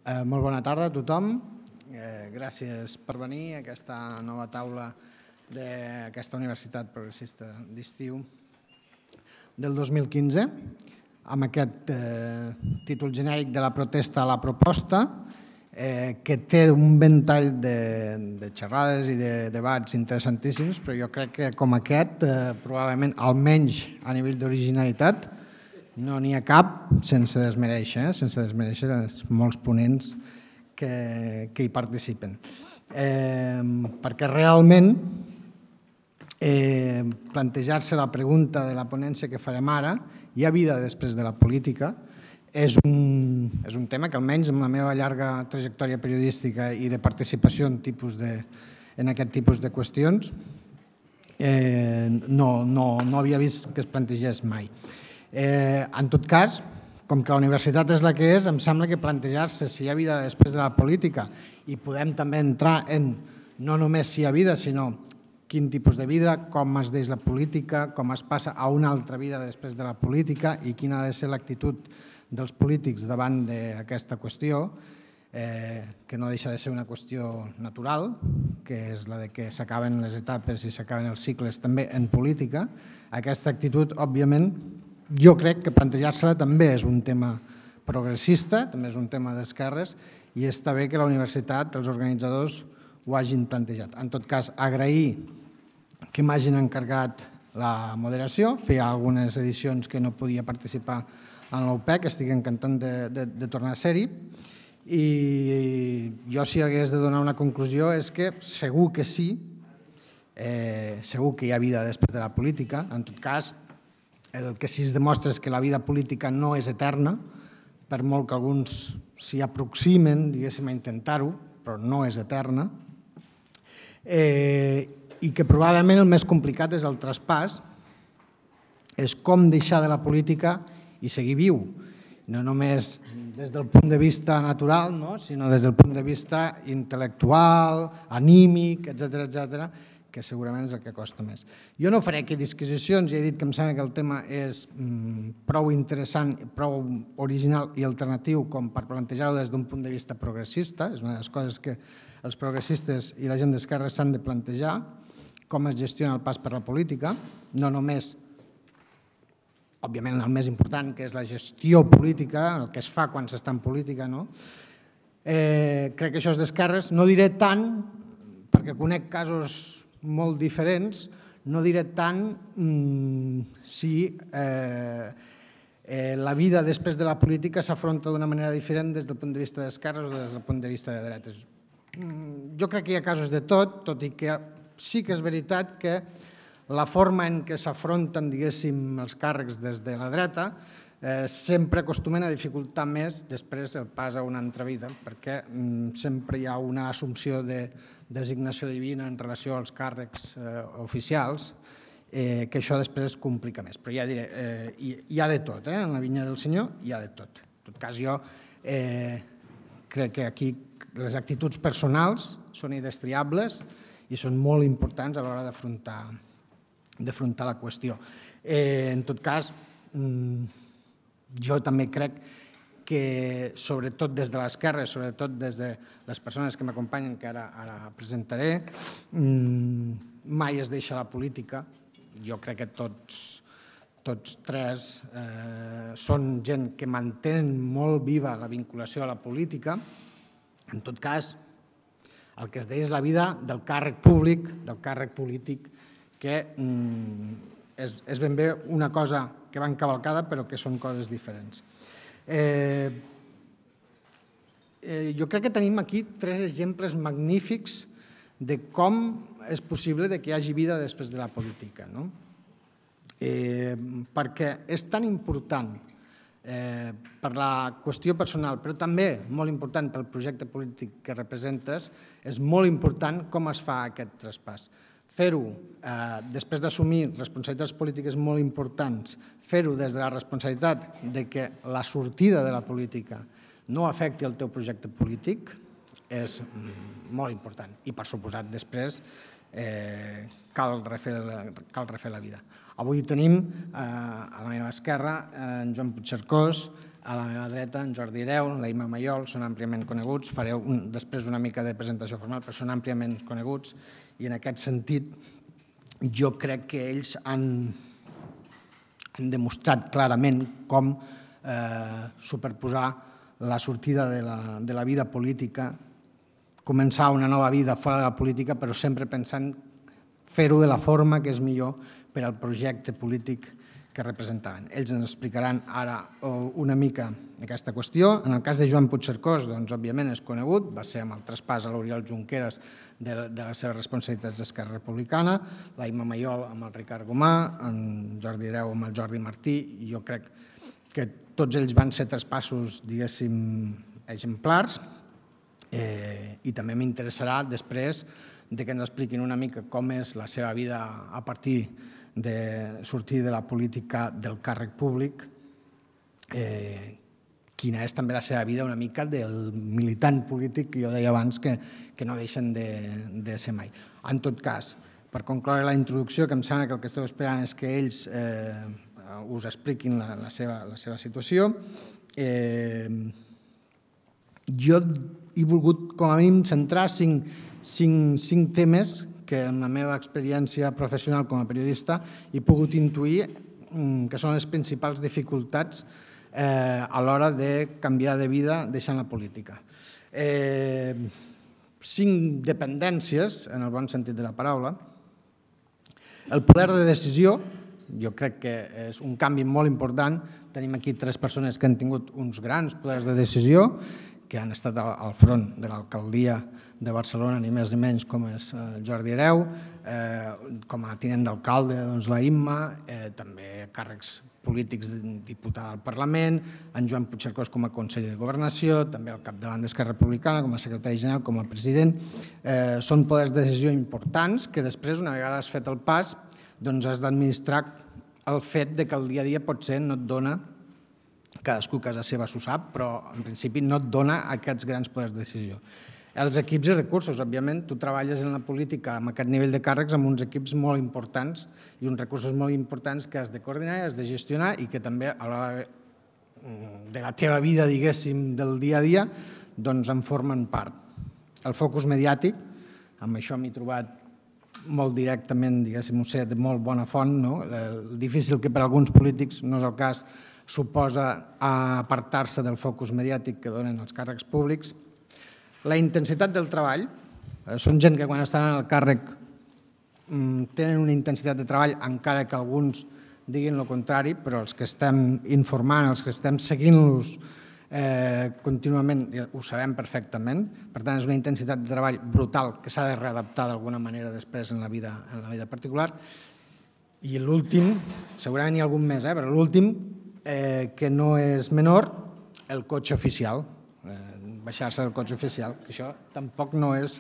Molt bona tarda a tothom. Gràcies per venir a aquesta nova taula d'aquesta Universitat Progressista d'Estiu del 2015, amb aquest títol genèric de la protesta a la proposta, que té un ventall de xerrades i de debats interessantíssims, però jo crec que com aquest, probablement, almenys a nivell d'originalitat, no n'hi ha cap sense desmereixer, molts ponents que hi participen. Perquè realment plantejar-se la pregunta de la ponència que farem ara, hi ha vida després de la política, és un tema que almenys amb la meva llarga trajectòria periodística i de participació en aquest tipus de qüestions no havia vist que es plantegés mai. En tot cas, com que la universitat és la que és, em sembla que plantejar-se si hi ha vida després de la política i podem també entrar en no només si hi ha vida, sinó quin tipus de vida, com es deix la política, com es passa a una altra vida després de la política i quina ha de ser l'actitud dels polítics davant d'aquesta qüestió, que no deixa de ser una qüestió natural, que és la de que s'acaben les etapes i s'acaben els cicles també en política. Aquesta actitud, òbviament, jo crec que plantejar-se-la també és un tema progressista, també és un tema d'esquerres, i està bé que la universitat, els organitzadors, ho hagin plantejat. En tot cas, agrair que m'hagin encarregat la moderació. Feia algunes edicions que no podia participar en l'UPEC, estic encantant de tornar a ser-hi. I jo, si hagués de donar una conclusió, és que segur que sí, segur que hi ha vida després de la política. En tot cas, el que sí es demostra és que la vida política no és eterna, per molt que alguns s'hi aproximen, diguéssim, a intentar-ho, però no és eterna, i que probablement el més complicat és el traspàs, és com deixar de la política i seguir viu, no només des del punt de vista natural, sinó des del punt de vista intel·lectual, anímic, etcètera, que segurament és el que costa més. Jo no faré aquí disquisicions, ja he dit que em sembla que el tema és prou interessant, prou original i alternatiu com per plantejar-ho des d'un punt de vista progressista. És una de les coses que els progressistes i la gent d'esquerres s'han de plantejar, com es gestiona el pas per la política, no només, òbviament, el més important, que és la gestió política, el que es fa quan s'està en política. Crec que això és d'esquerres. No diré tant, perquè conec casos molt diferents, no diré tant si la vida després de la política s'afronta d'una manera diferent des del punt de vista d'esquerres o des del punt de vista de dretes. Jo crec que hi ha casos de tot i que sí que és veritat que la forma en què s'afronten, diguéssim, els càrrecs des de la dreta sempre acostumen a dificultar més després el pas a una altra vida, perquè sempre hi ha una assumpció de designació divina en relació als càrrecs oficials, que això després es complica més. Però ja diré, hi ha de tot, en la vinya del Senyor hi ha de tot. En tot cas, jo crec que aquí les actituds personals són indestriables i són molt importants a l'hora d'afrontar la qüestió. En tot cas, jo també crec que sobretot des de l'esquerra, sobretot des de les persones que m'acompanyen, que ara presentaré, mai es deixa la política. Jo crec que tots tres són gent que mantenen molt viva la vinculació a la política. En tot cas, el que es deia és la vida del càrrec públic, del càrrec polític, que és ben bé una cosa que va encavalcada, però que són coses diferents. Jo crec que tenim aquí tres exemples magnífics de com és possible que hi hagi vida després de la política. Perquè és tan important per la qüestió personal, però també molt important pel projecte polític que representes, és molt important com es fa aquest traspàs. Fer-ho després d'assumir responsabilitats polítiques molt importants, fer-ho des de la responsabilitat de que la sortida de la política no afecti el teu projecte polític és molt important. I, per suposat, després cal refer la vida. Avui tenim a la meva esquerra en Joan Puigcercós, A la meva dreta, en Jordi Hereu, la Imma Mayol, són àmpliament coneguts. Faré després una mica de presentació formal, però són àmpliament coneguts. I en aquest sentit, jo crec que ells han demostrat clarament com superposar la sortida de la vida política, començar una nova vida fora de la política, però sempre pensant fer-ho de la forma que és millor per al projecte polític que representaven. Ells ens explicaran ara una mica aquesta qüestió. En el cas de Joan Puigcercós, doncs, òbviament és conegut, va ser amb el traspàs a l'Oriol Junqueras de les seves responsabilitats d'Esquerra Republicana, la Imma Mayol amb el Ricard Gomà, en Jordi Hereu amb el Jordi Martí. Jo crec que tots ells van ser traspassos, diguéssim, exemplars, i també m'interessarà després que ens expliquin una mica com és la seva vida a partir de sortir de la política del càrrec públic, quina és també la seva vida una mica del militant polític que jo deia abans que no deixen de ser mai. En tot cas, per concloure la introducció, que em sembla que el que esteu esperant és que ells us expliquin la seva situació, jo he volgut com a mínim centrar cinc temes que en la meva experiència professional com a periodista he pogut intuir que són les principals dificultats a l'hora de canviar de vida deixant la política. 5 dependències, en el bon sentit de la paraula. El poder de decisió, jo crec que és un canvi molt important. Tenim aquí 3 persones que han tingut uns grans poders de decisió, que han estat al front de l'alcaldia de Barcelona, ni més ni menys, com és Jordi Hereu, com a tinent d'alcalde, la Imma, també càrrecs polítics, diputada al Parlament, en Joan Puigcercós com a conseller de Governació, també al capdavant d'Esquerra Republicana, com a secretari general, com a president. Són poders de decisió importants que després, una vegada has fet el pas, has d'administrar el fet que el dia a dia potser no et dona, cadascú a casa seva s'ho sap, però en principi no et dona aquests grans poders de decisió. Els equips i recursos, òbviament, tu treballes en la política amb aquest nivell de càrrecs amb uns equips molt importants i uns recursos molt importants que has de coordinar i has de gestionar i que també a l'hora de la teva vida, diguéssim, del dia a dia, doncs en formen part. El focus mediàtic, amb això m'he trobat molt directament, diguéssim, ho sé, de molt bona font, el difícil que per alguns polítics, no és el cas, suposa apartar-se del focus mediàtic que donen els càrrecs públics. La intensitat del treball, són gent que quan estan en el càrrec tenen una intensitat de treball, encara que alguns diguin el contrari, però els que estem informant, els que estem seguint-los contínuament, ho sabem perfectament. Per tant, és una intensitat de treball brutal que s'ha de readaptar d'alguna manera després en la vida particular. I l'últim, segurament hi ha algun més, però l'últim, que no és menor, el cotxe oficial, baixar-se del cotxe oficial, que això tampoc no és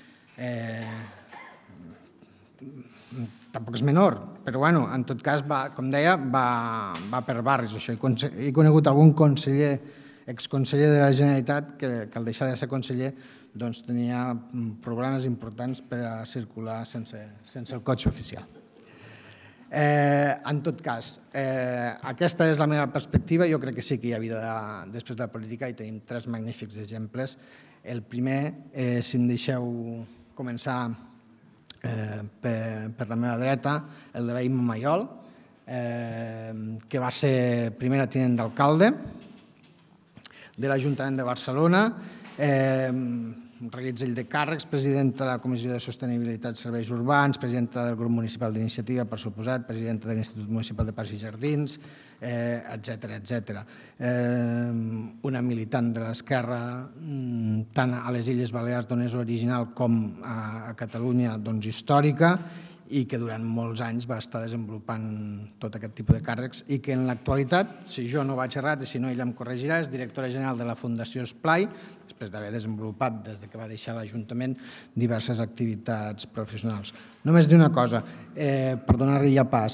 menor, però en tot cas, com deia, va per barris això. He conegut algun conseller, exconseller de la Generalitat, que al deixar de ser conseller tenia problemes importants per a circular sense el cotxe oficial. En tot cas, aquesta és la meva perspectiva. Jo crec que sí que hi ha vida després de la política i tenim 3 magnífics exemples. El primer, si em deixeu començar per la meva dreta, el de la Imma Mayol, que va ser primera tinent d'alcalde de l'Ajuntament de Barcelona, un reguitzell de càrrecs, presidenta de la Comissió de Sostenibilitat i Serveis Urbans, presidenta del grup municipal d'iniciativa, per suposat, presidenta de l'Institut Municipal de Parcs i Jardins, etc. Una militant de l'esquerra, tant a les Illes Balears, d'on és original, com a Catalunya, històrica, i que durant molts anys va estar desenvolupant tot aquest tipus de càrrecs i que en l'actualitat, si jo no vaig errat i si no ella em corregirà, és directora general de la Fundació Esplai, després d'haver desenvolupat des que va deixar l'Ajuntament diverses activitats professionals. Només dir una cosa, per donar-li ja pas.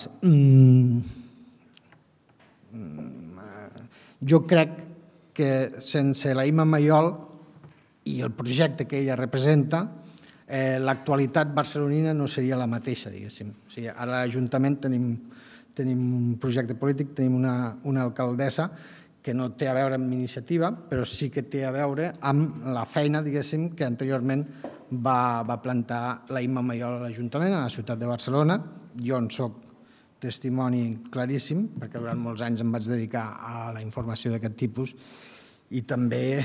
Jo crec que sense la Imma Mayol i el projecte que ella representa, l'actualitat barcelonina no seria la mateixa, diguéssim. Ara a l'Ajuntament tenim un projecte polític, tenim una alcaldessa que no té a veure amb iniciativa, però sí que té a veure amb la feina, diguéssim, que anteriorment va plantar la Imma Mayol a l'Ajuntament, a la ciutat de Barcelona. Jo en soc testimoni claríssim, perquè durant molts anys em vaig dedicar a la informació d'aquest tipus i també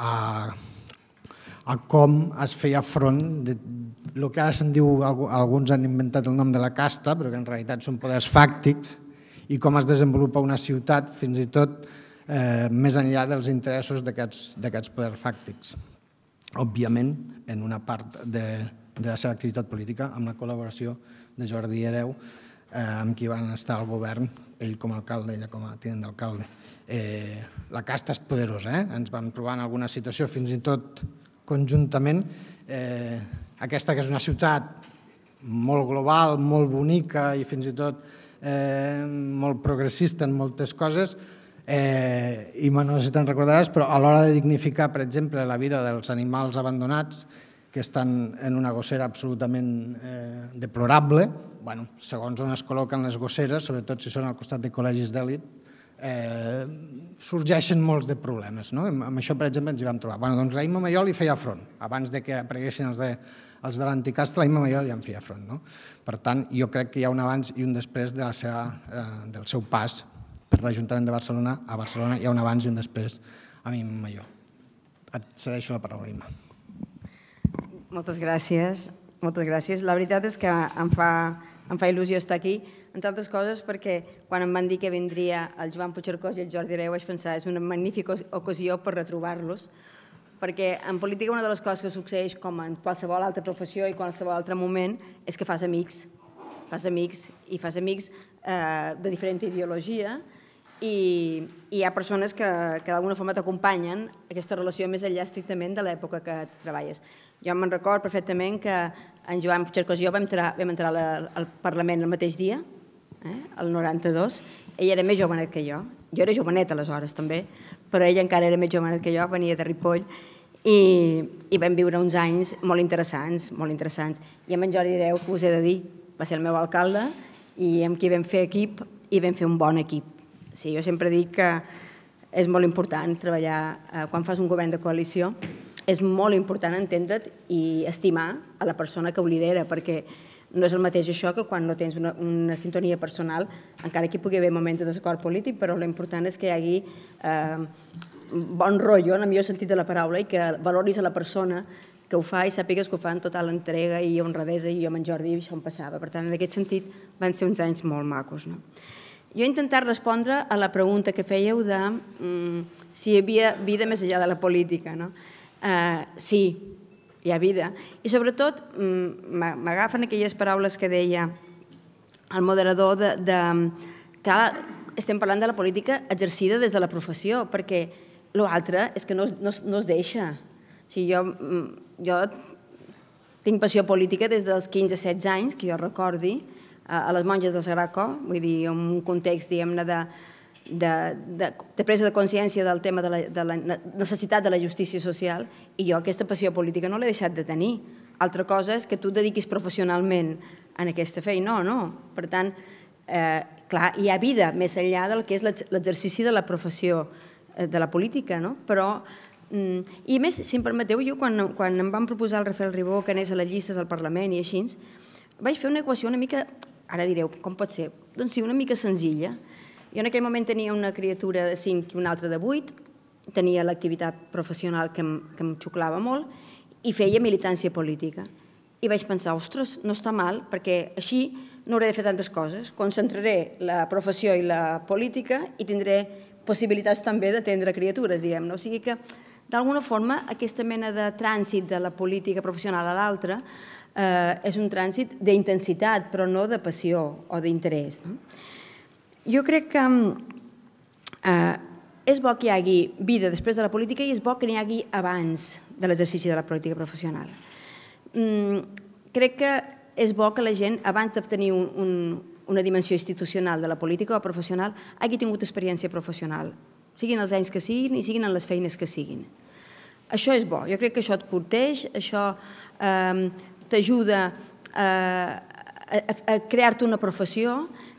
a com es feia front del que ara se'n diu, alguns han inventat el nom de la casta, però que en realitat són poders fàctics, i com es desenvolupa una ciutat fins i tot més enllà dels interessos d'aquests poders fàctics. Òbviament, en una part de la seva activitat política, amb la col·laboració de Jordi Hereu, amb qui van estar al govern, ell com a alcalde, ella com a tinent d'alcalde. La casta és poderosa, ens vam trobar en alguna situació, fins i tot conjuntament. Aquesta que és una ciutat molt global, molt bonica i fins i tot molt progressista en moltes coses, i no sé si te'n recordaràs, però a l'hora de dignificar, per exemple, la vida dels animals abandonats que estan en una gossera absolutament deplorable, segons on es col·loquen les gosseres, sobretot si són al costat de col·legis d'èlit, sorgeixen molts de problemes. Amb això, per exemple, ens hi vam trobar. Doncs la Imma Mayol hi feia front. Abans que apareguessin els de l'Anticasta, la Imma Mayol ja en feia front. Per tant, jo crec que hi ha un abans i un després del seu pas per l'Ajuntament de Barcelona. A Barcelona hi ha un abans i un després amb Imma Mayol. Et cedeixo la paraula, Imma. Moltes gràcies. La veritat és que em fa il·lusió estar aquí, entre altres coses perquè quan em van dir que vindria el Joan Puigcercós i el Jordi Hereu vaig pensar és una magnífica ocasió per retrobar-los, perquè en política una de les coses que succeeix com en qualsevol altra professió i qualsevol altre moment és que fas amics de diferent ideologia i hi ha persones que d'alguna forma t'acompanyen aquesta relació més enllà estrictament de l'època que treballes. Jo me'n record perfectament que en Joan Puigcercós i jo vam entrar al Parlament el mateix dia, el 92. Ell era més jovenet que jo. Jo era jovenet aleshores també, però ell encara era més jovenet que jo, venia de Ripoll i vam viure uns anys molt interessants. I amb en Jordi Hereu, que us he de dir, va ser el meu alcalde i amb qui vam fer equip i vam fer un bon equip. Jo sempre dic que és molt important treballar quan fas un govern de coalició. És molt important entendre't i estimar a la persona que ho lidera, perquè no és el mateix això que quan no tens una sintonia personal, encara que hi pugui haver moments de desacord polític, però l'important és que hi hagi bon rotllo, en el millor sentit de la paraula, i que valoris a la persona que ho fa i sàpigues que ho fa amb total entrega i honradesa, i jo amb en Jordi això em passava. Per tant, en aquest sentit, van ser uns anys molt macos. Jo he intentat respondre a la pregunta que fèieu de si hi havia vida més enllà de la política. Sí, hi ha vida. I sobretot m'agafen aquelles paraules que deia el moderador que estem parlant de la política exercida des de la professió, perquè l'altre és que no es deixa. Jo tinc passió política des dels 15-16 anys, que jo recordi, a les monges del Sagrat Cor, vull dir, en un context, diguem-ne, de presa de consciència del tema de la necessitat de la justícia social, i jo aquesta passió política no l'he deixat de tenir. Altra cosa és que tu et dediquis professionalment a aquesta feina, no. Per tant, clar, hi ha vida més enllà del que és l'exercici de la professió de la política, no? Però, i a més, si em permeteu, jo quan em van proposar el Rafael Ribó que anés a les llistes al Parlament i així, vaig fer una equació una mica, ara direu, com pot ser? Doncs sí, una mica senzilla. Jo en aquell moment tenia una criatura de 5 i una altra de 8, tenia l'activitat professional que em xuclava molt i feia militància política. I vaig pensar, ostres, no està mal, perquè així no hauré de fer tantes coses. Concentraré la professió i la política i tindré possibilitats també d'atendre criatures, diguem-ne. O sigui que, d'alguna forma, aquesta mena de trànsit de la política professional a l'altra és un trànsit d'intensitat, però no de passió o d'interès. Jo crec que és bo que hi hagi vida després de la política i és bo que n'hi hagi abans de l'exercici de la política professional. Crec que és bo que la gent, abans de tenir una dimensió institucional de la política o professional, hagi tingut experiència professional, siguin els anys que siguin i siguin en les feines que siguin. Això és bo, jo crec que això et corteix, això t'ajuda a crear-te una professió,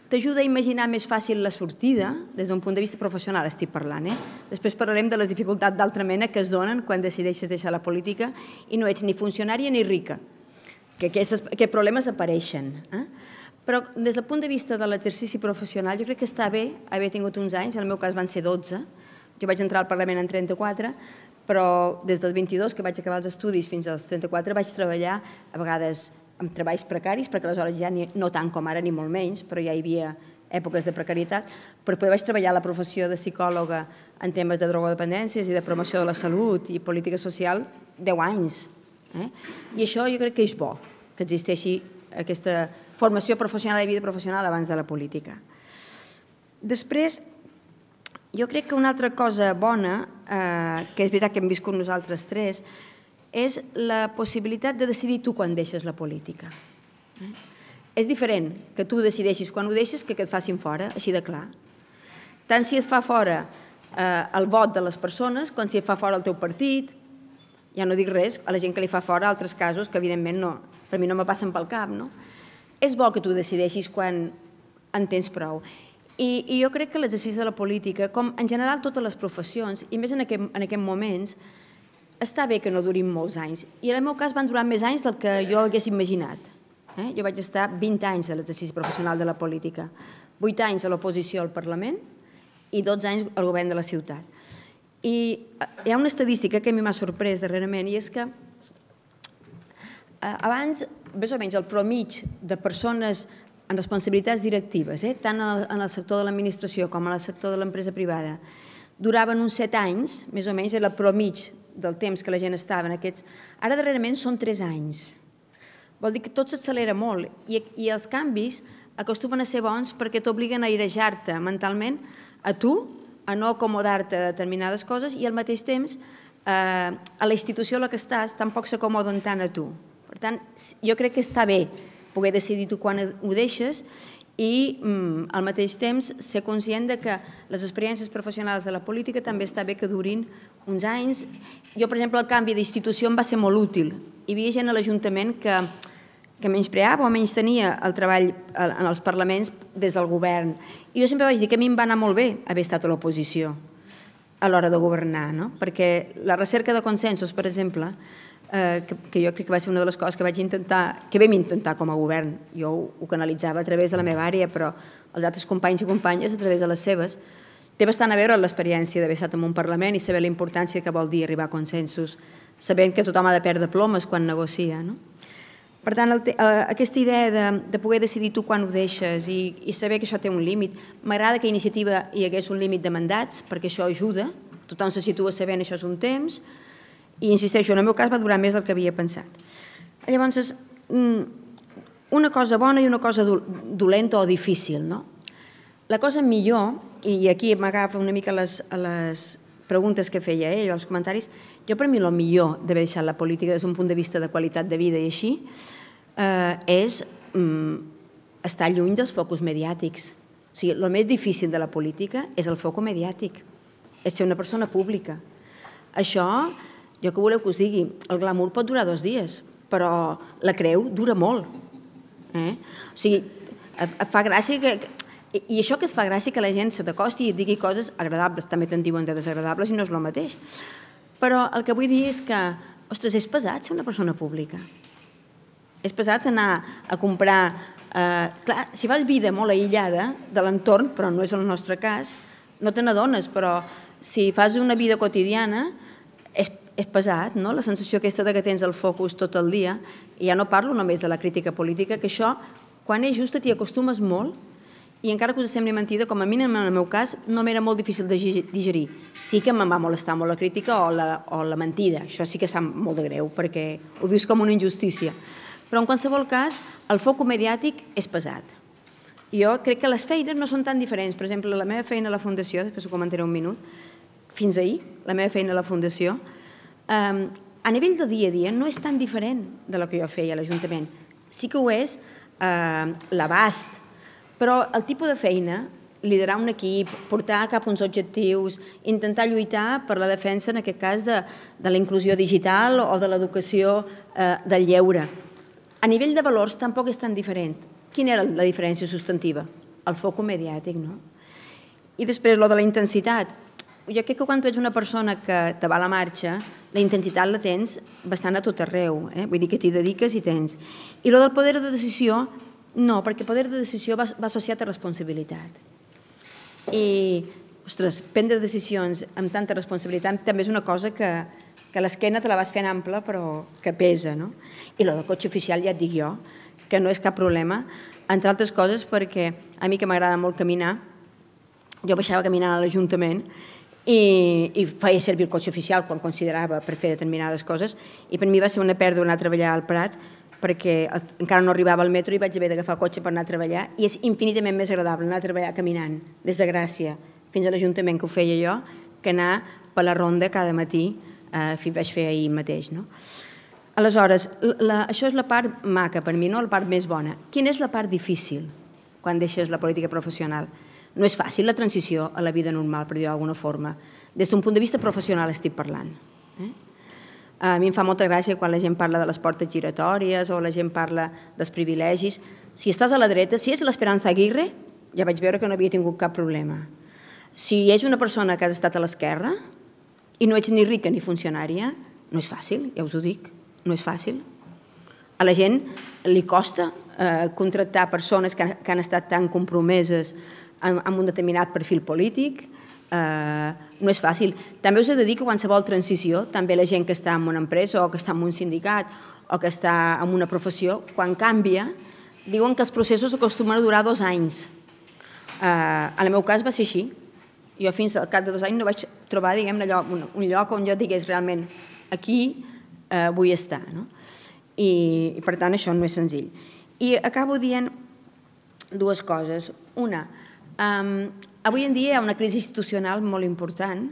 t'ajuda a imaginar més fàcil la sortida, des d'un punt de vista professional estic parlant. Després parlarem de les dificultats d'altra mena que es donen quan decideixes deixar la política i no ets ni funcionària ni rica, que aquests problemes apareixen. Però des del punt de vista de l'exercici professional jo crec que està bé haver tingut uns anys, en el meu cas van ser 12, jo vaig entrar al Parlament en 34, però des dels 22 que vaig acabar els estudis fins als 34 vaig treballar a vegades amb treballs precaris, perquè aleshores ja no tant com ara ni molt menys, però ja hi havia èpoques de precarietat, però després vaig treballar a la professió de psicòloga en temes de drogodependències i de promoció de la salut i política social 10 anys. I això jo crec que és bo, que existeixi aquesta formació professional i vida professional abans de la política. Després, jo crec que una altra cosa bona, que és veritat que hem viscut nosaltres tres, és la possibilitat de decidir tu quan deixes la política. És diferent que tu decideixis quan ho deixes que et facin fora, així de clar. Tant si et fa fora el vot de les persones, com si et fa fora el teu partit, ja no dic res, a la gent que li fa fora altres casos que evidentment per mi no me passen pel cap. És bo que tu decideixis quan en tens prou. I jo crec que l'exercici de la política, com en general totes les professions, i més en aquests moments, està bé que no durin molts anys. I en el meu cas van durar més anys del que jo hagués imaginat. Jo vaig estar 20 anys a l'exercici professional de la política, 8 anys a l'oposició al Parlament i 12 anys al govern de la ciutat. I hi ha una estadística que a mi m'ha sorprès darrerament i és que abans, més o menys, el promig de persones en responsabilitats directives, tant en el sector de l'administració com en el sector de l'empresa privada, duraven uns 7 anys, més o menys, era el promig del temps que la gent estava en aquests. Ara, darrerament, són 3 anys. Vol dir que tot s'accelera molt i els canvis acostumen a ser bons perquè t'obliguen a airejar-te mentalment a tu, a no acomodar-te a determinades coses i al mateix temps a la institució en la que estàs tampoc s'acomoden tant a tu. Per tant, jo crec que està bé poder decidir tu quan ho deixes i al mateix temps ser conscient que les experiències professionals de la política també està bé que durin uns anys. Jo, per exemple, el canvi d'institució em va ser molt útil. Hi havia gent a l'Ajuntament que menyspreava o menystenia el treball en els parlaments des del govern. I jo sempre vaig dir que a mi em va anar molt bé haver estat a l'oposició a l'hora de governar, perquè la recerca de consensos, per exemple, que jo crec que va ser una de les coses que vam intentar com a govern. Jo ho canalitzava a través de la meva àrea, però els altres companys i companyes a través de les seves. Té bastant a veure l'experiència d'haver estat en un Parlament i saber la importància que vol dir arribar a consensos, sabent que tothom ha de perdre plomes quan negocia. Per tant, aquesta idea de poder decidir tu quan ho deixes i saber que això té un límit. M'agrada que a Iniciativa hi hagués un límit de mandats, perquè això ajuda. Tothom se situa sabent això és un temps. I insisteixo, en el meu cas va durar més del que havia pensat. Llavors, una cosa bona i una cosa dolenta o difícil. La cosa millor, i aquí m'agafa una mica a les preguntes que feia ell, als comentaris, jo per mi el millor d'haver deixat la política des d'un punt de vista de qualitat de vida i així és estar lluny dels focus mediàtics. O sigui, el més difícil de la política és el foco mediàtic, és ser una persona pública. Això, jo que voleu que us digui, el glamour pot durar 2 dies, però la creu dura molt. O sigui, et fa gràcia que... I això que et fa gràcia que la gent se t'acosti i et digui coses agradables, també te'n diuen de desagradables i no és el mateix. Però el que vull dir és que, ostres, és pesat ser una persona pública. És pesat anar a comprar... Clar, si fas vida molt aïllada de l'entorn, però no és el nostre cas, no te n'adones, però si fas una vida quotidiana és pesat, no? La sensació aquesta que tens el focus tot el dia, i ja no parlo només de la crítica política, que això, quan és justa, t'hi acostumes molt, i encara que us sembli mentida, com a mínim en el meu cas, no m'era molt difícil de digerir. Sí que me'n va molestar molt la crítica o la mentida, això sí que sap molt de greu, perquè ho vius com una injustícia. Però en qualsevol cas, el foc mediàtic és pesat. Jo crec que les feines no són tan diferents. Per exemple, la meva feina a la Fundació, després ho comentaré un minut, fins ahir, la meva feina a la Fundació, a nivell de dia a dia no és tan diferent de lo que jo feia a l'Ajuntament. Sí que ho és l'abast, però el tipus de feina, liderar un equip, portar cap uns objectius, intentar lluitar per la defensa, en aquest cas, de la inclusió digital o de l'educació del lleure. A nivell de valors tampoc és tan diferent. Quina era la diferència substantiva? el foc mediàtic. I després, lo de la intensitat. Jo crec que quan tu ets una persona que te va a la marxa, la intensitat la tens bastant a tot arreu. Vull dir que t'hi dediques i tens. I lo del poder de decisió, no, perquè el poder de decisió va associat a responsabilitat. I, ostres, prendre decisions amb tanta responsabilitat també és una cosa que l'esquena te la vas fent ampla però que pesa. I lo del cotxe oficial ja et dic jo, que no és cap problema, entre altres coses perquè a mi que m'agrada molt caminar, jo baixava caminant a l'Ajuntament i feia servir el cotxe oficial quan considerava per fer determinades coses i per mi va ser una pèrdua anar a treballar al Prat perquè encara no arribava al metro i vaig haver d'agafar cotxe per anar a treballar i és infinitament més agradable anar a treballar caminant des de Gràcia fins a l'Ajuntament que ho feia jo que anar per la ronda cada matí fins vaig fer ahir mateix. Aleshores, això és la part maca per mi, la part més bona. Quina és la part difícil quan deixes la política professional? No és fàcil la transició a la vida normal, per dir-ho d'alguna forma. Des d'un punt de vista professional estic parlant. A mi em fa molta gràcia quan la gent parla de les portes giratòries o la gent parla dels privilegis. Si estàs a la dreta, si és l'Esperanza Aguirre, ja vaig veure que no havia tingut cap problema. Si ets una persona que has estat a l'esquerra i no ets ni rica ni funcionària, no és fàcil, ja us ho dic, no és fàcil. A la gent li costa contractar persones que han estat tan compromeses amb un determinat perfil polític, no és fàcil. També us he de dir que qualsevol transició, també la gent que està en una empresa o que està en un sindicat o que està en una professió, quan canvia, diuen que els processos acostumen a durar 2 anys. En el meu cas va ser així. Jo fins al cap de 2 anys no vaig trobar un lloc on jo digués realment aquí vull estar. I per tant això no és senzill. I acabo dient 2 coses. Una, avui en dia hi ha una crisi institucional molt important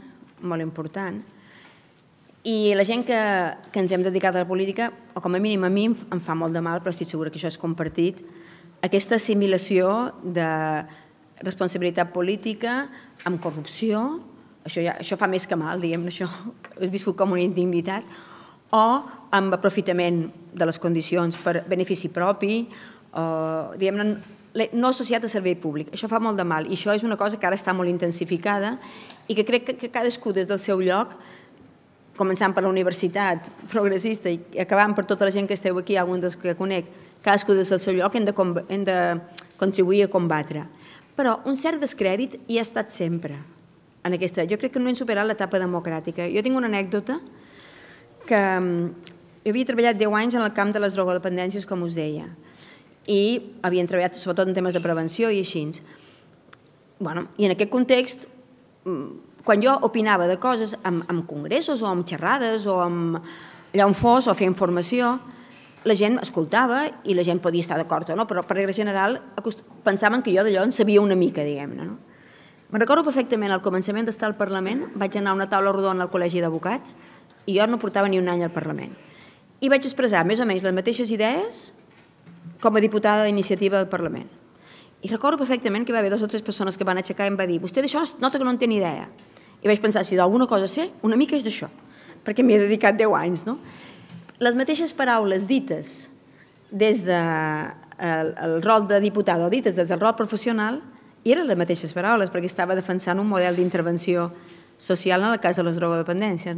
i la gent que ens hem dedicat a la política, o com a mínim a mi em fa molt de mal, però estic segura que això és compartit, aquesta assimilació de responsabilitat política amb corrupció, això fa més que mal, diguem-ne, això és viscut com una indignitat, o amb aprofitament de les condicions per benefici propi, diguem-ne, no associat a servei públic. Això fa molt de mal i això és una cosa que ara està molt intensificada i que crec que cadascú des del seu lloc, començant per la universitat progressista i acabant per tota la gent que esteu aquí, algun dels que conec, cadascú des del seu lloc hem de contribuir a combatre. Però un cert descrèdit hi ha estat sempre. Jo crec que no hem superat l'etapa democràtica. Jo tinc una anècdota que jo havia treballat 10 anys en el camp de les drogodependències, com us deia, i havien treballat sobretot en temes de prevenció i així. I en aquest context, quan jo opinava de coses en congressos o en xerrades o allà on fos o feia informació, la gent escoltava i la gent podia estar d'acord o no, però per regla general pensaven que jo d'allò en sabia una mica, diguem-ne. Me'n recordo perfectament al començament d'estar al Parlament, vaig anar a una taula rodona al Col·legi d'Advocats i jo no portava ni un any al Parlament. I vaig expressar més o menys les mateixes idees com a diputada d'iniciativa del Parlament. I recordo perfectament que hi va haver 2 o 3 persones que van aixecar i em va dir «Vostè d'això nota que no en té ni idea». I vaig pensar, si d'alguna cosa sé, una mica és d'això, perquè m'hi he dedicat 10 anys. Les mateixes paraules dites des del rol de diputada o dites des del rol professional eren les mateixes paraules, perquè estava defensant un model d'intervenció social en el cas de les drogodependències.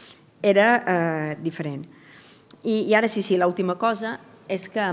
Era diferent. I ara sí, l'última cosa és que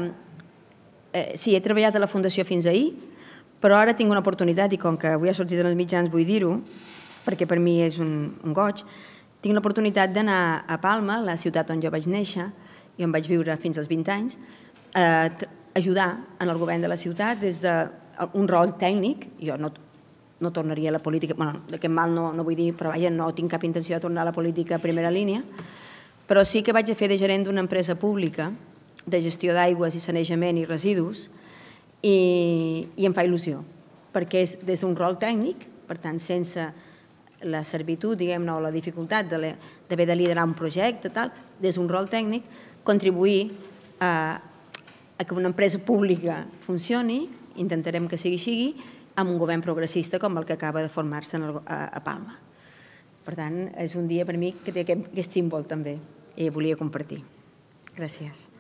sí, he treballat a la Fundació fins ahir, però ara tinc una oportunitat, i com que avui ha sortit en els mitjans vull dir-ho, perquè per mi és un goig, tinc l'oportunitat d'anar a Palma, la ciutat on jo vaig néixer i on vaig viure fins als 20 anys, a ajudar en el govern de la ciutat des d'un rol tècnic. Jo no tornaria a la política, d'aquest mal no vull dir, però vaja, no tinc cap intenció de tornar a la política a primera línia, però sí que vaig a fer de gerent d'una empresa pública de gestió d'aigües i sanejament i residus i em fa il·lusió, perquè és des d'un rol tècnic, per tant, sense la servitud, diguem-ne, o la dificultat d'haver de liderar un projecte, des d'un rol tècnic, contribuir a que una empresa pública funcioni, intentarem que sigui així, amb un govern progressista com el que acaba de formar-se a Palma. Per tant, és un dia per mi que té aquest símbol també i volia compartir. Gràcies.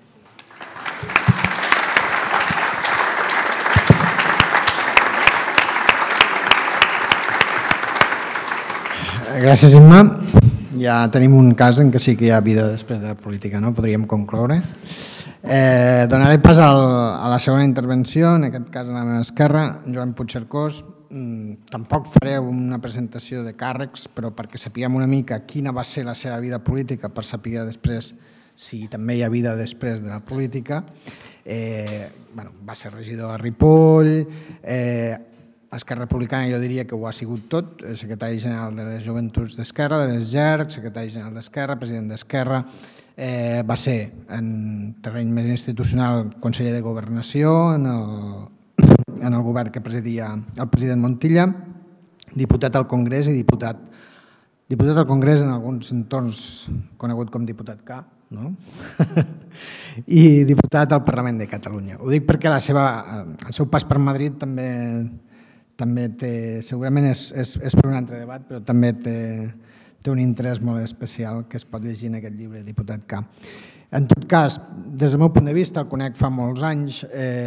Gràcies, Imma. Ja tenim un cas en què sí que hi ha vida després de la política, no? Podríem concloure. Donaré pas a la segona intervenció, en aquest cas a la meva esquerra, Joan Puigcercós. Tampoc faré una presentació de càrrecs, però perquè sapiguem una mica quina va ser la seva vida política, per saber després si també hi ha vida després de la política. Va ser regidor a Ripoll, Esquerra Republicana jo diria que ho ha sigut tot, secretari general de les Joventuts d'Esquerra, de les GERC, secretari general d'Esquerra, president d'Esquerra, va ser en terreny més institucional conseller de Governació en el govern que presidia el president Montilla, diputat al Congrés i diputat al Congrés en alguns entorns conegut com diputat K, no? I diputat al Parlament de Catalunya. Ho dic perquè el seu pas per Madrid també té, segurament és per un altre debat, però també té un interès molt especial que es pot llegir en aquest llibre, Diputat K. En tot cas, des del meu punt de vista, el conec fa molts anys,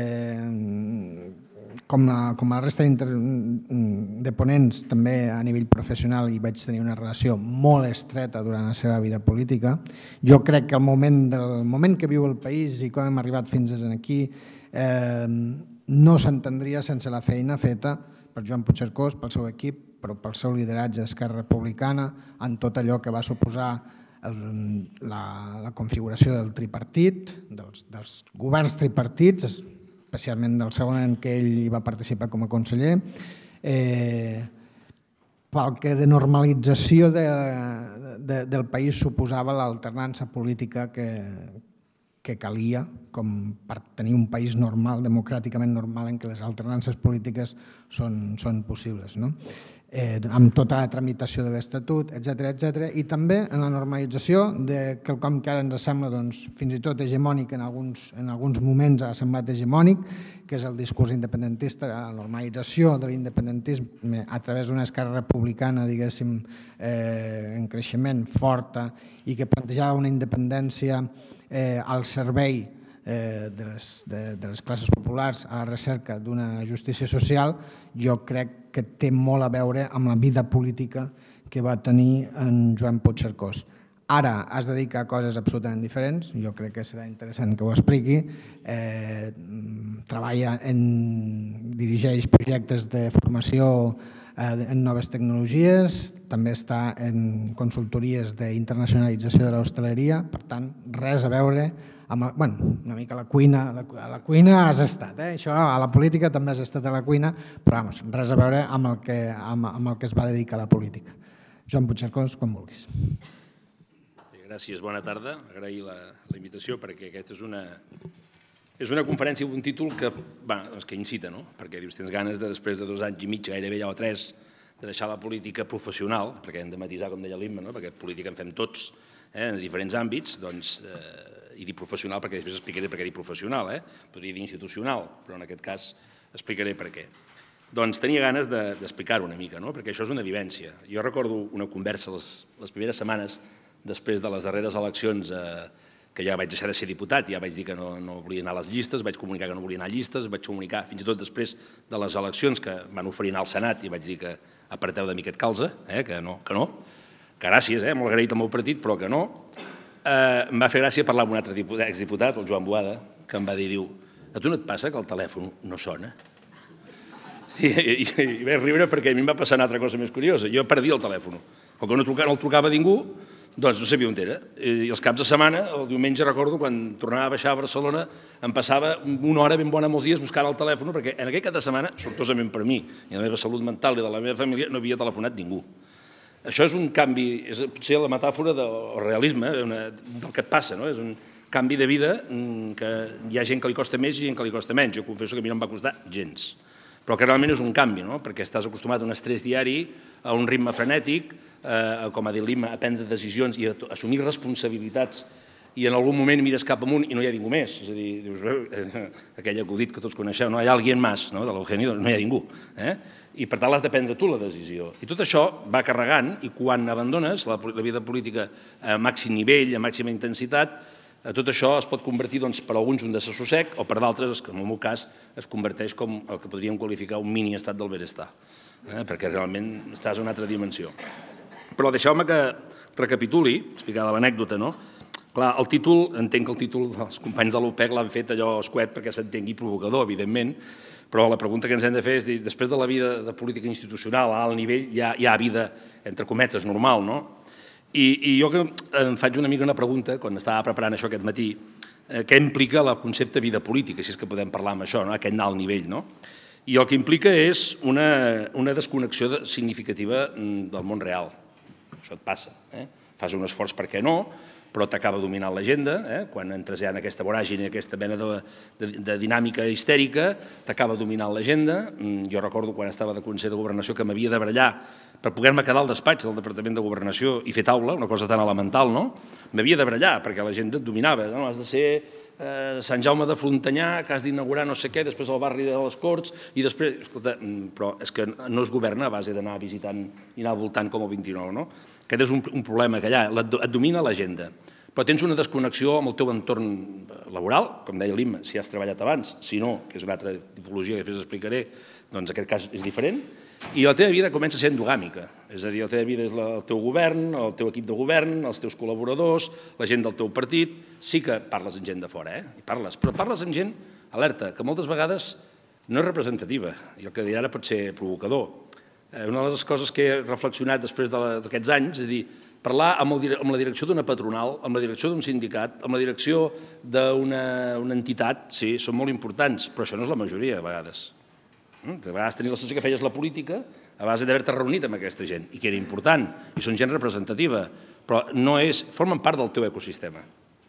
com la resta de ponents, també a nivell professional hi vaig tenir una relació molt estreta durant la seva vida política. Jo crec que el moment que viu el país i com hem arribat fins aquí no s'entendria sense la feina feta per Joan Puigcercós, pel seu equip, però pel seu lideratge a Esquerra Republicana en tot allò que va suposar la configuració del tripartit, dels governs tripartits, especialment del segon en què ell hi va participar com a conseller, pel que de normalització del país suposava l'alternança política que calia com per tenir un país normal, democràticament normal, en què les alternances polítiques són possibles, amb tota la tramitació de l'Estatut, etc. I també en la normalització de quelcom que ara ens sembla fins i tot hegemònic, en alguns moments ha semblat hegemònic, que és el discurs independentista, la normalització de l'independentisme a través d'una esquerra republicana, diguéssim, en creixement forta i que plantejava una independència al servei de les classes populars a la recerca d'una justícia social, jo crec que té molt a veure amb la vida política que va tenir en Joan Puigcercós. Ara es dedica a coses absolutament diferents, jo crec que serà interessant que ho expliqui. Dirigeix projectes de formació en noves tecnologies, també està en consultories d'internacionalització de l'hostaleria, per tant, res a veure amb... una mica a la cuina has estat, això a la política també has estat a la cuina, però res a veure amb el que es va dedicar a la política. Joan Puigcercós, quan vulguis. Gràcies, bona tarda. Agrair la invitació perquè aquesta és una conferència amb un títol que incita, perquè dius, tens ganes de, després de 2 anys i mig, gairebé ja o 3, de deixar la política professional, perquè hem de matisar, com deia l'Imma, perquè política en fem tots, en diferents àmbits, i dir professional perquè després explicaré per què dir professional, podria dir institucional, però en aquest cas explicaré per què. Doncs tenia ganes d'explicar-ho una mica, perquè això és una vivència. Jo recordo una conversa les primeres setmanes després de les darreres eleccions, que ja vaig deixar de ser diputat, ja vaig dir que no volia anar a les llistes, vaig comunicar que no volia anar a llistes, vaig comunicar fins i tot després de les eleccions que van oferir anar al Senat i vaig dir que aparteu de mi aquest calze, que no, que gràcies, molt agraït al meu partit, però que no. Em va fer gràcia parlar amb un altre exdiputat, el Joan Boada, que em va dir, a tu no et passa que el telèfon no sona? I vaig riure perquè a mi em va passar una altra cosa més curiosa. Jo perdia el telèfon. Com que no el trucava ningú, doncs no sabia on era. I els caps de setmana, el diumenge recordo, quan tornava a baixar a Barcelona, em passava una hora ben bona molts dies buscant el telèfon, perquè en aquell cap de setmana, sortosament per mi, i la meva salut mental i de la meva família, no havia telefonat ningú. Això és un canvi, és potser la metàfora del realisme, del que et passa, és un canvi de vida que hi ha gent que li costa més i gent que li costa menys. Jo confesso que a mi no em va costar gens, però que realment és un canvi, perquè estàs acostumat a un estrès diari, a un ritme frenètic, com ha dit l'Imma, a prendre decisions i a assumir responsabilitats, i en algun moment mires cap amunt i no hi ha ningú més. És a dir, dius, aquell acudit que tots coneixeu, no hi ha alguien más, de l'Eugenio, no hi ha ningú. I per tant l'has de prendre tu la decisió. I tot això va carregant i quan abandones la vida política a màxim nivell, a màxima intensitat, tot això es pot convertir per alguns un desassossec o per d'altres, que en el meu cas, es converteix com el que podríem qualificar un mini estat del benestar, perquè realment estàs en una altra dimensió. Però deixeu-me que recapituli, explicada l'anècdota, no? Clar, el títol, entenc que el títol dels companys de l'UPEC l'han fet allò escuet perquè s'entengui provocador, evidentment, però la pregunta que ens hem de fer és dir, després de la vida de política institucional a alt nivell hi ha vida, entre cometes, normal, no? I jo que em faig una mica una pregunta, quan estava preparant això aquest matí, què implica el concepte vida política, si és que podem parlar amb això, aquest alt nivell, no? I el que implica és una desconnexió significativa del món real. Això et passa. Fas un esforç perquè no, però t'acaba dominant l'agenda, quan entres ja en aquesta voràgine, aquesta mena de dinàmica histèrica, t'acaba dominant l'agenda. Jo recordo quan estava de Consell de Governació que m'havia de barallar per poder-me quedar al despatx del Departament de Governació i fer taula, una cosa tan elemental, no? M'havia de barallar perquè l'agenda et dominava. Has de ser Sant Jaume de Frontanyà, que has d'inaugurar no sé què, després el barri de les Corts, i després... Escolta, però és que no es governa a base d'anar visitant i anar voltant com el 29, no? Aquest és un problema que hi ha, et domina l'agenda. Però tens una desconnexió amb el teu entorn laboral, com deia l'Imma, si has treballat abans, si no, que és una altra tipologia que després explicaré, doncs aquest cas és diferent, i la teva vida comença a ser endogàmica, és a dir, la teva vida és el teu govern, el teu equip de govern, els teus col·laboradors, la gent del teu partit, sí que parles amb gent de fora, però parles amb gent, alerta, que moltes vegades no és representativa, i el que diré ara pot ser provocador. Una de les coses que he reflexionat després d'aquests anys és dir, parlar amb la direcció d'una patronal, amb la direcció d'un sindicat, amb la direcció d'una entitat, sí, són molt importants, però això no és la majoria, a vegades. De vegades tenies la sensació que feies la política a base d'haver-te reunit amb aquesta gent, i que era important, i són gent representativa, però formen part del teu ecosistema.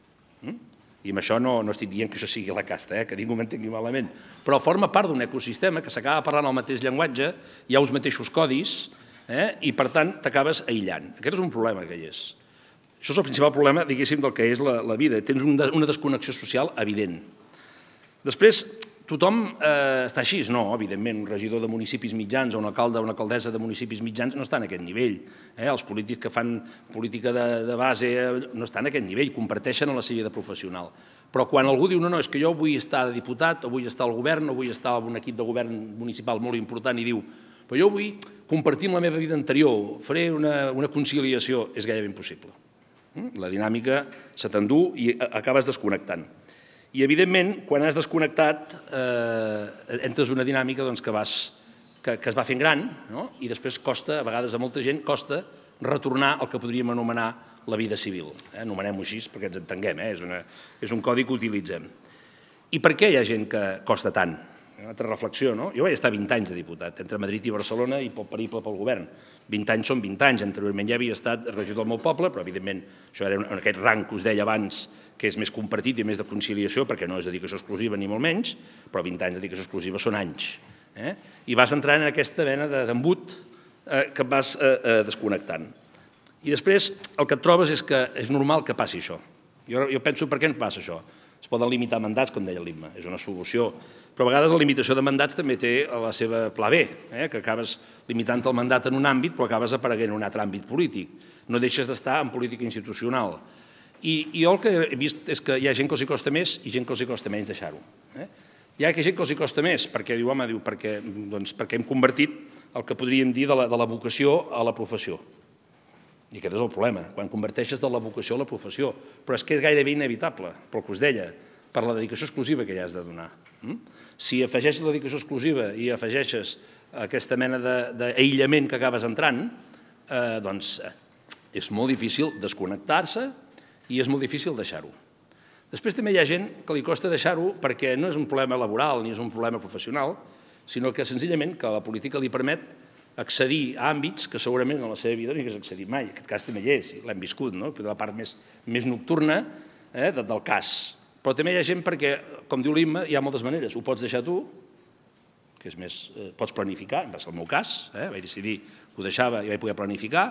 I amb això no estic dient que això sigui la casta, que ningú m'entengui malament, però forma part d'un ecosistema que s'acaba parlant el mateix llenguatge, hi ha uns mateixos codis, i per tant t'acabes aïllant. Aquest és un problema que hi és. Això és el principal problema, diguéssim, del que és la vida. Tens una desconnexió social evident. Després, tothom està així? No, evidentment, un regidor de municipis mitjans o un alcalde o una alcaldessa de municipis mitjans no està en aquest nivell. Els polítics que fan política de base no estan en aquest nivell, comparteixen en la seva vida professional. Però quan algú diu, no, és que jo vull estar de diputat, o vull estar al govern, o vull estar en un equip de govern municipal molt important, i diu, però jo vull compartir amb la meva vida anterior, faré una conciliació, és gairebé impossible. La dinàmica se t'endú i acabes desconnectant. I, evidentment, quan has desconnectat, entres una dinàmica que es va fent gran i després costa, a vegades a molta gent, costa retornar al que podríem anomenar la vida civil. Anomenem-ho així perquè ens entenguem, és un codi que utilitzem. I per què hi ha gent que costa tant? Una altra reflexió, no? Jo vaig estar 20 anys de diputat, entre Madrid i Barcelona i pel periple pel govern. 20 anys són 20 anys, anteriorment ja havia estat regidor del meu poble, però evidentment això era en aquest rang que us deia abans, que és més compartit i més de conciliació, perquè no és dedicació exclusiva ni molt menys, però 20 anys de dedicació exclusiva són anys. I vas entrant en aquesta mena d'embut que et vas desconnectant. I després el que et trobes és que és normal que passi això. Jo penso, per què em passa això? Es poden limitar mandats, com deia l'Imma, és una solució, però a vegades la limitació de mandats també té la seva pla B, que acabes limitant el mandat en un àmbit però acabes apareguent en un altre àmbit polític. No deixes d'estar en política institucional. I jo el que he vist és que hi ha gent que els hi costa més i gent que els hi costa menys deixar-ho. Hi ha gent que els hi costa més perquè diu, home, perquè hem convertit el que podríem dir de la vocació a la professió. I aquest és el problema, quan converteixes de la vocació a la professió. Però és que és gairebé inevitable, pel que us deia, per la dedicació exclusiva que hi has de donar. Si afegeixes la dedicació exclusiva i afegeixes aquesta mena d'aïllament que acabes entrant, doncs és molt difícil desconnectar-se i és molt difícil deixar-ho. Després també hi ha gent que li costa deixar-ho perquè no és un problema laboral ni és un problema professional, sinó que senzillament que la política li permet accedir a àmbits que segurament en la seva vida no hi hagués accedit mai. En aquest cas també hi és, l'hem viscut, la part més nocturna del cas. Però també hi ha gent perquè, com diu l'Imma, hi ha moltes maneres. Ho pots deixar tu, que és més, pots planificar, va ser el meu cas, vaig decidir que ho deixava i vaig poder planificar,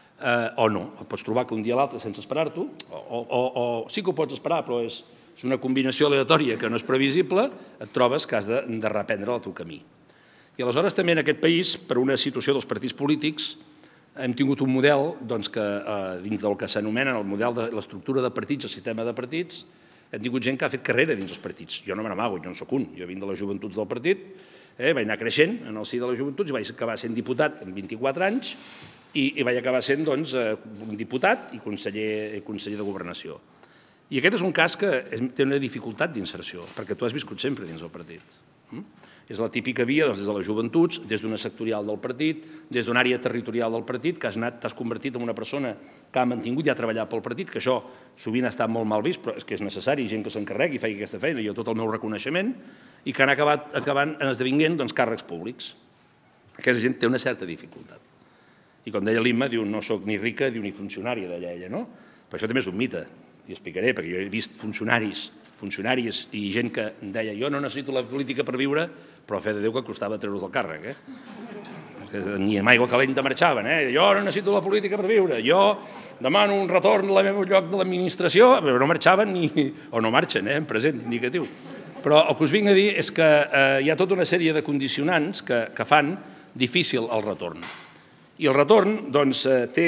o no. Pots trobar que un dia a l'altre sense esperar-t'ho, o sí que ho pots esperar, però és una combinació aleatòria que no és previsible, et trobes que has de reprendre el teu camí. I aleshores també en aquest país, per una situació dels partits polítics, hem tingut un model que dins del que s'anomena el model de l'estructura de partits, el sistema de partits, hem tingut gent que ha fet carrera dins els partits. Jo no me n'amago, jo no soc un. Jo vinc de les joventuts del partit Vaig anar creixent en el si de les joventuts i vaig acabar sent diputat amb 24 anys i vaig acabar sent un diputat i conseller de Governació. I aquest és un cas que té una dificultat d'inserció, perquè tu has viscut sempre dins del partit. És la típica via des de les joventuts, des d'una sectorial del partit, des d'una àrea territorial del partit, que t'has convertit en una persona que ha mantingut i ha treballat pel partit, que això sovint ha estat molt mal vist, però és que és necessari, gent que s'encarregui i faci aquesta feina, i jo tot el meu reconeixement, i que han acabat esdevinguent càrrecs públics. Aquesta gent té una certa dificultat. I com deia l'Imma, diu, no soc ni rica ni funcionària, deia ella, no? Però això també és un mite, i explicaré, perquè jo he vist funcionaris i gent que em deia jo no necessito la política per viure, però a fe de Déu que costava treure's del càrrec. Ni amb aigua calenta marxaven. Jo no necessito la política per viure, jo demano un retorn al meu lloc de l'administració, però no marxaven o no marxen, en present indicatiu. Però el que us vinc a dir és que hi ha tota una sèrie de condicionants que fan difícil el retorn. I el retorn té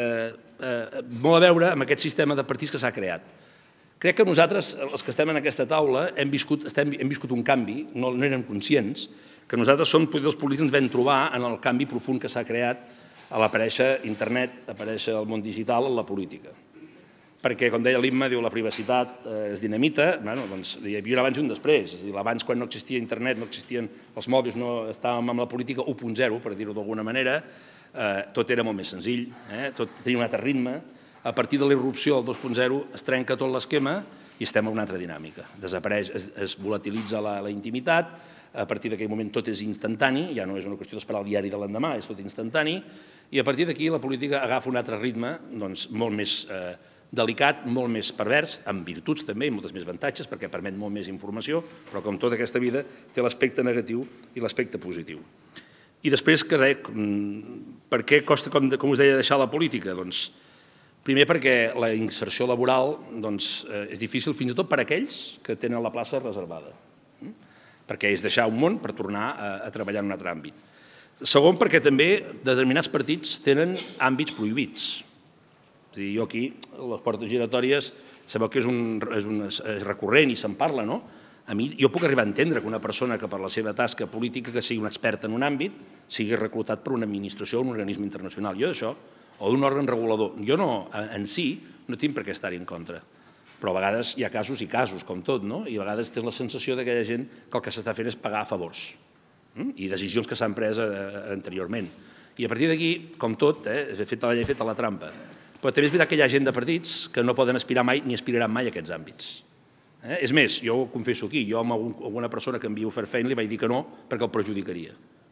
molt a veure amb aquest sistema de partits que s'ha creat. Crec que nosaltres, els que estem en aquesta taula, hem viscut un canvi, no érem conscients, que nosaltres som els polítics ens vam trobar en el canvi profund que s'ha creat a l'aparèixer internet, aparèixer el món digital en la política. Perquè, com deia l'Imma, la privacitat es dinamita, hi havia un abans i un després. És a dir, abans, quan no existia internet, no existien els mòbils, no estàvem amb la política 1.0, per dir-ho d'alguna manera, tot era molt més senzill, tot tenia un altre ritme. A partir de la irrupció del 2.0 es trenca tot l'esquema i estem en una altra dinàmica. Desapareix, es volatilitza la intimitat, a partir d'aquell moment tot és instantani, ja no és una qüestió d'esperar el diari de l'endemà, és tot instantani, i a partir d'aquí la política agafa un altre ritme molt més delicat, molt més pervers, amb virtuts també i moltes més avantatges, perquè permet molt més informació, però com tota aquesta vida té l'aspecte negatiu i l'aspecte positiu. I després, per què costa, com us deia, deixar la política? Doncs, primer perquè la inserció laboral és difícil fins i tot per a aquells que tenen la plaça reservada, perquè és deixar un món per tornar a treballar en un altre àmbit. Segon, perquè també determinats partits tenen àmbits prohibits. És a dir, jo aquí, les portes giratòries, sabeu que és recurrent i se'n parla, no? A mi, jo puc arribar a entendre que una persona que per la seva tasca política, que sigui un expert en un àmbit, sigui reclutat per una administració o un organisme internacional. Jo d'això, o d'un òrgan regulador. Jo en si no tinc per què estar-hi en contra. Però a vegades hi ha casos i casos, com tot, no? I a vegades tens la sensació que hi ha gent que el que s'està fent és pagar favors i decisions que s'han pres anteriorment. I a partir d'aquí, com tot, feta la llei, feta la trampa. Però també és veritat que hi ha gent de partits que no poden aspirar mai ni aspiraran mai a aquests àmbits. És més, jo ho confesso aquí, jo a alguna persona que envia a fer feina li vaig dir que no perquè el perjudicaria.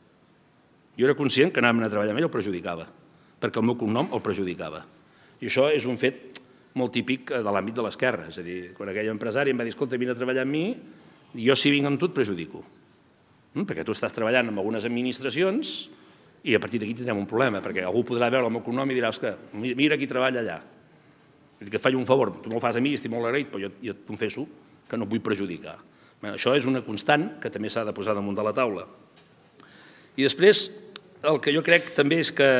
Jo era conscient que anàvem a treballar amb ell el perjudicava, perquè el meu cognom el perjudicava. I això és un fet molt típic de l'àmbit de l'esquerra. És a dir, quan aquell empresari em va dir, escolta, vine a treballar amb mi, jo si vinc amb tu et perjudico. Perquè tu estàs treballant amb algunes administracions i a partir d'aquí tindrem un problema, perquè algú podrà veure el meu cognom i dirà, mira qui treballa allà. Que et faig un favor, tu me'l fas a mi i estic molt agraït, però jo et confesso que no et vull perjudicar. Això és una constant que també s'ha de posar damunt de la taula. I després, el que jo crec també és que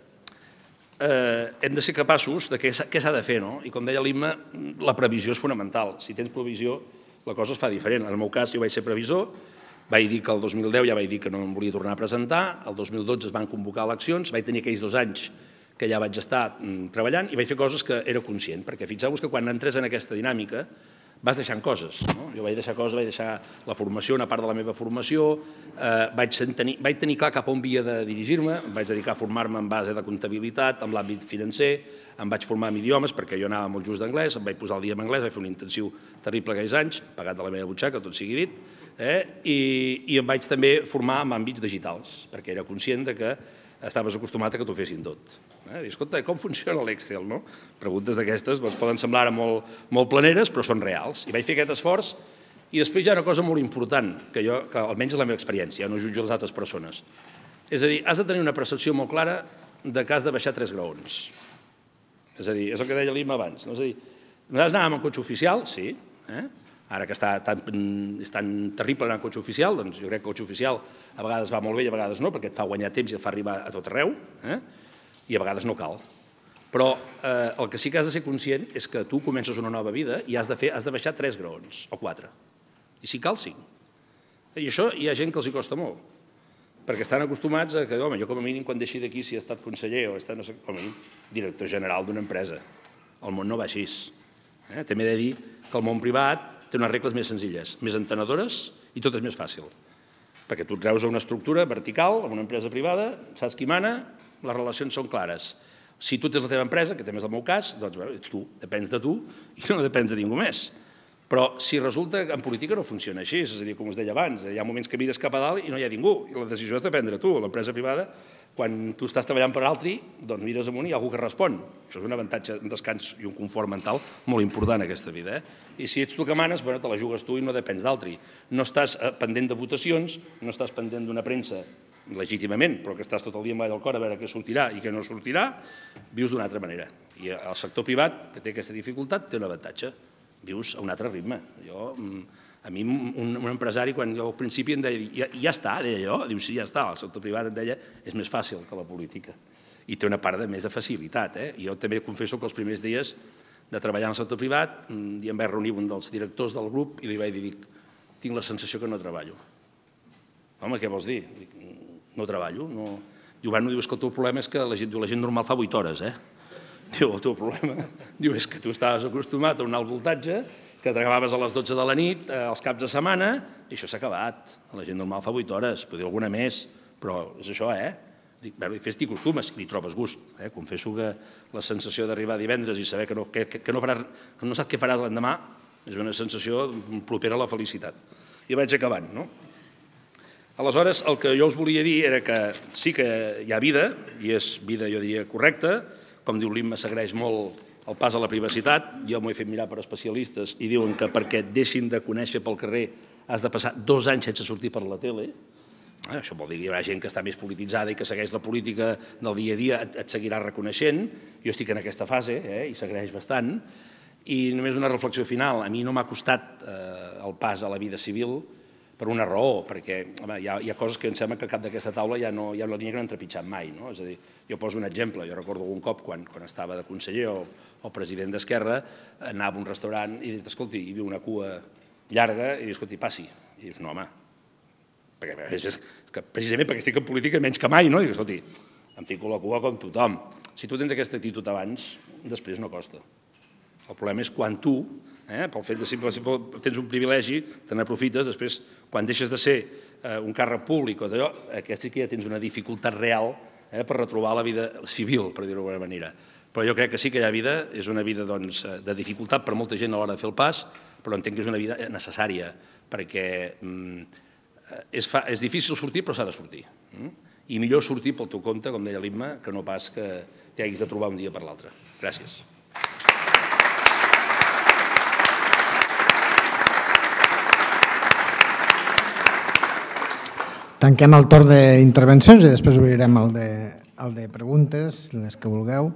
hem de ser capaços de què s'ha de fer, no? I com deia l'Imma, la previsió és fonamental. Si tens previsió, la cosa es fa diferent. En el meu cas, jo vaig ser previsor, vaig dir que el 2010 ja vaig dir que no em volia tornar a presentar, el 2012 es van convocar eleccions, vaig tenir aquells 2 anys que ja vaig estar treballant i vaig fer coses que era conscient, perquè fixeu-vos que quan entres en aquesta dinàmica vas deixant coses. Jo vaig deixar coses, vaig deixar la formació, una part de la meva formació, vaig tenir clar cap a on havia de dirigir-me, em vaig dedicar a formar-me en base de comptabilitat, en l'àmbit financer, em vaig formar en idiomes perquè jo anava molt just d'anglès, em vaig posar al dia en anglès, vaig fer un intensiu terrible aquells anys, pagat de la meva butxaca, tot sigui dit, i em vaig també formar en àmbits digitals, perquè era conscient que estaves acostumat a que t'ho fessin tot. Escolta, com funciona l'Excel? Preguntes d'aquestes poden semblar molt planeres, però són reals. I vaig fer aquest esforç i després hi ha una cosa molt important, que almenys és la meva experiència, no jutjo les altres persones. És a dir, has de tenir una percepció molt clara de que has de baixar 3 graons. És a dir, és el que deia l'Imma abans. És a dir, nosaltres anàvem en cotxe oficial, sí, ara que és tan terrible anar en cotxe oficial, doncs jo crec que el cotxe oficial a vegades va molt bé i a vegades no, perquè et fa guanyar temps i et fa arribar a tot arreu, i a vegades no cal. Però el que sí que has de ser conscient és que tu comences una nova vida i has de baixar 3 graons, o 4, i si cal 5. I això hi ha gent que els hi costa molt, perquè estan acostumats a que, home, jo com a mínim quan deixi d'aquí si he estat conseller o he estat, no sé, com a mínim, director general d'una empresa. El món no va així. També he de dir que el món privat té unes regles més senzilles, més entenedores i tot és més fàcil. Perquè tu et treus a una estructura vertical, en una empresa privada, saps qui mana, les relacions són clares. Si tu tens la teva empresa, que també és el meu cas, doncs ets tu, depens de tu i no depens de ningú més. Però si resulta que en política no funciona així, és a dir, com us deia abans, hi ha moments que mires cap a dalt i no hi ha ningú, i la decisió has de prendre tu. L'empresa privada, quan tu estàs treballant per altri, doncs mires amunt i hi ha algú que respon. Això és un avantatge, un descans i un confort mental molt important en aquesta vida. I si ets tu que manes, te la jugues tu i no depens d'altri. No estàs pendent de votacions, no estàs pendent d'una premsa legítimament, però que estàs tot el dia amb l'all al cor a veure què sortirà i què no sortirà, vius d'una altra manera. I el sector privat, que té aquesta dificultat, té un avantatge. Vius a un altre ritme. A mi, un empresari, quan jo al principi em deia, ja està, deia jo, diu, sí, ja està, el sector privat em deia, és més fàcil que la política. I té una part més de facilitat. Jo també confesso que els primers dies de treballar en el sector privat, un dia em vaig reunir un dels directors del grup i li vaig dir, tinc la sensació que no treballo. Home, què vols dir? No treballo. Diu, bueno, dius que el teu problema és que la gent normal fa 8 hores, Diu, el teu problema és que tu estaves acostumat a un alt voltatge, que t'acabaves a les 12 de la nit, als caps de setmana, i això s'ha acabat. La gent normal fa 8 hores, potser alguna més, però és això, Dic, fes-t'hi costumes, li trobes gust. Confesso que la sensació d'arribar divendres i saber que no saps què faràs l'endemà és una sensació propera a la felicitat. I vaig acabant, no? Aleshores, el que jo us volia dir era que sí que hi ha vida, i és vida, jo diria, correcta. Com diu l'Imma, s'agraeix molt el pas a la privacitat. Jo m'ho he fet mirar per especialistes i diuen que perquè et deixin de conèixer pel carrer has de passar 2 anys sense sortir per la tele. Això vol dir que hi haurà gent que està més polititzada i que segueix la política del dia a dia, et seguirà reconeixent. Jo estic en aquesta fase i s'agraeix bastant. I només una reflexió final. A mi no m'ha costat el pas a la vida civil per una raó, perquè hi ha coses que em sembla que cap d'aquesta taula hi ha una línia que no han trepitjat mai. És a dir, jo poso un exemple. Jo recordo algun cop, quan estava de conseller o president d'Esquerra, anava a un restaurant i dic, escolti, hi havia una cua llarga, i dic, escolti, passi. I dic, no, home, precisament perquè estic en política menys que mai, no? Dic, escolti, em fico la cua com tothom. Si tu tens aquesta actitud abans, després no costa. El problema és quan tu, pel fet de simplement tens un privilegi, te n'aprofites, després, quan deixes de ser un càrrec públic o d'allò, aquesta sí que ja tens una dificultat real per retrobar la vida civil, per dir-ho d'alguna manera. Però jo crec que sí que hi ha vida, és una vida de dificultat per molta gent a l'hora de fer el pas, però entenc que és una vida necessària, perquè és difícil sortir, però s'ha de sortir. I millor sortir pel teu compte, com deia l'Imma, que no pas que t'hi hagis de trobar un dia per l'altre. Gràcies. Tanquem el torn d'intervencions i després obrirem el de preguntes, les que vulgueu.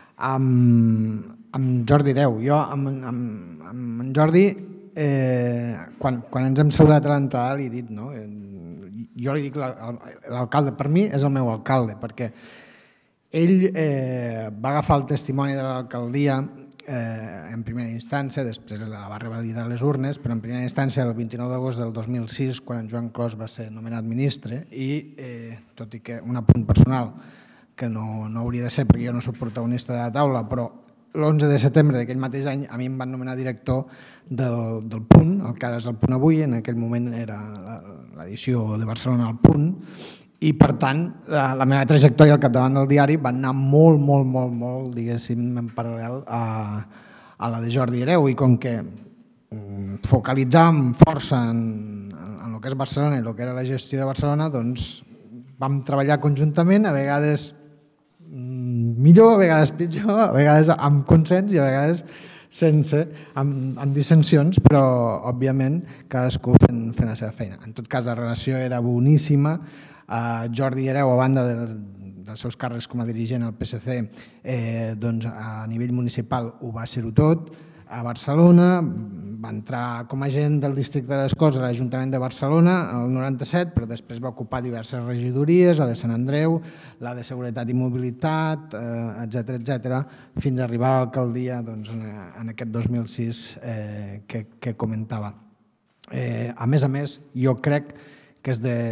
Amb Jordi Hereu. Jo, amb Jordi, quan ens hem saludat a l'entrada, li he dit, no? Jo li dic l'alcalde, per mi és el meu alcalde, perquè ell va agafar el testimoni de l'alcaldia en primera instància, després la va revalidar a les urnes, però en primera instància el 29 d'agost del 2006, quan en Joan Clos va ser nomenat ministre, i tot i que un apunt personal, que no hauria de ser perquè jo no soc protagonista de la taula, però l'11 de setembre d'aquell mateix any a mi em van nomenar director del Punt, el que ara és el Punt Avui, en aquell moment era l'edició de Barcelona al Punt, i per tant la meva trajectòria al capdavant del diari va anar molt, diguéssim, en paral·lel a la de Jordi Hereu, i com que focalitzàvem força en el que és Barcelona i el que era la gestió de Barcelona, doncs vam treballar conjuntament, a vegades millor, a vegades pitjor, a vegades amb consens i a vegades sense, amb dissensions, però òbviament cadascú fent la seva feina. En tot cas, la relació era boníssima. Jordi Hereu, a banda dels seus càrrecs com a dirigent al PSC, a nivell municipal ho va ser-ho tot. A Barcelona va entrar com a gerent del districte de les Corts a l'Ajuntament de Barcelona el 97, però després va ocupar diverses regidories, la de Sant Andreu, la de Seguretat i Mobilitat, etc., fins a arribar a l'alcaldia en aquest 2006 que comentava. A més, jo crec que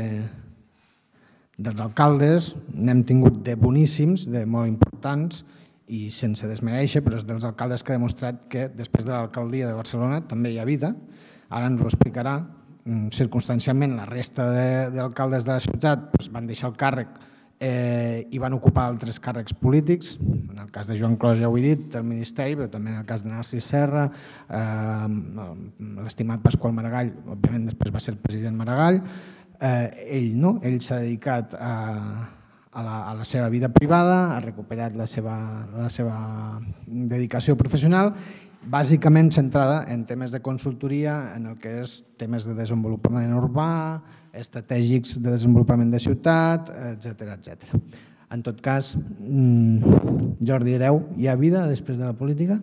dels alcaldes n'hem tingut de boníssims, de molt importants, i sense desmereixer, però és dels alcaldes que ha demostrat que després de l'alcaldia de Barcelona també hi ha vida. Ara ens ho explicarà. Circumstancialment, la resta d'alcaldes de la ciutat van deixar el càrrec i van ocupar altres càrrecs polítics. En el cas de Joan Clos ja ho he dit, del Ministeri, però també en el cas de Narcís Serra, l'estimat Pasqual Maragall, òbviament després va ser el president Maragall. Ell no, ell s'ha dedicat a la seva vida privada, ha recuperat la seva dedicació professional, bàsicament centrada en temes de consultoria, en el que és temes de desenvolupament urbà, estratègics de desenvolupament de ciutat, etc. En tot cas, Jordi Hereu, hi ha vida després de la política?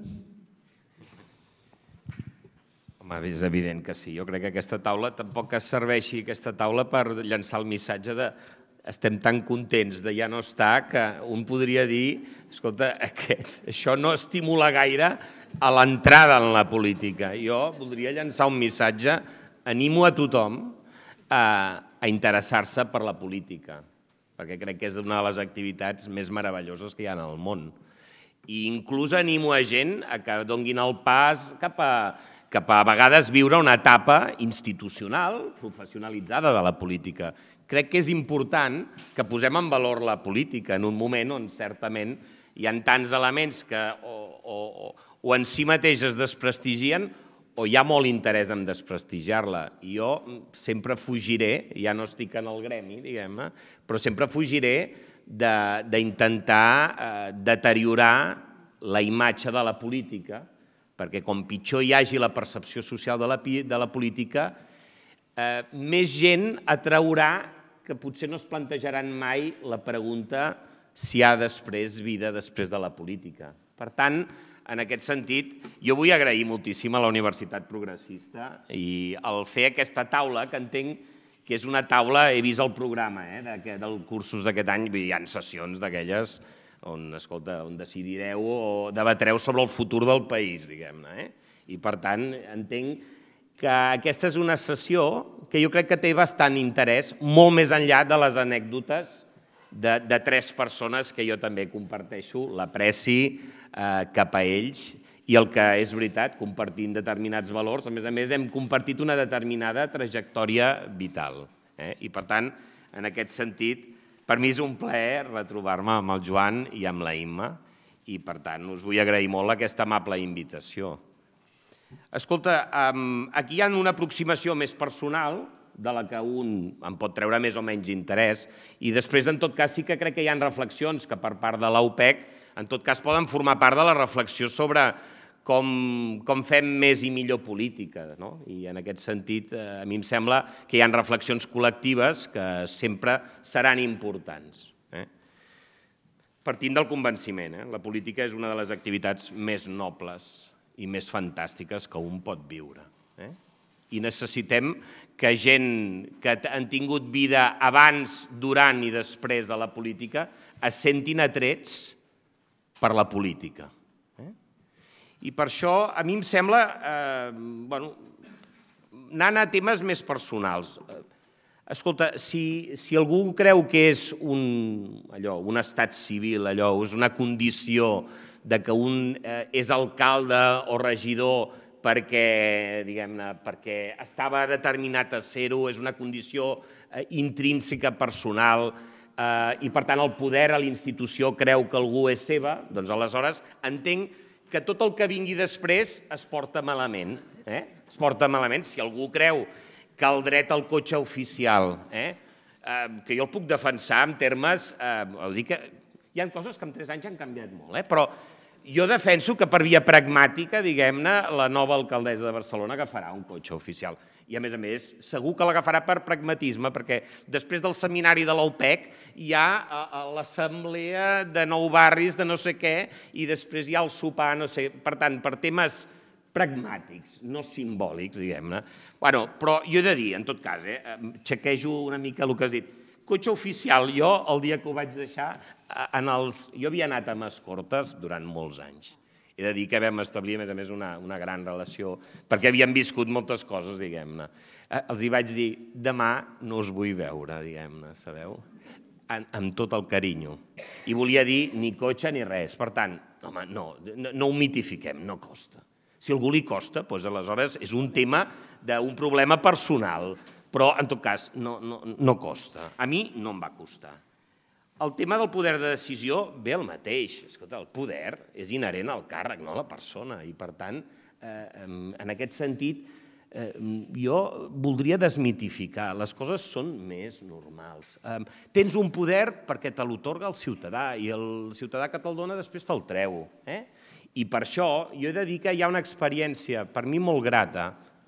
Home, és evident que sí. Jo crec que aquesta taula tampoc es serveixi aquesta taula per llançar el missatge de estem tan contents de ja no estar que un podria dir, escolta, això no estimula gaire a l'entrada en la política. Jo voldria llançar un missatge, animo a tothom a interessar-se per la política, perquè crec que és una de les activitats més meravelloses que hi ha en el món. I inclús animo a gent que donguin el pas cap a vegades viure una etapa institucional, professionalitzada de la política. Crec que és important que posem en valor la política en un moment on certament hi ha tants elements que o en si mateix es desprestigien o hi ha molt interès en desprestigiar-la. I jo sempre fugiré, ja no estic en el gremi, diguem-ne, però sempre fugiré d'intentar deteriorar la imatge de la política, perquè com pitjor hi hagi la percepció social de la política, més gent atraurà que potser no es plantejaran mai la pregunta si hi ha vida després de la política. Per tant, en aquest sentit, jo vull agrair moltíssim a la Universitat Progressista i el fer aquesta taula, que entenc que és una taula, he vist el programa dels cursos d'aquest any, hi ha sessions d'aquelles on decidireu o debatreu sobre el futur del país, diguem-ne. I per tant, entenc que aquesta és una sessió que jo crec que té bastant interès, molt més enllà de les anècdotes de tres persones que jo també comparteixo, l'apreci cap a ells i el que és veritat, compartint determinats valors, a més hem compartit una determinada trajectòria vital. I per tant, en aquest sentit, per mi és un plaer retrobar-me amb el Joan i amb la Imma i per tant us vull agrair molt aquesta amable invitació. Escolta, aquí hi ha una aproximació més personal de la que un en pot treure més o menys interès i després, en tot cas, sí que crec que hi ha reflexions que per part de l'UPEC, en tot cas, poden formar part de la reflexió sobre com fem més i millor política. I en aquest sentit, a mi em sembla que hi ha reflexions col·lectives que sempre seran importants. Partint del convenciment, la política és una de les activitats més nobles i més fantàstiques que un pot viure. I necessitem que gent que han tingut vida abans, durant i després de la política es sentin atrets per la política. I per això a mi em sembla, anant a temes més personals, escolta, si algú creu que és un estat civil, és una condició que un és alcalde o regidor perquè estava determinat a ser-ho, és una condició intrínseca personal i per tant el poder a la institució creu que algú és seva, doncs aleshores entenc que tot el que vingui després es porta malament. Es porta malament si algú creu que el dret al cotxe oficial, que jo el puc defensar en termes... Hi ha coses que en 3 anys han canviat molt, però jo defenso que per via pragmàtica, diguem-ne, la nova alcaldessa de Barcelona agafarà un cotxe oficial. I, a més, segur que l'agafarà per pragmatisme, perquè després del seminari de l'UPEC hi ha l'assemblea de 9 barris de no sé què i després hi ha el sopar, no sé... Per tant, per temes pragmàtics, no simbòlics, diguem-ne. Però jo he de dir, en tot cas, xequejo una mica el que has dit, cotxe oficial, jo el dia que ho vaig deixar, jo havia anat amb escortes durant molts anys. He de dir que vam establir, a més, una gran relació, perquè havíem viscut moltes coses, diguem-ne. Els hi vaig dir, demà no us vull veure, diguem-ne, sabeu? Amb tot el carinyo. I volia dir ni cotxe ni res. Per tant, home, no ho mitifiquem, no costa. Si a algú li costa, doncs aleshores és un tema d'un problema personal, però en tot cas no costa. A mi no em va costar. El tema del poder de decisió ve el mateix. Escolta, el poder és inherent al càrrec, no a la persona. I per tant, en aquest sentit, jo voldria desmitificar. Les coses són més normals. Tens un poder perquè te l'otorga el ciutadà i el ciutadà que te'l dona després te'l treu. I per això jo he de dir que hi ha una experiència, per mi molt grata,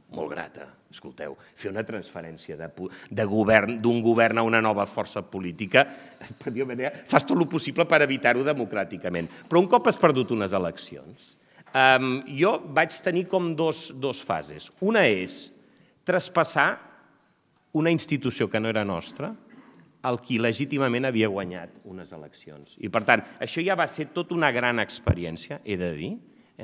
escolteu, fer una transferència d'un govern a una nova força política, fas tot el possible per evitar-ho democràticament. Però un cop has perdut unes eleccions, jo vaig tenir com dos fases. Una és traspassar una institució que no era nostra al qui legítimament havia guanyat unes eleccions. I, per tant, això ja va ser tota una gran experiència, he de dir,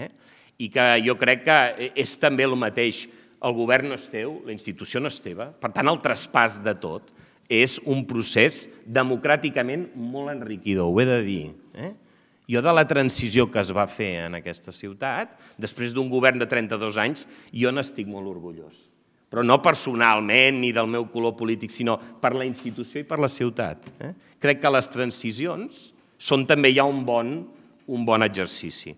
i que jo crec que és també el mateix. El govern no és teu, la institució no és teva. Per tant, el traspàs de tot és un procés democràticament molt enriquidor, ho he de dir. Jo de la transició que es va fer en aquesta ciutat, després d'un govern de 32 anys, jo n'estic molt orgullós. Però no personalment ni del meu color polític, sinó per la institució i per la ciutat. Crec que les transicions són també ja un bon exercici.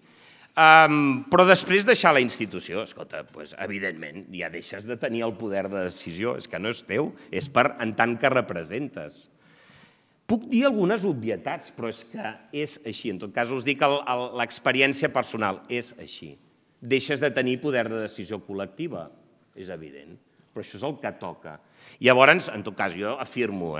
Però després deixar la institució, escolta, evidentment, ja deixes de tenir el poder de decisió, és que no és teu, és en tant que representes. Puc dir algunes obvietats, però és que és així. En tot cas, us dic l'experiència personal, és així. Deixes de tenir poder de decisió col·lectiva, és evident, però això és el que toca. Llavors, en tot cas, jo afirmo,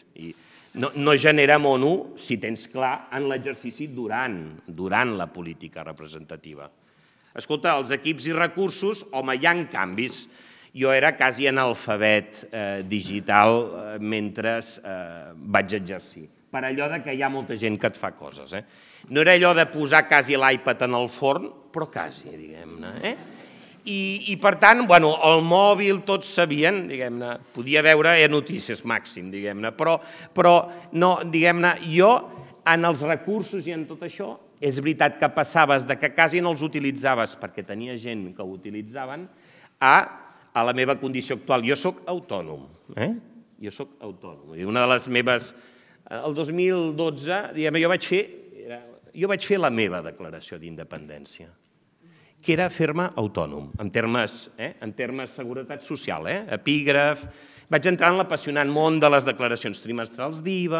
no genera mono, si tens clar, en l'exercici durant la política representativa. Escolta, els equips i recursos, home, hi ha canvis. Jo era quasi analfabet digital mentre vaig exercir, per allò que hi ha molta gent que et fa coses. No era allò de posar quasi l'iPad en el forn, però quasi, diguem-ne. I, per tant, el mòbil tots sabien, diguem-ne, podia veure notícies màxim, diguem-ne, però no, diguem-ne, jo en els recursos i en tot això, és veritat que passaves de que quasi no els utilitzaves perquè tenia gent que ho utilitzaven a la meva condició actual. Jo soc autònom, jo soc autònom. Una de les meves, el 2012, diguem-ne, jo vaig fer la meva declaració d'independència, que era fer-me autònom, en termes seguretat social, epígraf. Vaig entrar en l'apassionant món de les declaracions trimestrals d'IVA,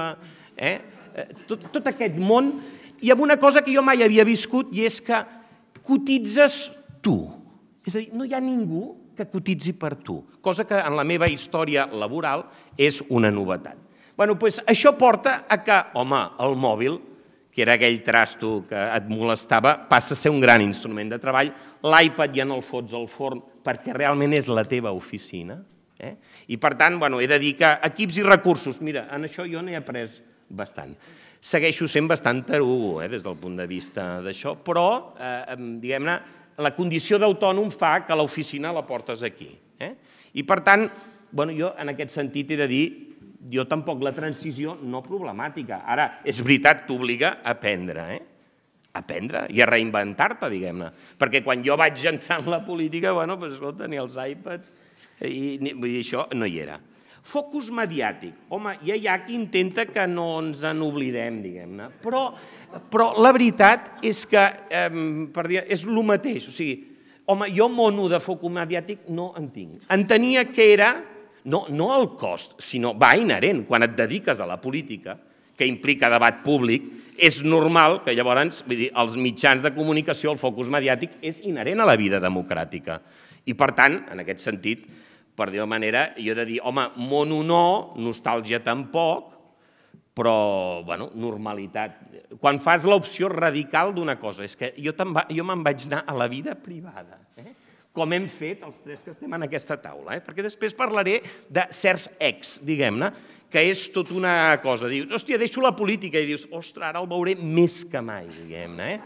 tot aquest món, i amb una cosa que jo mai havia viscut, i és que cotitzes tu. És a dir, no hi ha ningú que cotitzi per tu, cosa que en la meva història laboral és una novetat. Doncs això porta a que, home, el mòbil, que era aquell trasto que et molestava, passa a ser un gran instrument de treball. L'iPad ja no el fots al forn perquè realment és la teva oficina. I per tant, he de dir que equips i recursos, mira, en això jo n'he après bastant. Segueixo sent bastant tarugo des del punt de vista d'això, però, diguem-ne, la condició d'autònom fa que l'oficina la portes aquí. I per tant, jo en aquest sentit he de dir, jo tampoc la transició no problemàtica. Ara, és veritat, t'obliga a aprendre, i a reinventar-te, diguem-ne. Perquè quan jo vaig entrar en la política, escolta, ni els iPads, vull dir, això no hi era. Focus mediàtic. Home, ja hi ha qui intenta que no ens en oblidem, diguem-ne. Però la veritat és que és el mateix. O sigui, home, jo mono de focus mediàtic no en tinc. Entenia que era no el cost, sinó inherent. Quan et dediques a la política, que implica debat públic, és normal que llavors els mitjans de comunicació, el focus mediàtic, és inherent a la vida democràtica. I per tant, en aquest sentit, per dir-ho manera, jo he de dir, home, mono no, nostàlgia tampoc, però, normalitat. Quan fas l'opció radical d'una cosa, és que jo me'n vaig anar a la vida privada, com hem fet els tres que estem en aquesta taula, perquè després parlaré de certs ex, diguem-ne, que és tot una cosa. Dius, hòstia, deixo la política, i dius, ostres, ara el veuré més que mai, diguem-ne.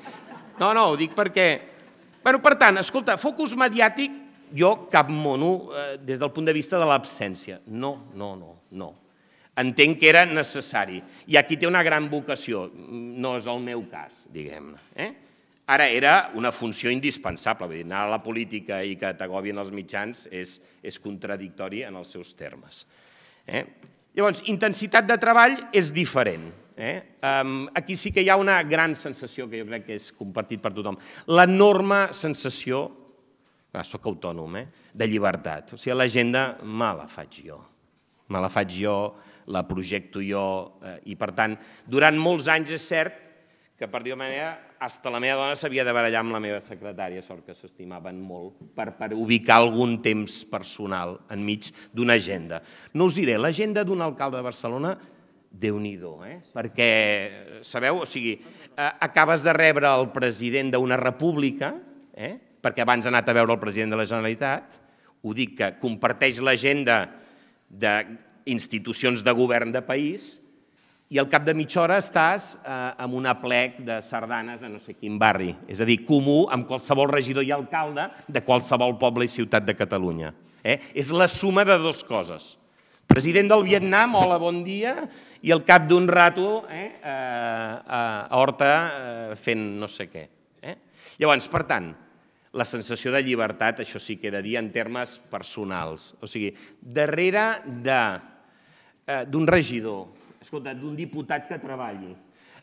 No, ho dic perquè... Per tant, escolta, focus mediàtic, jo cap mono des del punt de vista de l'absència. No. Entenc que era necessari. I aquí té una gran vocació. No és el meu cas, diguem-ne. Ara era una funció indispensable. Vull dir, anar a la política i que t'agobien els mitjans és contradictori en els seus termes. Llavors, intensitat de treball és diferent. Aquí sí que hi ha una gran sensació que jo crec que és compartit per tothom. L'enorme sensació, soc autònom, de llibertat. O sigui, l'agenda me la faig jo, la projecto jo, i per tant, durant molts anys és cert que, per dir-ho manera, fins la meva dona s'havia de barallar amb la meva secretària, sort que s'estimaven molt, per ubicar algun temps personal enmig d'una agenda. No us diré, l'agenda d'un alcalde de Barcelona, Déu-n'hi-do, perquè, sabeu, o sigui, acabes de rebre el president d'una república, perquè abans ha anat a veure el president de la Generalitat, ho dic que comparteix l'agenda d'institucions de govern de país i al cap de mitja hora estàs en un aplec de sardanes a no sé quin barri, és a dir, comú amb qualsevol regidor i alcalde de qualsevol poble i ciutat de Catalunya. És la suma de dues coses. President del Vietnam, hola, bon dia, i al cap d'un rato a Horta fent no sé què. Llavors, per tant, la sensació de llibertat, això sí que he de dir en termes personals. O sigui, darrere d'un regidor, escolta, d'un diputat que treballi,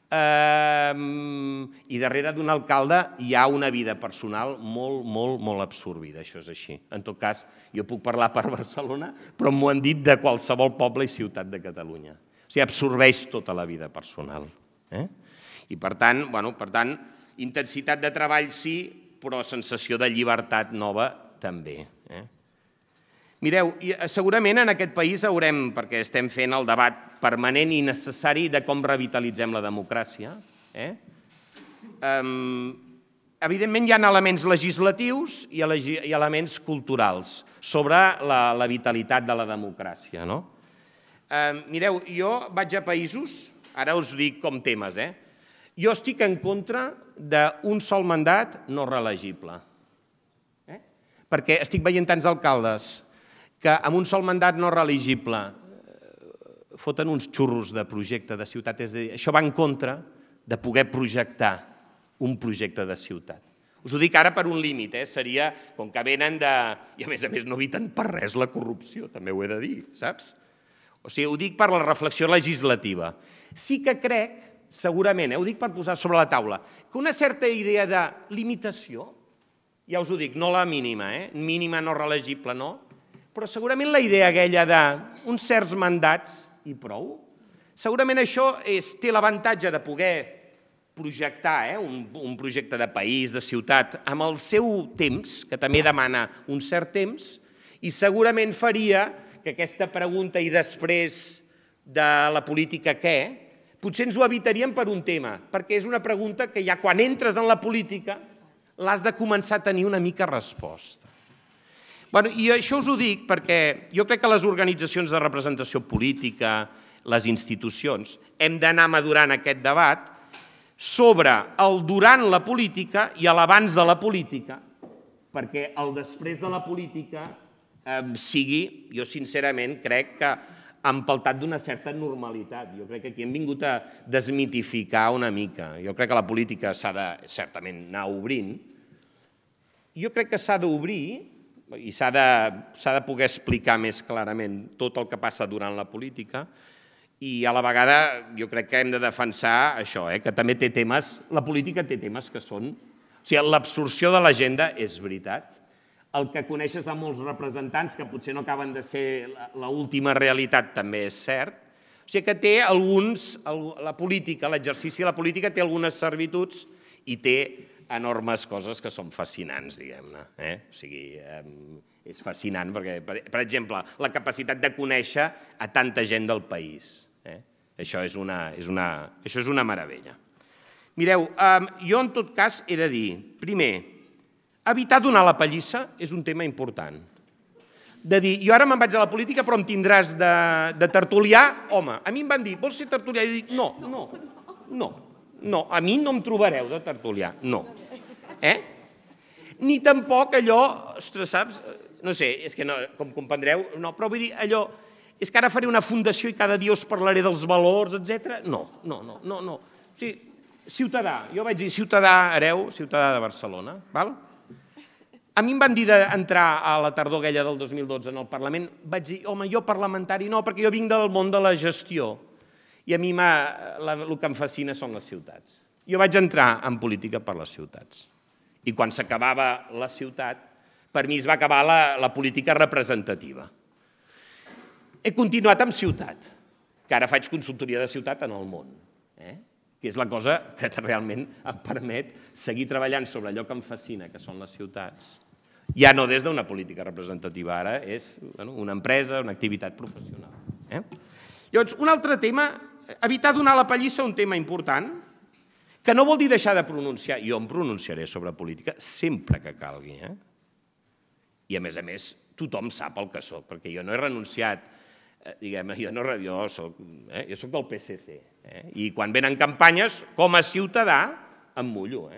i darrere d'un alcalde hi ha una vida personal molt absorbida, això és així. En tot cas, jo puc parlar per Barcelona, però m'ho han dit de qualsevol poble i ciutat de Catalunya. O sigui, absorbeix tota la vida personal. I per tant, intensitat de treball sí, però sensació de llibertat nova també. Mireu, segurament en aquest país haurem, perquè estem fent el debat permanent i necessari de com revitalitzem la democràcia, evidentment hi ha elements legislatius i elements culturals sobre la vitalitat de la democràcia. Mireu, jo vaig a països, ara us dic com temes, jo estic en contra d'un sol mandat no reelegible, perquè estic veient tants alcaldes que amb un sol mandat no reelegible foten uns xurros de projecte de ciutat, és a dir, això va en contra de poder projectar un projecte de ciutat. Us ho dic ara per un límit, seria com que venen de... I a més no eviten per res la corrupció, també ho he de dir, saps? O sigui, ho dic per la reflexió legislativa. Sí que crec, segurament, ho dic per posar sobre la taula, que una certa idea de limitació, ja us ho dic, no la mínima, mínima no reelegible, no, però segurament la idea aquella d'uns certs mandats i prou, segurament això té l'avantatge de poder projectar un projecte de país, de ciutat, amb el seu temps, que també demana un cert temps, i segurament faria que aquesta pregunta i després de la política què, potser ens ho evitaríem per un tema, perquè és una pregunta que ja quan entres en la política l'has de començar a tenir una mica resposta. I això us ho dic perquè jo crec que les organitzacions de representació política, les institucions, hem d'anar madurant aquest debat sobre el durant la política i l'abans de la política, perquè el després de la política sigui, jo sincerament crec que empeltat d'una certa normalitat. Jo crec que aquí hem vingut a desmitificar una mica. Jo crec que la política s'ha de, certament, anar obrint. Jo crec que s'ha d'obrir i s'ha de poder explicar més clarament tot el que passa durant la política i a la vegada jo crec que hem de defensar això, que també té temes, la política té temes que són... O sigui, l'absorció de l'agenda és veritat, el que coneixes a molts representants que potser no acaben de ser l'última realitat també és cert, o sigui que té alguns, la política, l'exercici de la política té algunes servituds i té enormes coses que són fascinants, diguem-ne. O sigui, és fascinant perquè, per exemple, la capacitat de conèixer a tanta gent del país. Això és una meravella. Mireu, jo en tot cas he de dir, primer, evitar donar la pallissa és un tema important. De dir, jo ara me'n vaig a la política però em tindràs de tertulià, home, a mi em van dir, vols ser tertulià? I dic, no, No, a mi no em trobareu de tertulià, no. Ni tampoc allò, ostres, saps? No sé, és que no, com comprendreu, no, però vull dir allò, és que ara faré una fundació i cada dia us parlaré dels valors, etc. No. O sigui, ciutadà, jo vaig dir ciutadà hereu, ciutadà de Barcelona, val? A mi em van dir d'entrar a la tardor aquella del 2012 en el Parlament, vaig dir, home, jo parlamentari no, perquè jo vinc del món de la gestió i a mi el que em fascina són les ciutats. Jo vaig entrar en política per les ciutats i quan s'acabava la ciutat, per mi es va acabar la política representativa. He continuat amb ciutat, que ara faig consultoria de ciutat en el món, que és la cosa que realment em permet seguir treballant sobre allò que em fascina, que són les ciutats. Ja no des d'una política representativa, ara és una empresa, una activitat professional. Llavors, un altre tema, evitar donar la pallissa a un tema important, que no vol dir deixar de pronunciar. Jo em pronunciaré sobre política sempre que calgui. I a més, tothom sap el que soc, perquè jo no he renunciat, diguem-ne, jo soc del PSC. I quan venen campanyes, com a ciutadà, em mullo.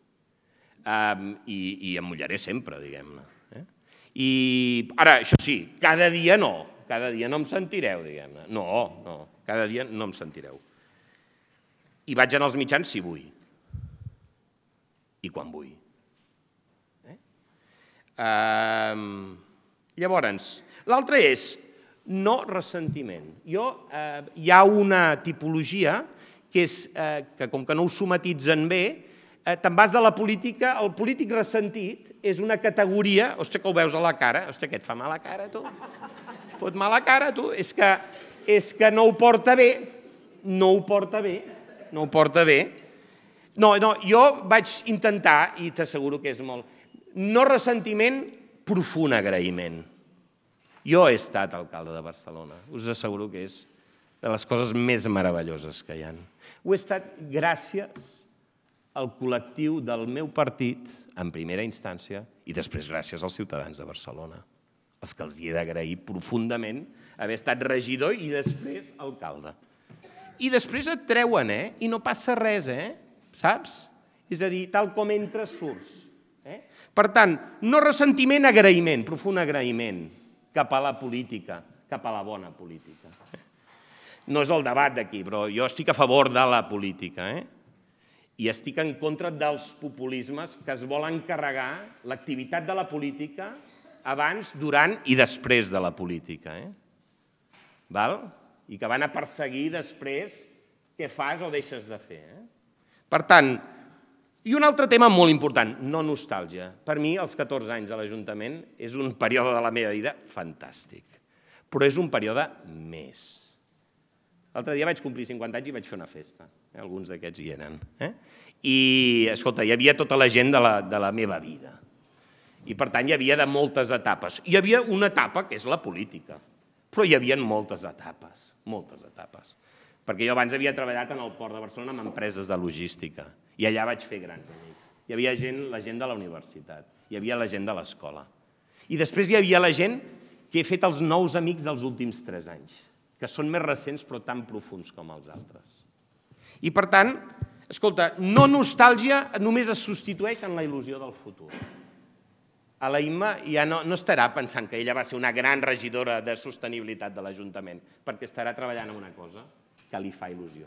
I em mullaré sempre, diguem-ne. I ara, això sí, cada dia no em sentireu, diguem-ne. No, cada dia no em sentireu. I vaig anar als mitjans si vull. I quan vull. Llavors, l'altre és no ressentiment. Hi ha una tipologia que és que, com que no ho somatitzen bé, te'n vas de la política, el polític ressentit és una categoria, hòstia, que ho veus a la cara, hòstia, que et fa mala cara, tu? Fot mala cara, tu? És que no ho porta bé, no ho porta bé. No, jo vaig intentar, i t'asseguro que és molt, no ressentiment, profund agraïment. Jo he estat alcalde de Barcelona, us asseguro que és de les coses més meravelloses que hi ha. Ho he estat gràcies al col·lectiu del meu partit, en primera instància, i després gràcies als ciutadans de Barcelona, els que els hi he d'agrair profundament haver estat regidor i després alcalde. I després et treuen, i no passa res, saps? És a dir, tal com entres, surts. Per tant, no ressentiment, agraïment, profund agraïment cap a la política, cap a la bona política. No és el debat d'aquí, però jo estic a favor de la política, i estic en contra dels populismes que es volen carregar l'activitat de la política abans, durant i després de la política. Val? I que van a perseguir després què fas o deixes de fer. Per tant, i un altre tema molt important, no nostàlgia. Per mi, els 14 anys a l'Ajuntament és un període de la meva vida fantàstic, però és un període més. L'altre dia vaig complir 50 anys i vaig fer una festa. Alguns d'aquests hi eren. I, escolta, hi havia tota la gent de la meva vida. I, per tant, hi havia de moltes etapes. Hi havia una etapa que és la política, però hi havia moltes etapes. Perquè jo abans havia treballat en el Port de Barcelona amb empreses de logística i allà vaig fer grans amics. Hi havia la gent de la universitat, hi havia la gent de l'escola. I després hi havia la gent que he fet els nous amics dels últims 3 anys, que són més recents però tan profunds com els altres. I per tant, escolta, no nostàlgia només es substitueix en la il·lusió del futur. A la Imma ja no estarà pensant que ella va ser una gran regidora de sostenibilitat de l'Ajuntament, perquè estarà treballant en una cosa que li fa il·lusió.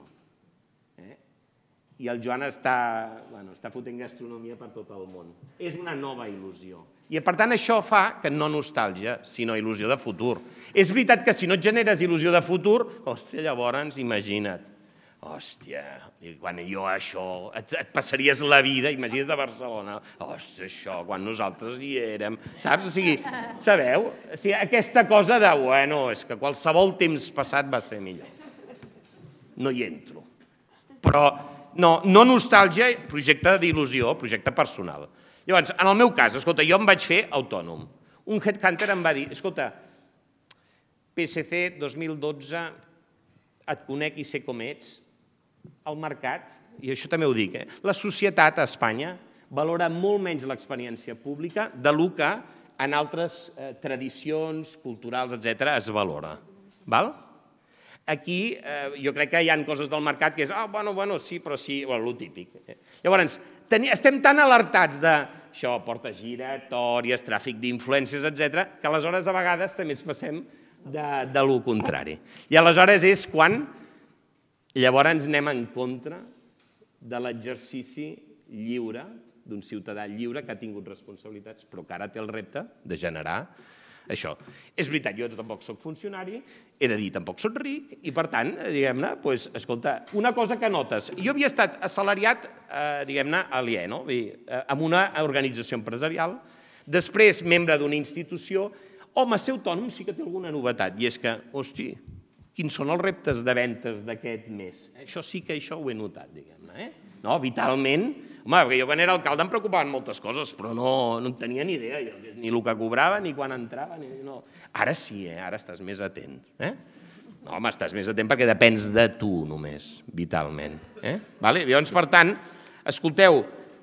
I el Joan està fotent gastronomia per tot el món. És una nova il·lusió. I per tant això fa que no nostàlgia, sinó il·lusió de futur. És veritat que si no et generes il·lusió de futur, hòstia, llavors imagina't. Hòstia, quan jo això, et passaries la vida, imagina't a Barcelona, hòstia, això, quan nosaltres hi érem, saps? O sigui, sabeu? Aquesta cosa de, bueno, és que qualsevol temps passat va ser millor. No hi entro. Però, no nostàlgia, projecte d'il·lusió, projecte personal. Llavors, en el meu cas, escolta, jo em vaig fer autònom. Un headhunter em va dir, escolta, PSC 2012, et conec i sé com ets, el mercat, i això també ho dic, la societat a Espanya valora molt menys l'experiència pública del que en altres tradicions culturals, etc., es valora. Aquí jo crec que hi ha coses del mercat que és, bueno, sí, però sí, el típic. Llavors, estem tan alertats d'això, porta giratòries, tràfic d'influències, etc., que aleshores a vegades també ens passem de lo contrari. I aleshores és quan llavors anem en contra de l'exercici lliure d'un ciutadà lliure que ha tingut responsabilitats, però que ara té el repte de generar això. És veritat, jo tampoc soc funcionari, he de dir, tampoc soc ric, i per tant, diguem-ne, escolta, una cosa que notes, jo havia estat assalariat, diguem-ne, aliè, no? En una organització empresarial, després membre d'una institució, home, ser autònom sí que té alguna novetat, i és que, hosti, quins són els reptes de ventes d'aquest mes? Això sí que això ho he notat, diguem-ne, no, vitalment. Home, perquè jo quan era alcalde em preocupaven moltes coses, però no en tenia ni idea, ni el que cobrava, ni quan entrava, no. Ara sí, ara estàs més atent. No, home, estàs més atent perquè depens de tu només, vitalment. Llavors, per tant, escolteu,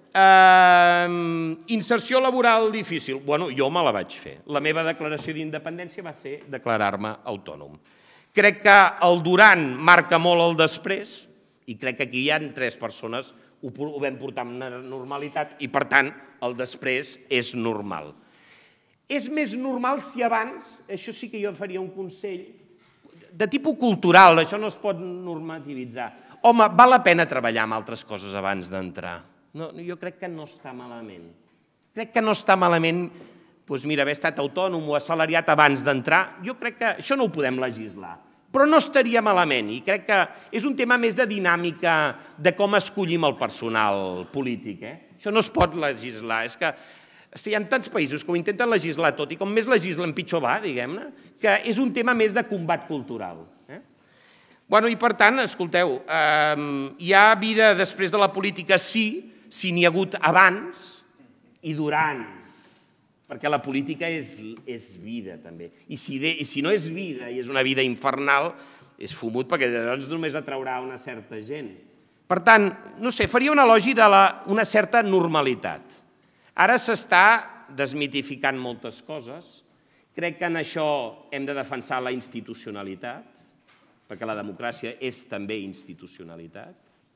inserció laboral difícil. Bueno, jo me la vaig fer. La meva declaració d'independència va ser declarar-me autònom. Crec que el durant marca molt el després i crec que aquí hi ha 3 persones ho vam portar amb normalitat i, per tant, el després és normal. És més normal si abans, això sí que jo faria un consell, de tipus cultural, això no es pot normativitzar. Home, val la pena treballar amb altres coses abans d'entrar. Jo crec que no està malament. Crec que no està malament, doncs mira, haver estat autònom o assalariat abans d'entrar, jo crec que això no ho podem legislar. Però no estaria malament, i crec que és un tema més de dinàmica de com escollim el personal polític. Això no es pot legislar. És que hi ha tants països que ho intenten legislar tot, i com més legislen pitjor va, diguem-ne, que és un tema més de combat cultural. I per tant, escolteu, hi ha vida després de la política, sí, si n'hi ha hagut abans i durant, perquè la política és vida, també. I si no és vida i és una vida infernal, és fumut, perquè llavors només atraurà una certa gent. Per tant, no sé, faria un elogi d'una certa normalitat. Ara s'està desmitificant moltes coses. Crec que en això hem de defensar la institucionalitat, perquè la democràcia és també institucionalitat.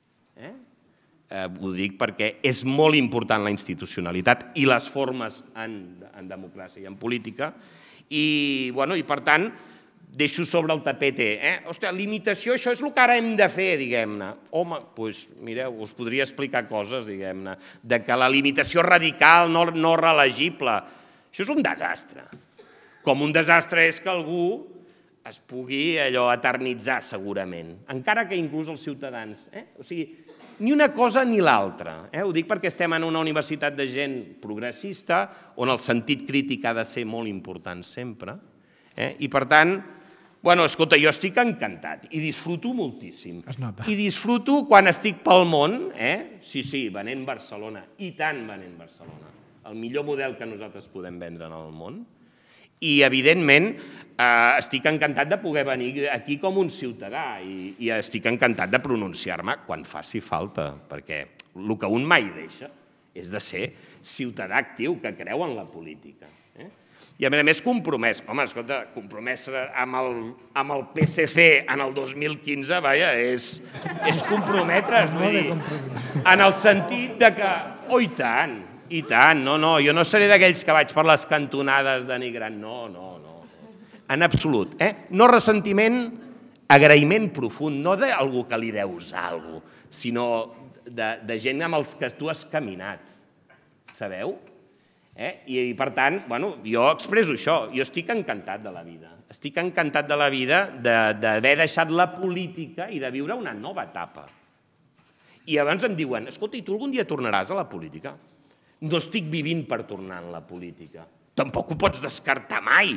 Ho dic perquè és molt important la institucionalitat i les formes en democràcia i en política. I, per tant, deixo sobre el tapete. Hòstia, limitació, això és el que ara hem de fer, diguem-ne. Home, doncs, mireu, us podria explicar coses, diguem-ne, de que la limitació radical, no reelegible, això és un desastre. Com un desastre és que algú es pugui allò eternitzar, segurament, encara que inclús els ciutadans. O sigui, ni una cosa ni l'altra. Ho dic perquè estem en una universitat de gent progressista, on el sentit crític ha de ser molt important sempre. I per tant, escolta, jo estic encantat i disfruto moltíssim. I disfruto quan estic pel món, sí, venent Barcelona, i tant venent Barcelona. El millor model que nosaltres podem vendre en el món. I, evidentment, estic encantat de poder venir aquí com un ciutadà i estic encantat de pronunciar-me quan faci falta, perquè el que un mai deixa és de ser ciutadà actiu, que creu en la política. I, a més, compromès. Home, escolta, compromès amb el PSC en el 2015, vaja, és comprometre's, vull dir, en el sentit que, oh, i tant, no, jo no seré d'aquells que vaig per les cantonades denigrant, no, en absolut. No ressentiment, agraïment profund, no d'algú que li deus alguna cosa, sinó de gent amb els que tu has caminat, sabeu? I per tant, jo expresso això, jo estic encantat de la vida, estic encantat de la vida d'haver deixat la política i de viure una nova etapa. I abans em diuen, escolta, i tu algun dia tornaràs a la política? No estic vivint per tornar a la política. Tampoc ho pots descartar mai.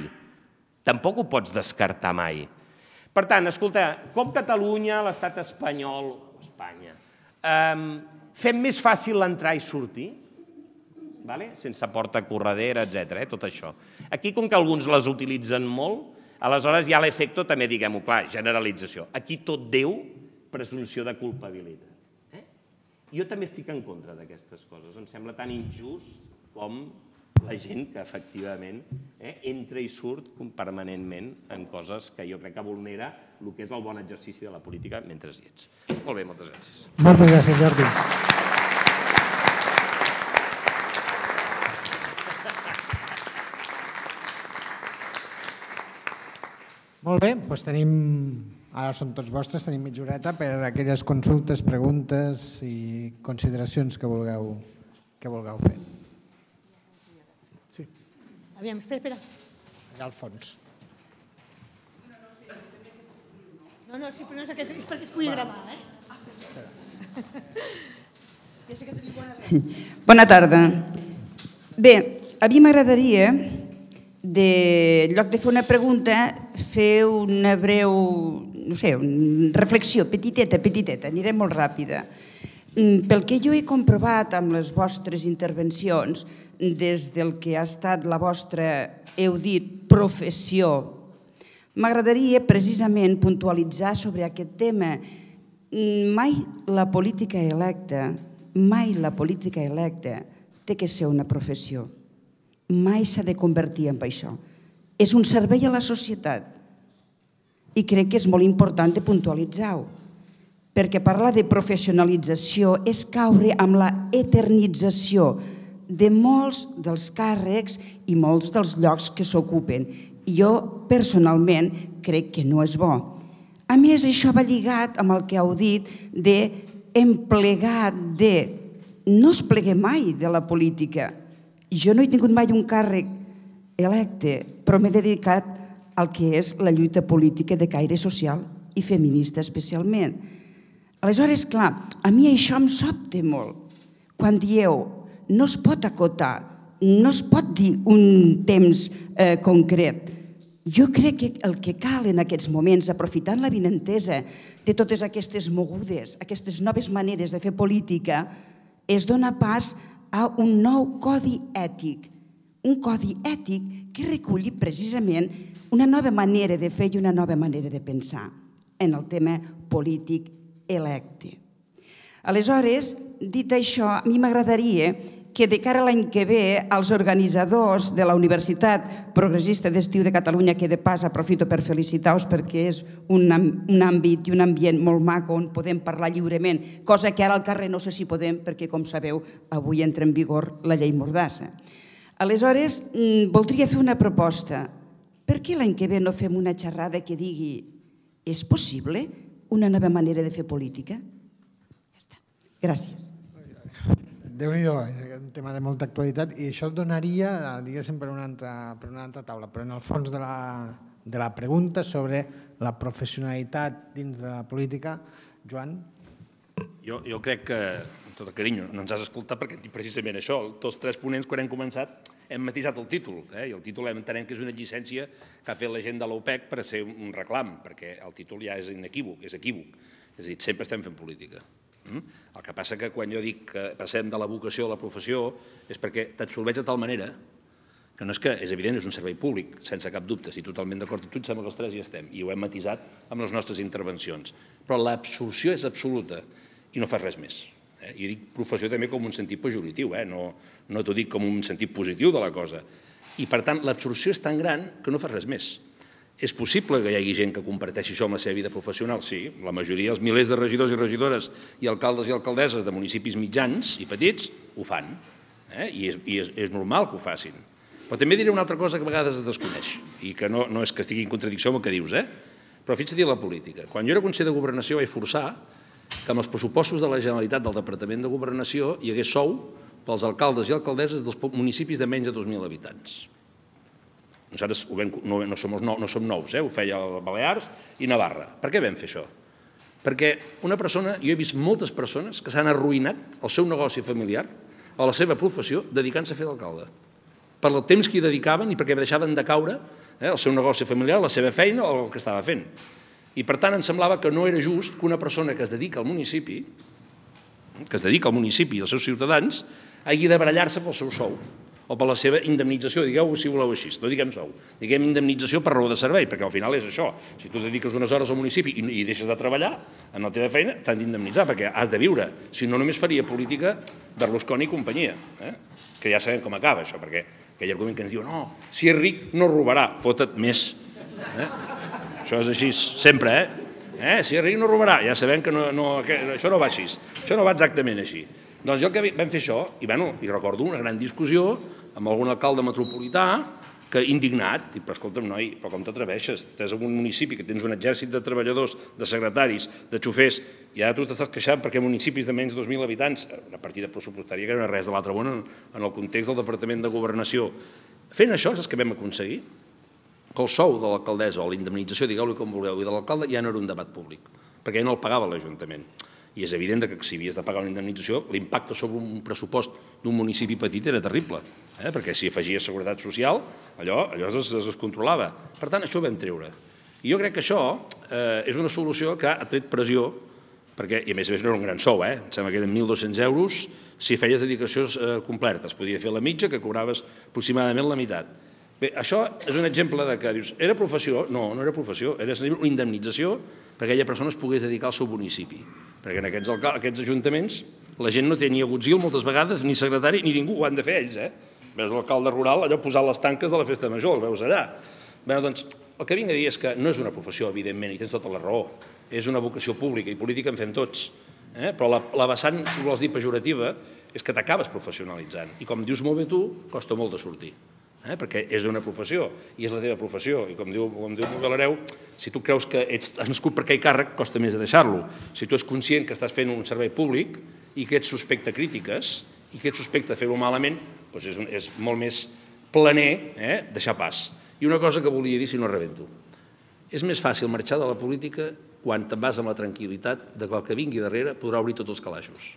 Per tant, escolta, com Catalunya, l'estat espanyol, Espanya, fem més fàcil entrar i sortir, sense porta corredera, etc., tot això. Aquí, com que alguns les utilitzen molt, aleshores hi ha l'efecte, també diguem-ho clar, generalització. Aquí tot Déu, presumpció de culpabilitat. Jo també estic en contra d'aquestes coses. Em sembla tan injust com la gent que efectivament entra i surt permanentment en coses que jo crec que vulnera el que és el bon exercici de la política mentre hi ets. Molt bé, moltes gràcies. Moltes gràcies, Jordi. Molt bé, doncs tenim, ara són tots vostres, tenim mitja horeta per a aquelles consultes, preguntes i consideracions que vulgueu fer. Sí. Aviam, espera. Allà al fons. No, sí, però no és aquest, és perquè es pugui gravar, eh? Espera. Ja sé que tenim bona tarda. Bona tarda. Bé, a mi m'agradaria, en lloc de fer una pregunta, fer una breu, no sé, una reflexió, petiteta, aniré molt ràpida. Pel que jo he comprovat amb les vostres intervencions, des del que ha estat la vostra, heu dit, professió, m'agradaria precisament puntualitzar sobre aquest tema. Mai la política electa té que ser una professió. Mai s'ha de convertir en això. És un servei a la societat i crec que és molt important de puntualitzar-ho, perquè parlar de professionalització és caure amb la eternització de molts dels càrrecs i molts dels llocs que s'ocupen. I jo, personalment, crec que no és bo. A més, això va lligat amb el que heu dit d'emplegat de... No es plegue mai de la política. Jo no he tingut mai un càrrec electe, però m'he dedicat al que és la lluita política de caire social i feminista especialment. Aleshores, clar, a mi això em sobta molt. Quan dieu, no es pot acotar, no es pot dir un temps concret. Jo crec que el que cal en aquests moments, aprofitant l'avinentesa de totes aquestes mogudes, aquestes noves maneres de fer política, és donar pas a un nou codi ètic. Un codi ètic que reculli precisament una nova manera de fer i una nova manera de pensar en el tema polític electe. Aleshores, dit això, a mi m'agradaria que de cara a l'any que ve els organitzadors de la Universitat Progressista d'Estiu de Catalunya, que de pas aprofito per felicitar-vos perquè és un àmbit i un ambient molt maco on podem parlar lliurement, cosa que ara al carrer no sé si podem perquè, com sabeu, avui entra en vigor la llei Mordassa. Aleshores, voldria fer una proposta. Per què l'any que ve no fem una xerrada que digui és possible una nova manera de fer política? Ja està. Gràcies. Déu-n'hi-do, és un tema de molta actualitat i això donaria, diguéssim, per una altra taula, però en el fons de la pregunta sobre la professionalitat dins de la política, Joan? Jo crec que, amb tot el carinyo, no ens has escoltat perquè et dic precisament això. Tots tres ponents, quan hem començat, hem matisat el títol, i el títol entenem que és una llicència que ha fet la gent de l'OPEC per ser un reclam, perquè el títol ja és inequívoc, és equívoc. És a dir, sempre estem fent política. El que passa que quan jo dic que passem de la vocació a la professió és perquè t'absorbeix de tal manera que no és que, és evident, és un servei públic, sense cap dubte, estic totalment d'acord amb tu, em sembla que els tres hi estem, i ho hem matisat amb les nostres intervencions. Però l'absorció és absoluta i no fas res més. Jo dic professió també com un sentit pejoratiu, no t'ho dic com un sentit positiu de la cosa. I per tant, l'absorció és tan gran que no fas res més. És possible que hi hagi gent que comparteixi això amb la seva vida professional? Sí, la majoria, els milers de regidors i regidores i alcaldes i alcaldesses de municipis mitjans i petits ho fan, i és normal que ho facin. Però també diré una altra cosa que a vegades es desconeix i que no és que estigui en contradicció amb el que dius, però fixa't en la política. Quan jo era conseller de Governació vaig forçar que amb els pressupostos de la Generalitat del Departament de Governació hi hagués sou pels alcaldes i alcaldesses dels municipis de menys de 2.000 habitants. Nosaltres no som nous, ho feia Balears i Navarra. Per què vam fer això? Perquè una persona, jo he vist moltes persones que s'han arruïnat el seu negoci familiar o la seva professió dedicant-se a fer d'alcalde. Per el temps que hi dedicaven i perquè deixaven de caure el seu negoci familiar, la seva feina o el que estava fent. I per tant em semblava que no era just que una persona que es dedica al municipi, i als seus ciutadans, hagi de barallar-se pel seu sou o per la seva indemnització, digueu-ho si voleu així, no diguem sou, diguem indemnització per raó de servei, perquè al final és això, si tu dediques unes hores al municipi i deixes de treballar en la teva feina, t'han d'indemnitzar perquè has de viure, si no només faria política Berlusconi i companyia, que ja sabem com acaba això, perquè Aquell argument que ens diu, no, si és ric no robarà, fota't més. Això és així, sempre, Si és ric no robarà, ja sabem que això no va així, això no va exactament així. Doncs jo que vam fer això, i recordo una gran discussió amb algun alcalde metropolità, que indignat, però escolta'm, noi, però com t'atreveixes? Estàs en un municipi que tens un exèrcit de treballadors, de secretaris, de xofers, i ara tu t'estàs queixant perquè municipis de menys de 2.000 habitants, una partida pressupostària que no era res de l'altre món en el context del Departament de Governació. Fent això, saps què vam aconseguir? Que el sou de l'alcaldessa o l'indemnització, digueu-li com vulgueu, i de l'alcalde ja no era un debat públic, perquè ja no el pagava l'Ajuntament. I és evident que si havies de pagar una indemnització, l'impacte sobre un pressupost d'un municipi petit era terrible, perquè si afegies seguretat social, allò es descontrolava. Per tant, això ho vam treure. I jo crec que això és una solució que ha tret pressió, perquè, i a més no era un gran sou, em sembla que eren 1.200 euros si feies dedicacions completes. Podia fer la mitja, que cobraves aproximadament la meitat. Bé, això és un exemple de que dius, era professió? No, no era professió, era una indemnització perquè aquella persona es pogués dedicar al seu municipi. Perquè en aquests ajuntaments la gent no té ni agutzil moltes vegades, ni secretari, ni ningú, ho han de fer ells. Veus l'alcalde rural, allò posant les tanques de la festa major, el veus allà. Bé, doncs, el que vinc a dir és que no és una professió, evidentment, i tens tota la raó. És una vocació pública, i política en fem tots. Però la vessant, si vols dir pejorativa, és que t'acabes professionalitzant. I com dius molt bé tu, costa molt de sortir. Perquè és una professió, i és la teva professió, i com diu molt bé l'hereu, si tu creus que has nascut per aquell càrrec, costa més de deixar-lo. Si tu ets conscient que estàs fent un servei públic i que ets suspecte crítiques, i que ets suspecte de fer-ho malament, doncs és molt més planer deixar pas. I una cosa que volia dir, si no rebento, és més fàcil marxar de la política quan te'n vas amb la tranquil·litat que el que vingui darrere podrà obrir tots els calaixos.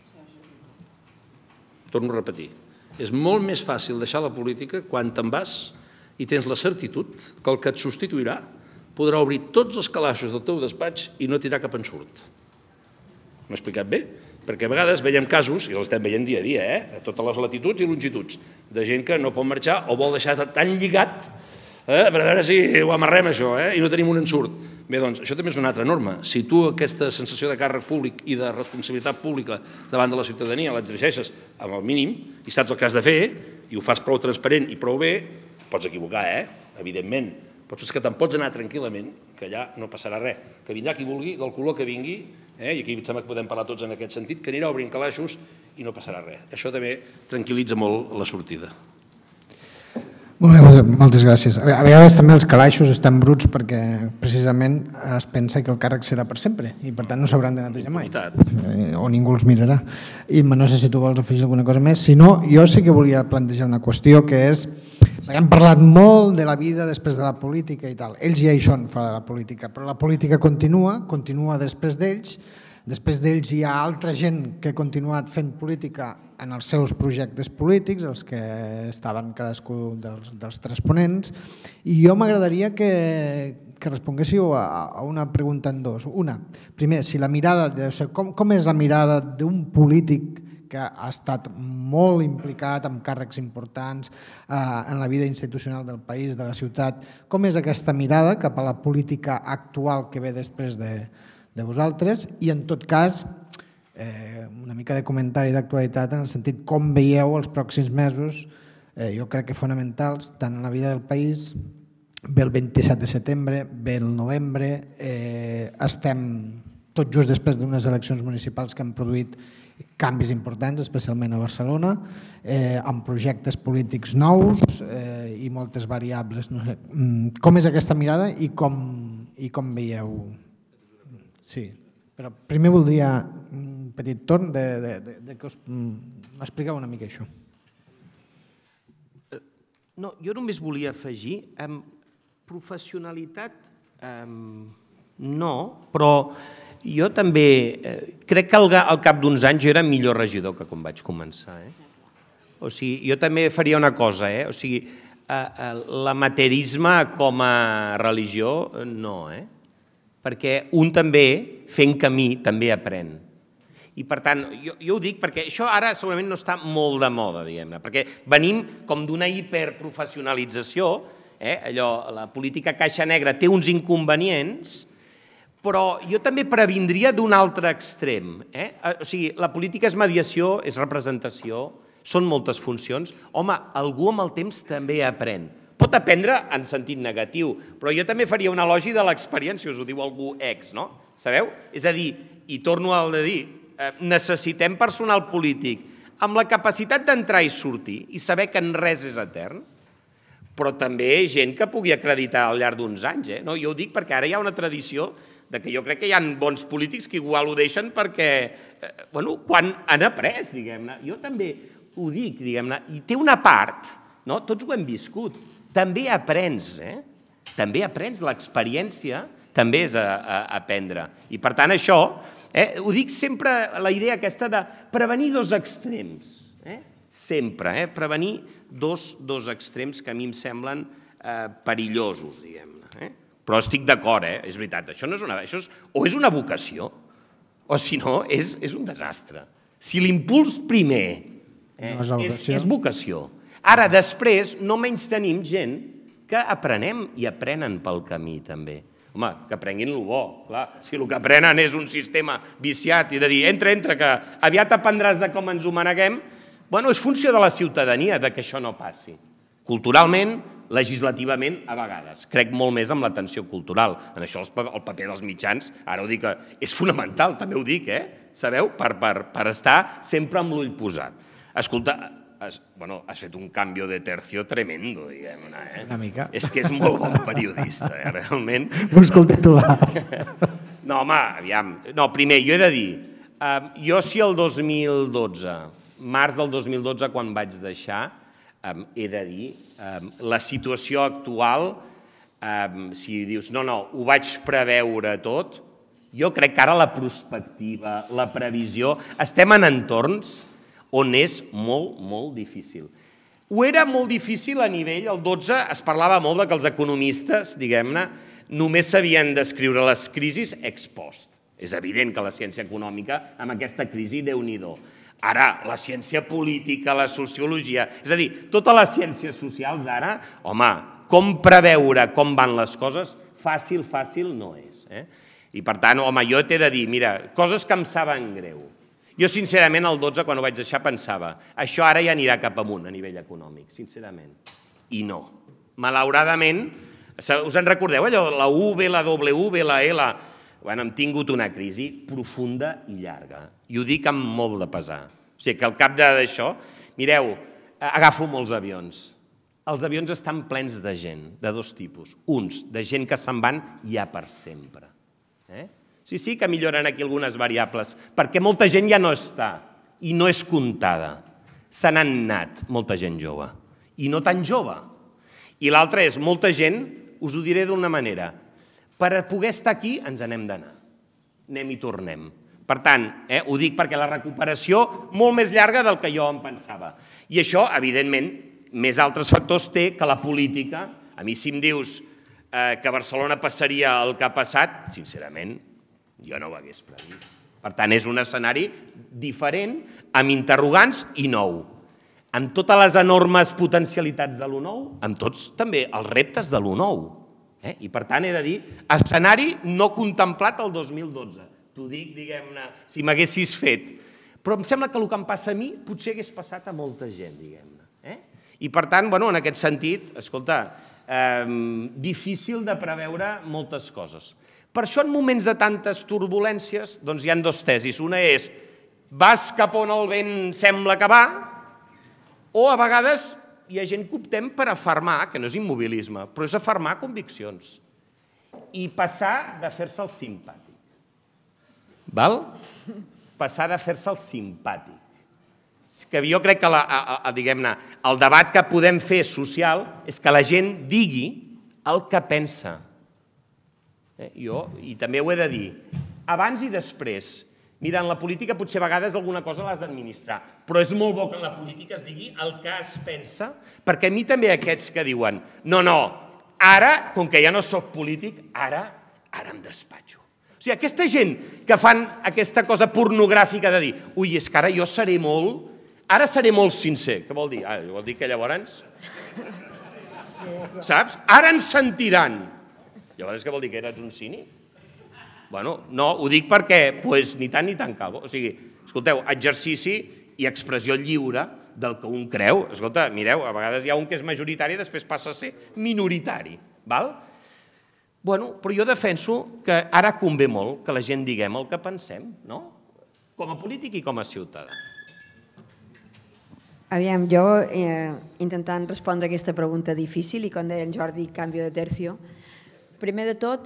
Torno a repetir. És molt més fàcil deixar la política quan te'n vas i tens la certitud que el que et substituirà podrà obrir tots els calaixos del teu despatx i no tirar cap ensurt. M'he explicat bé? Perquè a vegades veiem casos, i els estem veient dia a dia, a totes les latituds i longituds, de gent que no pot marxar o vol deixar tan lligat per veure si ho amarrem això i no tenim un ensurt. Bé, doncs, això també és una altra norma. Si tu aquesta sensació de càrrec públic i de responsabilitat pública davant de la ciutadania l'exerceixes amb el mínim i saps el que has de fer i ho fas prou transparent i prou bé, pots equivocar, evidentment. Però és que te'n pots anar tranquil·lament, que allà no passarà res. Que vindrà qui vulgui, del color que vingui, i aquí em sembla que podem parlar tots en aquest sentit, que anirà obrint calaixos i no passarà res. Això també tranquil·litza molt la sortida. Molt bé, moltes gràcies. A vegades també els calaixos estan bruts perquè precisament es pensa que el càrrec serà per sempre i per tant no s'hauran de netejar mai. O ningú els mirarà. I no sé si tu vols afegir alguna cosa més. Si no, jo sí que volia plantejar una qüestió que és... Hem parlat molt de la vida després de la política i tal. Ells ja hi són fora de la política, però la política continua després d'ells. Després d'ells hi ha altra gent que ha continuat fent política en els seus projectes polítics, els que estaven cadascú dels tres ponents, i jo m'agradaria que responguéssiu a una pregunta en dos. Una, primer, si la mirada, com és la mirada d'un polític que ha estat molt implicat en càrrecs importants en la vida institucional del país, de la ciutat, com és aquesta mirada cap a la política actual que ve després de vosaltres i, en tot cas, una mica de comentari d'actualitat en el sentit com veieu els pròxims mesos, jo crec que fonamentals, tant en la vida del país, ve el 27 de setembre, ve el novembre, estem tot just després d'unes eleccions municipals que han produït canvis importants, especialment a Barcelona, amb projectes polítics nous i moltes variables. Com és aquesta mirada i com veieu? Sí, però primer voldria un petit torn de que us m'expliqueu una mica això. No, jo només volia afegir, professionalitat no, però jo també crec que al cap d'uns anys jo era millor regidor que quan vaig començar. O sigui, jo també faria una cosa, o sigui, l'amateurisme com a religió no, perquè un també, fent camí, també aprèn. I per tant, jo ho dic perquè això ara segurament no està molt de moda, diguem-ne, perquè venim com d'una hiperprofessionalització, allò, la política caixa negra té uns inconvenients, però jo també previndria d'un altre extrem. O sigui, la política és mediació, és representació, són moltes funcions. Home, algú amb el temps també aprèn. Pot aprendre en sentit negatiu, però jo també faria un elogi de l'experiència, us ho diu algú ex, no? Sabeu? És a dir, i torno a dir, necessitem personal polític amb la capacitat d'entrar i sortir i saber que en res és etern, però també gent que pugui acreditar al llarg d'uns anys. No? Jo ho dic perquè ara hi ha una tradició de que jo crec que hi ha bons polítics que igual ho deixen perquè, quan han après, diguem-ne. Jo també ho dic, diguem-ne, i té una part, tots ho hem viscut, també aprens, també aprens, l'experiència també és aprendre. I per tant això, ho dic sempre, la idea aquesta de prevenir dos extrems, sempre, prevenir dos extrems que a mi em semblen perillosos, diguem-ne. Però estic d'acord, és veritat, això o és una vocació, o si no, és un desastre. Si l'impuls primer és vocació. Ara, després, no menys tenim gent que aprenem i aprenen pel camí, també. Home, que aprenguin el bo, clar. Si el que aprenen és un sistema viciat i de dir, entra, que aviat aprendràs de com ens ho maneguem, és funció de la ciutadania que això no passi. Culturalment, legislativament, a vegades. Crec molt més en l'atenció cultural. En això el paper dels mitjans, ara ho dic, és fonamental, també ho dic, sabeu? Per estar sempre amb l'ull posat. Escolta, has fet un canvi de tercio tremendo, diguem-ne. Una mica. És que és molt bon periodista, realment. Busco el titular. No, home, aviam. No, primer, jo he de dir, jo si el 2012, març del 2012, quan vaig deixar, he de dir, la situació actual, si dius, no, ho vaig preveure tot, jo crec que ara la perspectiva, la previsió, estem en entorns on és molt, molt difícil. Ho era molt difícil a nivell, el 12 es parlava molt que els economistes, diguem-ne, només sabien descriure les crisis ex post. És evident que la ciència econòmica, amb aquesta crisi, Déu-n'hi-do. Ara, la ciència política, la sociologia, és a dir, totes les ciències socials ara, home, com preveure com van les coses, fàcil no és. I per tant, home, jo t'he de dir, mira, coses que em saben greu. Jo, sincerament, el 12, quan ho vaig deixar, pensava, això ara ja anirà cap amunt a nivell econòmic, sincerament. I no. Malauradament, us en recordeu allò, la U, ve la W, ve la L... Hem tingut una crisi profunda i llarga. I ho dic amb molt de pesar. O sigui, que al cap d'això, mireu, agafo molts avions. Els avions estan plens de gent, de dos tipus. Uns, de gent que se'n van ja per sempre. Sí, que milloren aquí algunes variables, perquè molta gent ja no està i no és comptada. Se n'han anat molta gent jove i no tan jove. I l'altra és molta gent, us ho diré d'una manera, per poder estar aquí ens n'hem d'anar. Anem i tornem. Per tant, ho dic perquè la recuperació molt més llarga del que jo em pensava. I això, evidentment, més altres factors té que la política. A mi si em dius que a Barcelona passaria el que ha passat, sincerament, jo no ho hagués previst. Per tant, és un escenari diferent, amb interrogants i nou. Amb totes les enormes potencialitats de l'1-9, amb tots també els reptes de l'1-9. I per tant, he de dir, escenari no contemplat el 2012. T'ho dic, diguem-ne, si m'haguessis fet. Però em sembla que el que em passa a mi potser hagués passat a molta gent, diguem-ne. I per tant, en aquest sentit, escolta, difícil de preveure moltes coses. Per això, en moments de tantes turbulències, doncs hi ha dues tesis. Una és, vas cap on el vent sembla que va, o a vegades hi ha gent que optem per afermar, que no és immobilisme, però és afermar conviccions i passar de fer-se el simpàtic. Val? Passar de fer-se el simpàtic. Que jo crec que, diguem-ne, el debat que podem fer social és que la gent digui el que pensa. I també ho he de dir, abans i després. Mira, en la política potser a vegades alguna cosa l'has d'administrar, però és molt bo que en la política es digui el que es pensa, perquè a mi també aquests que diuen no, ara, com que ja no soc polític, ara em despatxo. O sigui, aquesta gent que fan aquesta cosa pornogràfica de dir ui, és que ara jo seré molt sincer. Què vol dir? Vol dir que llavors... Saps? Ara ens sentiran. Llavors què vol dir? Que eres un cínic? Bueno, no, ho dic perquè ni tant ni tan cal. O sigui, escolteu, exercici i expressió lliure del que un creu. Escolta, mireu, a vegades hi ha un que és majoritari i després passa a ser minoritari. Bueno, però jo defenso que ara convé molt que la gent diguem el que pensem, no? Com a polític i com a ciutadà. Aviam, jo intentant respondre aquesta pregunta difícil i com deia en Jordi, canvio de tercio. Primer de tot,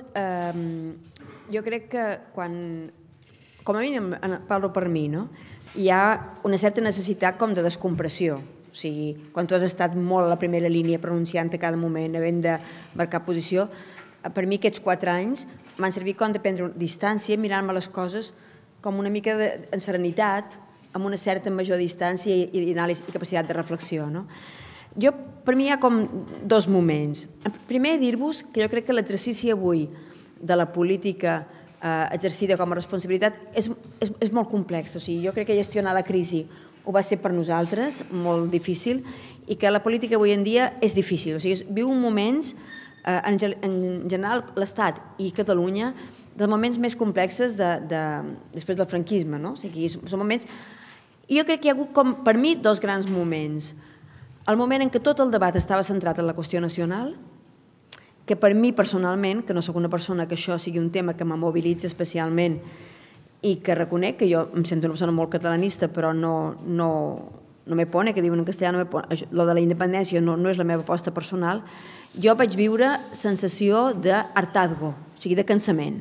jo crec que quan, com a mínim parlo per mi, no? Hi ha una certa necessitat com de descompressió. O sigui, quan tu has estat molt a la primera línia pronunciant a cada moment, havent de marcar posició, per mi aquests 4 anys m'han servit com de prendre distància, mirant-me les coses com una mica en serenitat, amb una certa major distància i anàlisi i capacitat de reflexió. Per mi hi ha com 2 moments. Primer, dir-vos que jo crec que l'exercici avui de la política exercida com a responsabilitat és molt complex. O sigui, jo crec que gestionar la crisi ho va ser per nosaltres, molt difícil, i que la política avui en dia és difícil. O sigui, viu moments, en general, l'Estat i Catalunya, dels moments més complexes després del franquisme. O sigui, són moments... I jo crec que hi ha hagut, per mi, 2 grans moments. El moment en què tot el debat estava centrat en la qüestió nacional, que per mi personalment, que no sóc una persona que això sigui un tema que me mobilitza especialment i que reconec que jo em sento una persona molt catalanista, però no me pone, que diuen en castellà, lo de la independència no és la meva aposta personal, jo vaig viure sensació d'hartazgo, o sigui, de cansament.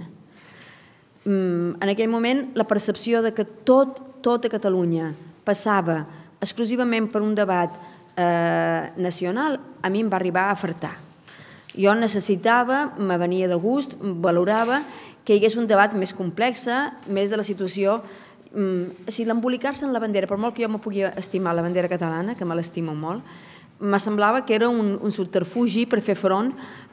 En aquell moment, la percepció de que tot a Catalunya passava exclusivament per un debat nacional, a mi em va arribar a afartar. Jo necessitava, me venia de gust, valorava que hi hagués un debat més complex, més de la situació. L'embolicar-se en la bandera, per molt que jo me pugui estimar la bandera catalana, que me l'estimo molt, me semblava que era un subterfugi per fer front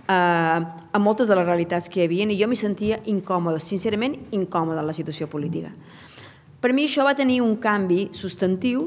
a moltes de les realitats que hi havia i jo m'hi sentia incòmoda, sincerament incòmoda en la situació política. Per mi això va tenir un canvi substantiu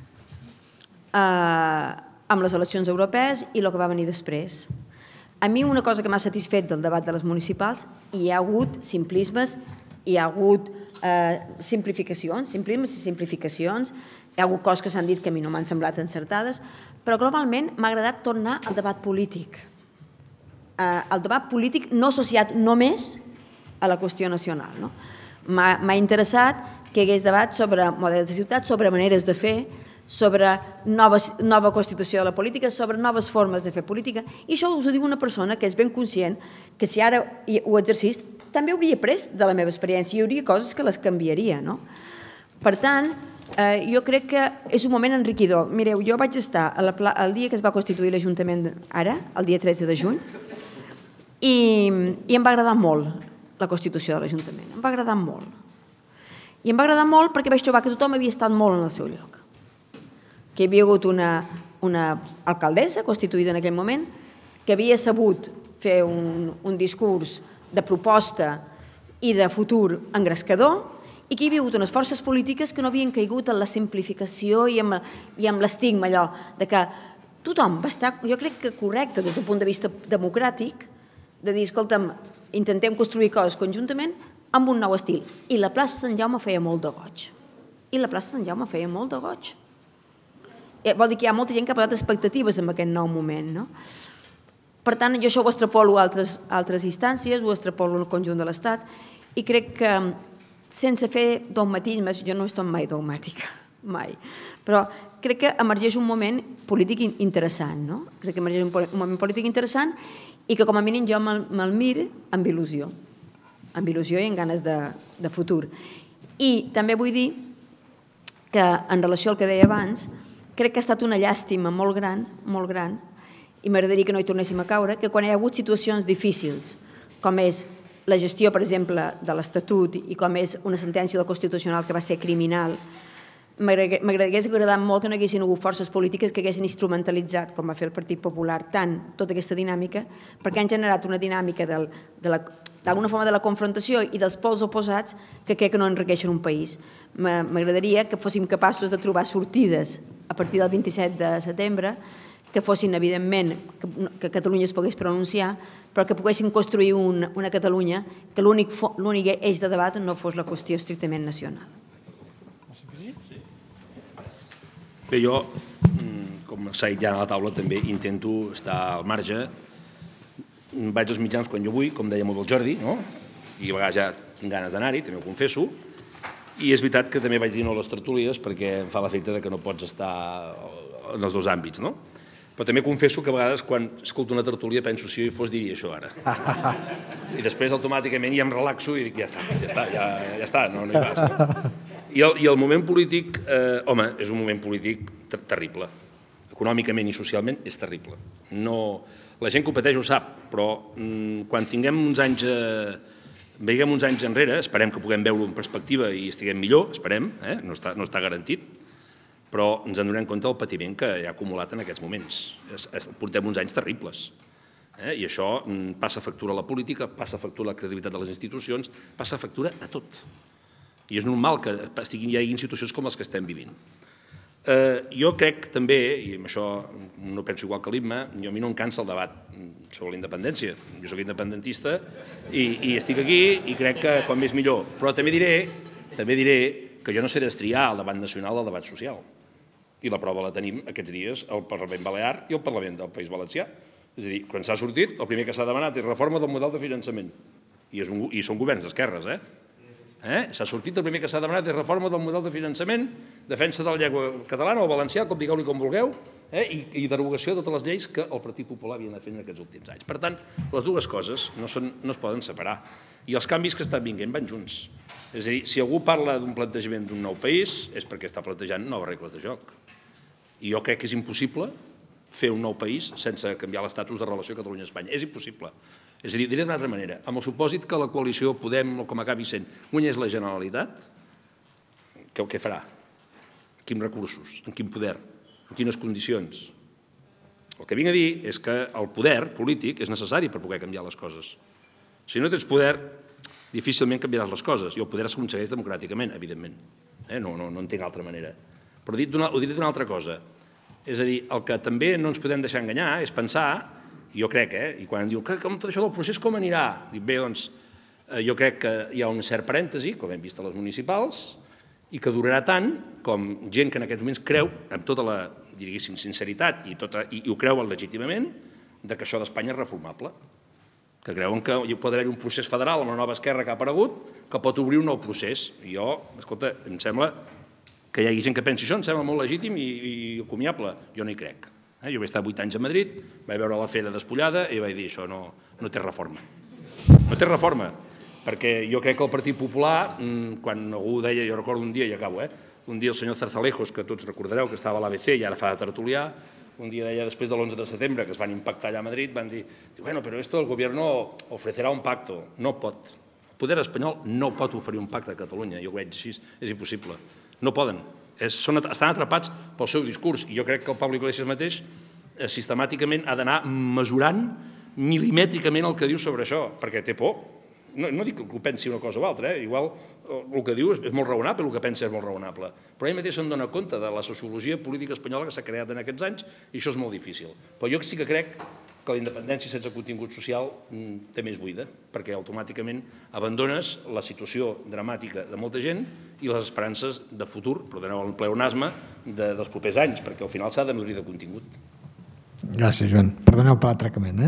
amb les eleccions europees i el que va venir després. A mi una cosa que m'ha satisfet del debat de les municipals, hi ha hagut simplismes, hi ha hagut simplificacions, simplismes i simplificacions, hi ha hagut coses que s'han dit que a mi no m'han semblat encertades, però globalment m'ha agradat tornar al debat polític. El debat polític no associat només a la qüestió nacional. M'ha interessat que hi hagués debat sobre models de ciutat, sobre maneres de fer, sobre nova constitució de la política, sobre noves formes de fer política, i això us ho diu una persona que és ben conscient que si ara ho exercís també hauria après de la meva experiència i hi hauria coses que les canviaria. Per tant, jo crec que és un moment enriquidor. Mireu, jo vaig estar el dia que es va constituir l'Ajuntament ara, el dia 13 de juny, i em va agradar molt la constitució de l'Ajuntament, em va agradar molt. I em va agradar molt perquè vaig trobar que tothom havia estat molt en el seu lloc, que hi havia hagut una alcaldessa constituïda en aquell moment, que havia sabut fer un discurs de proposta i de futur engrescador i que hi havia hagut unes forces polítiques que no havien caigut en la simplificació i en l'estigma allò de que tothom va estar, jo crec que correcte des del punt de vista democràtic, de dir, escolta'm, intentem construir coses conjuntament amb un nou estil. I la plaça Sant Jaume feia molt de goig. Vol dir que hi ha molta gent que ha posat expectatives en aquest nou moment. Per tant, jo això ho extrapolo a altres instàncies, ho extrapolo al conjunt de l'Estat i crec que sense fer dogmatismes, jo no he estat mai dogmàtica, mai, però crec que emergeix un moment polític interessant, crec que emergeix un moment polític interessant i que com a mínim jo me'l miro amb il·lusió i amb ganes de futur. I també vull dir que en relació al que deia abans, crec que ha estat una llàstima molt gran, i m'agradaria que no hi tornéssim a caure, que quan hi ha hagut situacions difícils, com és la gestió, per exemple, de l'Estatut i com és una sentència del Constitucional que va ser criminal, m'hagués agradat molt que no hi haguessin hagut forces polítiques que haguessin instrumentalitzat, com va fer el Partit Popular, tant tota aquesta dinàmica, perquè han generat una dinàmica d'alguna forma de la confrontació i dels pols oposats que crec que no enriqueixen un país. M'agradaria que fóssim capaços de trobar sortides a partir del 27 de setembre, que fossin, evidentment, que Catalunya es pogués pronunciar, però que poguessin construir una Catalunya que l'únic eix de debat no fos la qüestió estrictament nacional. Bé, jo com s'ha dit ja a la taula, també intento estar al marge. Vaig als mitjans quan jo vull, com deia molt el Jordi, i a vegades ja tinc ganes d'anar-hi, també ho confesso, i és veritat que també vaig dir no a les tertúlies perquè em fa l'efecte que no pots estar en els dos àmbits, no? Però també confesso que a vegades quan escolto una tertúlia penso si jo hi fos diria això ara. I després automàticament ja em relaxo i dic ja està, no hi vas. No? I el moment polític, home, és un moment polític terrible. Econòmicament i socialment és terrible. La gent que ho pateix ho sap, però quan tinguem uns anys... Veiem uns anys enrere, esperem que puguem veure-ho en perspectiva i estiguem millor, esperem, no està garantit, però ens en donem compte del patiment que hi ha acumulat en aquests moments. Portem uns anys terribles. I això passa factura a la política, passa factura a la credibilitat de les institucions, passa factura a tot. I és normal que hi hagi situacions com les que estem vivint. Jo crec també, i amb això no penso igual que l'Imma, a mi no em cansa el debat sobre la independència. Jo soc independentista i estic aquí i crec que quan més millor. Però també diré que jo no sé destriar el debat nacional del debat social. I la prova la tenim aquests dies al Parlament Balear i al Parlament del País Valencià. És a dir, quan s'ha sortit, el primer que s'ha demanat és reforma del model de finançament. I són governs d'esquerres, S'ha sortit el primer que s'ha demanat és reforma del model de finançament, defensa de la llengua catalana o valencià, com digueu-li com vulgueu, i derogació de totes les lleis que el Partit Popular havia anat fent en aquests últims anys. Per tant, les dues coses no es poden separar. I els canvis que estan vinguent van junts. És a dir, si algú parla d'un plantejament d'un nou país és perquè està plantejant noves regles de joc. I jo crec que és impossible fer un nou país sense canviar l'estatus de relació Catalunya-Espanya. És impossible. És a dir, diré d'una altra manera, amb el supòsit que la coalició Podem, o com acabi sent, guanyés la Generalitat, què farà? Amb quins recursos? Amb quin poder? En quines condicions? El que vinc a dir és que el poder polític és necessari per poder canviar les coses. Si no tens poder, difícilment canviaràs les coses, i el poder s'aconsegueix democràticament, evidentment. No entenc altra manera. Però ho diré d'una altra cosa. És a dir, el que també no ens podem deixar enganyar és pensar, jo crec, i quan em diu, com tot això del procés com anirà? Dic, bé, doncs, jo crec que hi ha un cert parèntesi, com hem vist a les municipals, i que durarà tant com gent que en aquests moments creu, amb tota la, diguéssim, sinceritat, i ho creuen legítimament, que això d'Espanya és reformable. Que creuen que hi pot haver un procés federal amb una nova esquerra que ha aparegut, que pot obrir un nou procés. I jo, escolta, em sembla que hi hagi gent que pensi això, em sembla molt legítim i comiable. Jo no hi crec. Jo vaig estar 8 anys a Madrid, vaig veure la Fera despullada i vaig dir això no té reforma. No té reforma, perquè jo crec que el Partit Popular, quan algú deia, jo recordo un dia, i acabo, un dia el senyor Zarzalejos, que tots recordareu que estava a l'ABC i ara fa de tertulià, un dia deia després de l'11 de setembre que es van impactar allà a Madrid, van dir, bueno, però esto el gobierno ofrecerá un pacto. No pot. El poder espanyol no pot oferir un pacte a Catalunya, jo ho veig així, és impossible. No poden. Estan atrapats pel seu discurs i jo crec que el Pablo Iglesias mateix sistemàticament ha d'anar mesurant milimètricament el que diu sobre això, perquè té por. No dic que ho pensi una cosa o altra, igual el que diu és molt raonable, el que pensa és molt raonable, però ell mateix se'n dona compte de la sociologia política espanyola que s'ha creat en aquests anys i això és molt difícil. Però jo sí que crec que la independència sense contingut social també és buida, perquè automàticament abandones la situació dramàtica de molta gent i les esperances de futur, però de nou el pleonasme dels propers anys, perquè al final s'ha de nodrir de contingut. Gràcies, Joan. Perdoneu per l'atracament.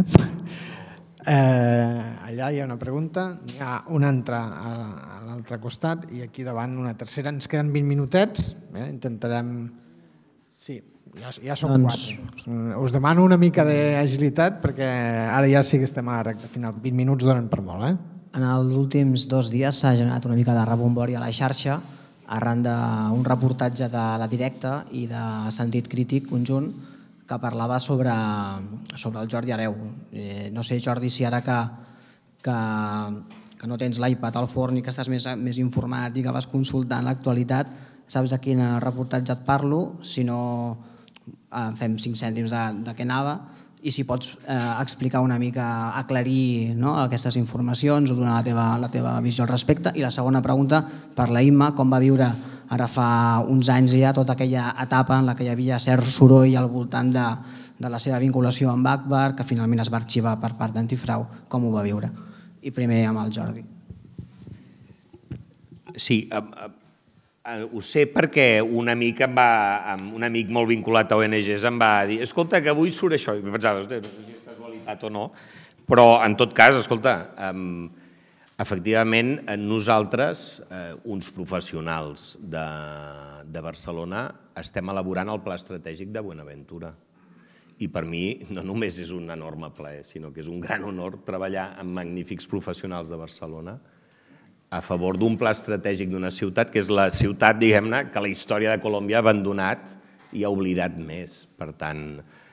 Allà hi ha una pregunta, hi ha una altra a l'altre costat i aquí davant una tercera. Ens queden 20 minutets, intentarem... Sí. Ja són 4. Us demano una mica d'agilitat perquè ara ja sí que estem a la recta final. 20 minuts donen per molt. En els últims 2 dies s'ha generat una mica de rebombori a la xarxa arran d'un reportatge de La Directa i de Sentit Crític conjunt que parlava sobre el Jordi Hereu. No sé, Jordi, si ara que no tens l'iPad al forn i que estàs més informat i que vas consultant l'actualitat, saps a quin reportatge et parlo, si no fem 5 cèntims de què anava i si pots explicar una mica, aclarir aquestes informacions o donar la teva visió al respecte. I la segona pregunta per la Imma, com va viure ara fa uns anys ja tota aquella etapa en la que hi havia cert soroll al voltant de la seva vinculació amb Agbar, que finalment es va arxivar per part d'Antifrau, com ho va viure? I primer amb el Jordi. Sí, Ho sé perquè un amic molt vinculat a ONGs em va dir escolta, que avui surt això. I pensava, no sé si és casualitat o no, però en tot cas, escolta, efectivament, nosaltres, uns professionals de Barcelona, estem elaborant el pla estratègic de Buenaventura. I per mi no només és un enorme plaer, sinó que és un gran honor treballar amb magnífics professionals de Barcelona a favor d'un pla estratègic d'una ciutat que és la ciutat, diguem-ne, que la història de Colòmbia ha abandonat i ha oblidat més. Per tant,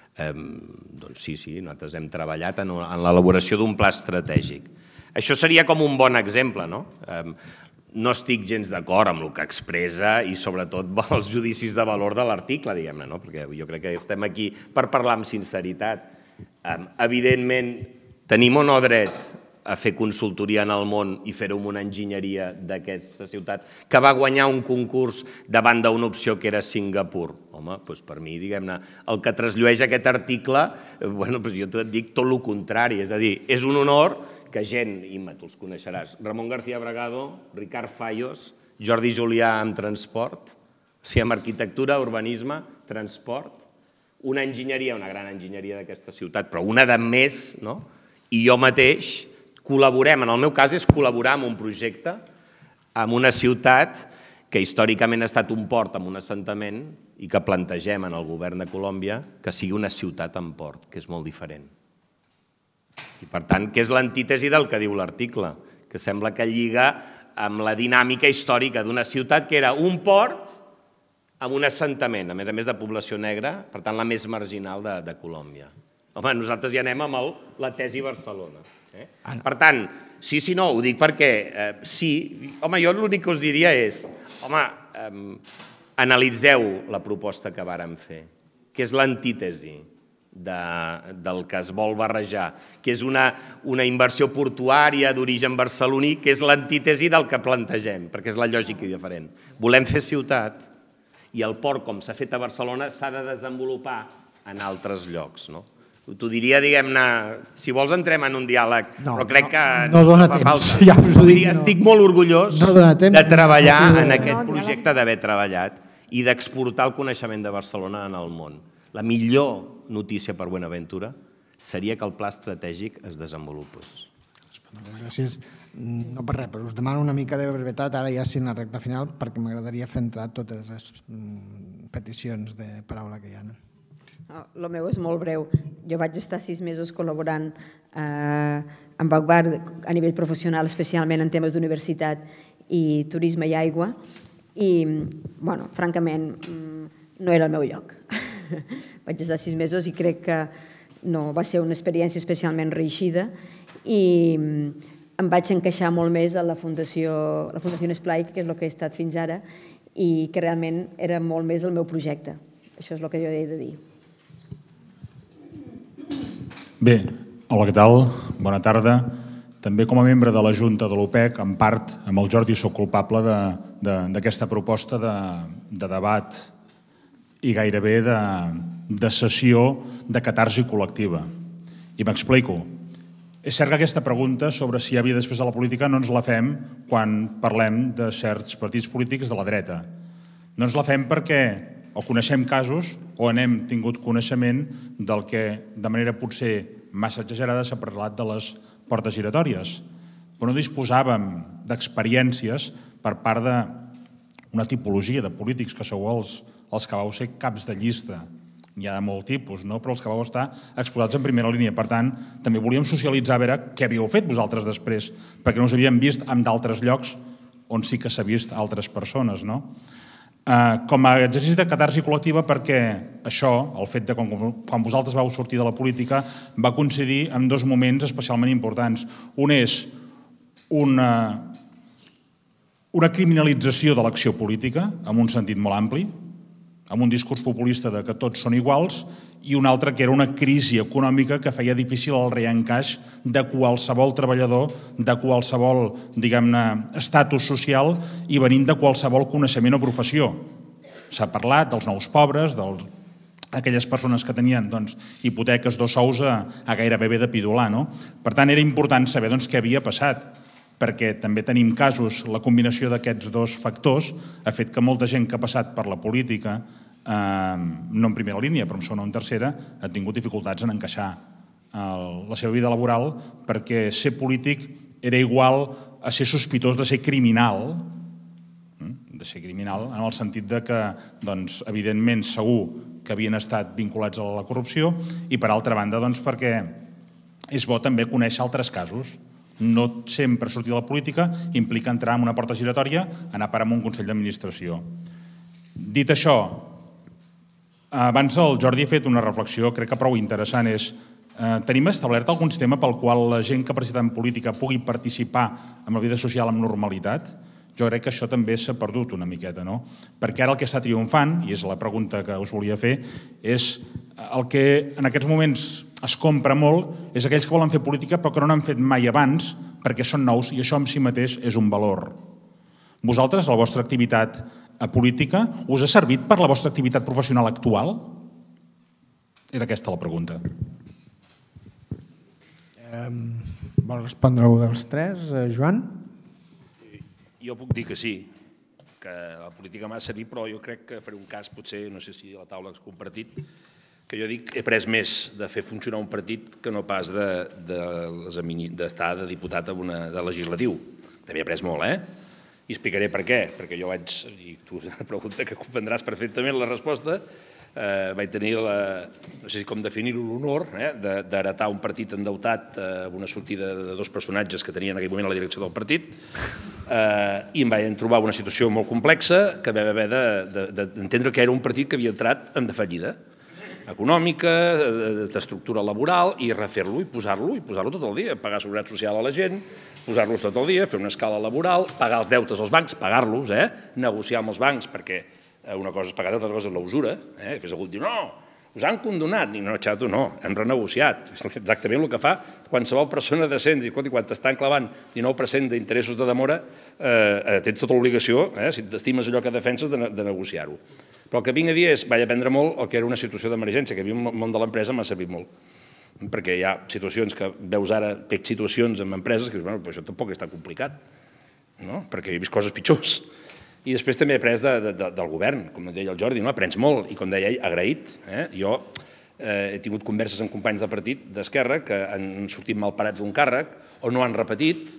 doncs sí, nosaltres hem treballat en l'elaboració d'un pla estratègic. Això seria com un bon exemple, no? No estic gens d'acord amb el que expressa i sobretot els judicis de valor de l'article, diguem-ne, perquè jo crec que estem aquí per parlar amb sinceritat. Evidentment, tenim o no dret a fer consultoria en el món i fer-ho amb una enginyeria d'aquesta ciutat que va guanyar un concurs davant d'una opció que era Singapur. Home, doncs per mi, diguem-ne, el que trasllueix aquest article, jo et dic tot el contrari, és a dir, és un honor que gent, Imma, tu els coneixeràs, Ramon García Bragado, Ricard Fallos, Jordi Julià amb transport, amb arquitectura, urbanisme, transport, una enginyeria, una gran enginyeria d'aquesta ciutat, però una de més, no? I jo mateix col·laborem, en el meu cas és col·laborar en un projecte amb una ciutat que històricament ha estat un port amb un assentament i que plantegem en el govern de Colòmbia que sigui una ciutat en port, que és molt diferent. I per tant, que és l'antítesi del que diu l'article, que sembla que lliga amb la dinàmica històrica d'una ciutat que era un port amb un assentament, a més de població negra, per tant la més marginal de Colòmbia. Home, nosaltres ja anem amb la tesi Barcelona. Per tant, sí, no, ho dic perquè sí, home, jo l'únic que us diria és, home, analitzeu la proposta que vàrem fer, que és l'antítesi del que es vol barrejar, que és una inversió portuària d'origen barceloní, que és l'antítesi del que plantegem, perquè és la lògica diferent. Volem fer ciutat i el port, com s'ha fet a Barcelona, s'ha de desenvolupar en altres llocs. T'ho diria, diguem-ne, si vols entrem en un diàleg, però crec que no fa falta. Estic molt orgullós de treballar en aquest projecte, d'haver treballat i d'exportar el coneixement de Barcelona en el món. La millor notícia per Buenaventura seria que el pla estratègic es desenvolupés. Gràcies. No per res, però us demano una mica de brevetat, ara ja sí en la recta final, perquè m'agradaria fer entrar totes les peticions de paraula que hi ha. El meu és molt breu. Jo vaig estar 6 mesos col·laborant amb Agbar a nivell professional, especialment en temes d'universitat i turisme i aigua, i, francament, no era el meu lloc. Vaig estar 6 mesos i crec que no va ser una experiència especialment reeixida i em vaig encaixar molt més a la Fundació Esplai, que és el que he estat fins ara, i que realment era molt més el meu projecte. Això és el que jo he de dir. Bé, hola, què tal? Bona tarda. També com a membre de la Junta de l'OPEC, en part, amb el Jordi, soc culpable d'aquesta proposta de debat i gairebé de sessió de catarsi col·lectiva. I m'explico. És cert que aquesta pregunta sobre si hi ha vida després de la política no ens la fem quan parlem de certs partits polítics de la dreta. No ens la fem perquè o coneixem casos o n'hem tingut coneixement del que de manera potser massa exagerada s'ha parlat de les portes giratòries. Però no disposàvem d'experiències per part d'una tipologia de polítics que sou els que vau ser caps de llista. N'hi ha de molt tipus, però els que vau estar exposats en primera línia. Per tant, també volíem socialitzar a veure què havíeu fet vosaltres després, perquè no us havíem vist en d'altres llocs on sí que s'ha vist altres persones. Com a exercici de catarsi col·lectiva, perquè això, el fet de quan vosaltres vau sortir de la política, va coincidir en 2 moments especialment importants. Un és una criminalització de l'acció política, en un sentit molt ampli, amb un discurs populista de que tots són iguals, i un altre que era una crisi econòmica que feia difícil el reencaix de qualsevol treballador, de qualsevol, diguem-ne, estatus social i venint de qualsevol coneixement o professió. S'ha parlat dels nous pobres, d'aquelles persones que tenien hipoteques 2 sous a gairebé bé de pidolar. Per tant, era important saber què havia passat. perquè també tenim casos, la combinació d'aquests dos factors ha fet que molta gent que ha passat per la política, no en primera línia, però en segona o en tercera, ha tingut dificultats en encaixar la seva vida laboral, perquè ser polític era igual a ser sospitós de ser criminal, en el sentit de que, evidentment, segur que havien estat vinculats a la corrupció, i per altra banda, perquè és bo també conèixer altres casos. No sempre sortir de la política implica entrar en una porta giratòria, anar a parar en un Consell d'Administració. Dit això, abans el Jordi ha fet una reflexió, crec que prou interessant, és tenim establert algun sistema pel qual la gent que participa en política pugui participar en la vida social amb normalitat? Jo crec que això també s'ha perdut una miqueta, no? Perquè ara el que està triomfant, i és la pregunta que us volia fer, és el que en aquests moments es compra molt, és aquells que volen fer política però que no n'han fet mai abans perquè són nous i això en si mateix és un valor. Vosaltres, la vostra activitat política, us ha servit per la vostra activitat professional actual? Era aquesta la pregunta. Vol respondre algú dels tres? Joan? Jo puc dir que sí, que la política m'ha servit, però jo crec que faré un cas, potser, no sé si a la taula has compartit, que jo dic he après més de fer funcionar un partit que no pas d'estar de diputat de legislatiu. També he après molt, I explicaré per què. Perquè jo vaig, i tu una pregunta que comprendràs perfectament la resposta, vaig tenir, no sé com definir-ho, l'honor d'heretar un partit endeutat amb una sortida de dos personatges que tenien en aquell moment a la direcció del partit, i em vaig trobar una situació molt complexa que vam haver d'entendre que era un partit que havia entrat en defallida econòmica, d'estructura laboral, i refer-lo i posar-lo tot el dia, pagar seguretat social a la gent, posar-los tot el dia, fer una escala laboral, pagar els deutes als bancs, pagar-los, negociar amb els bancs, perquè una cosa és pagar deute, altra cosa és la usura. Fes algú dir, no, us han condonat. I no, xato, no, hem renegociat. És exactament el que fa qualsevol persona decent. Quan t'estan clavant 19% d'interessos de demora, tens tota l'obligació, si t'estimes allò que defenses, de negociar-ho. Però el que vinc a dir és, vaig aprendre molt el que era una situació d'emergència, que a mi el món de l'empresa m'ha servit molt. Perquè hi ha situacions que veus ara, situacions en empreses, que dius, bueno, però això tampoc és tan complicat, perquè he vist coses pitjors. I després també he après del govern, com deia el Jordi, aprens molt, i com deia ell, agraït. Jo he tingut converses amb companys de partit d'Esquerra que han sortit malparats d'un càrrec o no han repetit,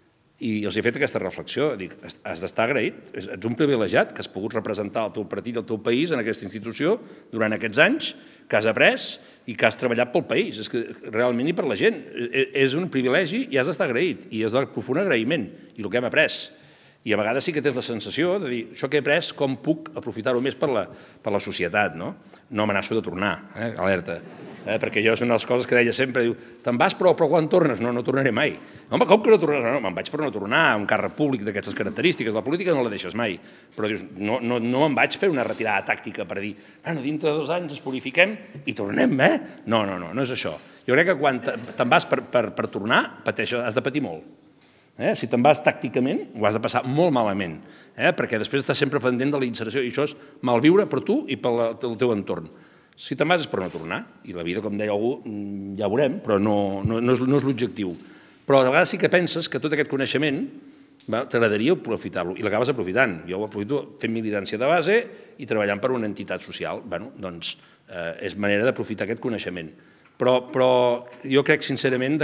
i els he fet aquesta reflexió. Dic, has d'estar agraït, ets un privilegiat que has pogut representar el teu partit i el teu país en aquesta institució durant aquests anys, que has après i que has treballat pel país. És que realment i per la gent. És un privilegi i has d'estar agraït, i és de profund agraïment, i el que hem après. I a vegades sí que tens la sensació de dir, això que he après, com puc aprofitar-ho més per la societat, no? No amenaço de tornar, alerta. Perquè jo és una de les coses que deia sempre, diu, te'n vas però quan tornes? No, no tornaré mai. Home, com que no tornaràs? No, me'n vaig per no tornar a un càrrec públic d'aquestes característiques. La política no la deixes mai. Però dius, no me'n vaig fer una retirada tàctica per dir, bueno, dintre de 2 anys ens purifiquem i tornem, No, no és això. Jo crec que quan te'n vas per tornar, has de patir molt. Si te'n vas tàcticament, ho has de passar molt malament, perquè després estàs sempre pendent de la inserció, i això és malviure per tu i pel teu entorn. Si te'n vas és per no tornar, i la vida, com deia algú, ja veurem, però no és l'objectiu. Però a vegades sí que penses que tot aquest coneixement t'agradaria aprofitar-lo, i l'acabes aprofitant. Jo ho aprofito fent militància de base i treballant per una entitat social. Doncs és manera d'aprofitar aquest coneixement. Però jo crec sincerament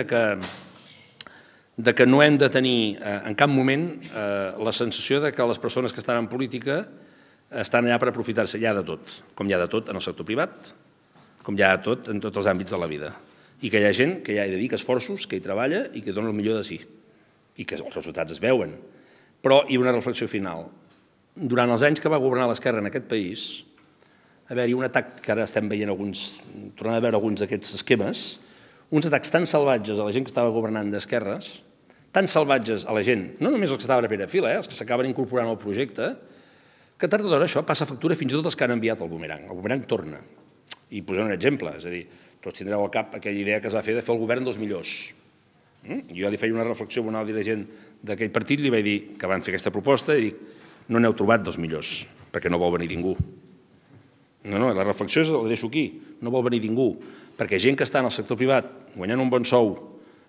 que no hem de tenir en cap moment la sensació que les persones que estan en política estan allà per aprofitar-se. Hi ha de tot, com hi ha de tot en el sector privat, com hi ha de tot en tots els àmbits de la vida. I que hi ha gent que hi dedica esforços, que hi treballa i que dona el millor de si. I que els resultats es veuen. Però hi ha una reflexió final. Durant els anys que va governar l'Esquerra en aquest país, haver-hi un atac, que ara estem veient tornant a veure alguns d'aquests esquemes, uns atacs tan salvatges a la gent que estava governant d'esquerres, tan salvatges a la gent, no només els que estaven a primera fila, els que s'acaben incorporant al projecte, que tard o d'hora això passa factura fins i tot els que han enviat el bumerang. El bumerang torna. I posaré un exemple, és a dir, tots tindreu al cap aquella idea que es va fer de fer el govern dels millors. Jo li feia una reflexió amb un alt dirigent d'aquell partit, li vaig dir que van fer aquesta proposta i dic, no n'heu trobat dels millors, perquè no vol venir ningú. No, la reflexió la deixo aquí, no vol venir ningú, perquè gent que està en el sector privat guanyant un bon sou,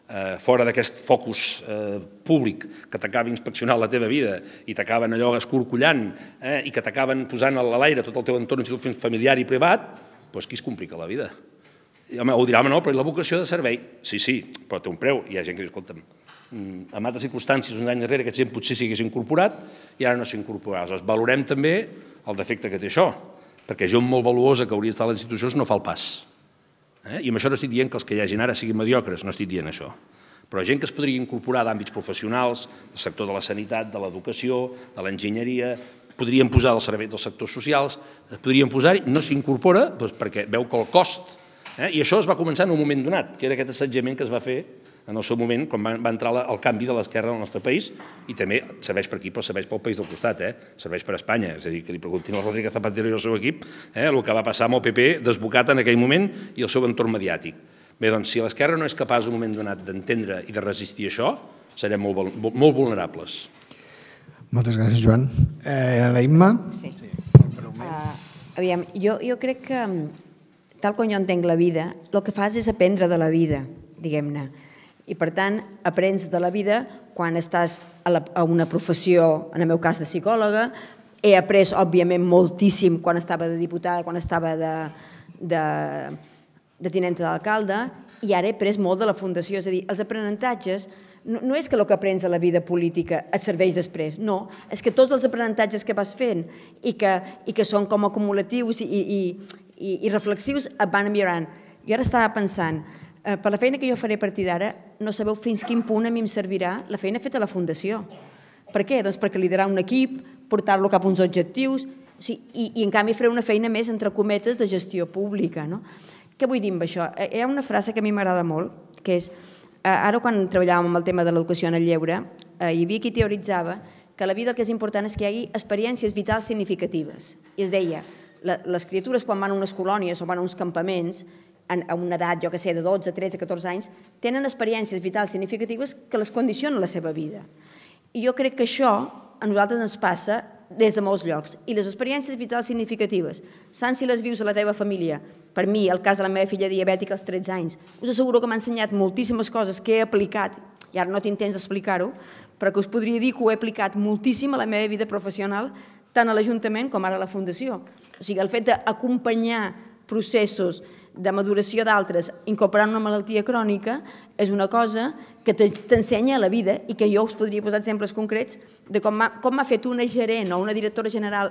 fora d'aquest focus públic que t'acaba inspeccionant la teva vida i t'acaben allò escorcollant i que t'acaben posant a l'aire tot el teu entorn familiar i privat, doncs qui es complica la vida? Ho dirà, home, no, però la vocació de servei? Sí, però té un preu. Hi ha gent que diu, escolta'm, en altres circumstàncies, uns anys darrere, aquesta gent potser s'hi hagués incorporat i ara no s'hi incorporarà. Aleshores, valorem també el defecte que té això, perquè gent molt valuosa que hauria d'estar a les institucions no fa el pas. I amb això no estic dient que els que hi hagin ara siguin mediocres, no estic dient això. Però gent que es podria incorporar d'àmbits professionals, del sector de la sanitat, de l'educació, de l'enginyeria, podrien posar del servei dels sectors socials, es podrien posar-hi, no s'incorpora perquè veu que el cost. I això es va començar en un moment donat, que era aquest assetjament que es va fer en el seu moment, quan va entrar el canvi de l'esquerra al nostre país, i també serveix per aquí, però serveix pel país del costat, serveix per Espanya. És a dir, que li preguntin al Rodríguez Zapatero i al seu equip el que va passar amb el PP desbocat en aquell moment i el seu entorn mediàtic. Bé, doncs, si l'esquerra no és capaç en un moment donat d'entendre i de resistir això, serem molt vulnerables. Moltes gràcies, Joan. La Imma? Sí. Aviam, jo crec que, tal com jo entenc la vida, el que fas és aprendre de la vida, diguem-ne. I, per tant, aprens de la vida quan estàs a una professió, en el meu cas de psicòloga. He après, òbviament, moltíssim quan estava de diputada, quan estava de tinenta d'alcalde, i ara he après molt de la Fundació. És a dir, els aprenentatges no és que el que aprens a la vida política et serveix després, no. És que tots els aprenentatges que vas fent i que són com acumulatius i reflexius et van millorant. Jo ara estava pensant, per la feina que jo faré a partir d'ara, no sabeu fins quin punt a mi em servirà la feina feta a la Fundació. Per què? Doncs perquè liderar un equip, portar-lo cap a uns objectius, i en canvi faré una feina més, entre cometes, de gestió pública. Què vull dir amb això? Hi ha una frase que a mi m'agrada molt, que és, ara quan treballàvem amb el tema de l'educació en el lleure, hi havia qui teoritzava que la vida el que és important és que hi hagi experiències vitals significatives. I es deia, les criatures quan van a unes colònies o van a uns campaments, a una edat, jo que sé, de 12, 13, 14 anys, tenen experiències vitals significatives que les condicionen la seva vida. I jo crec que això a nosaltres ens passa des de molts llocs. I les experiències vitals significatives, tant si les vius a la teva família, per mi, el cas de la meva filla diabètica als 13 anys, us asseguro que m'ha ensenyat moltíssimes coses que he aplicat, i ara no tinc temps d'explicar-ho, però que us podria dir que ho he aplicat moltíssim a la meva vida professional, tant a l'Ajuntament com ara a la Fundació. O sigui, el fet d'acompanyar processos de maduració d'altres incorporant una malaltia crònica és una cosa que t'ensenya a la vida i que jo us podria posar exemples concrets de com m'ha fet una gerent o una directora general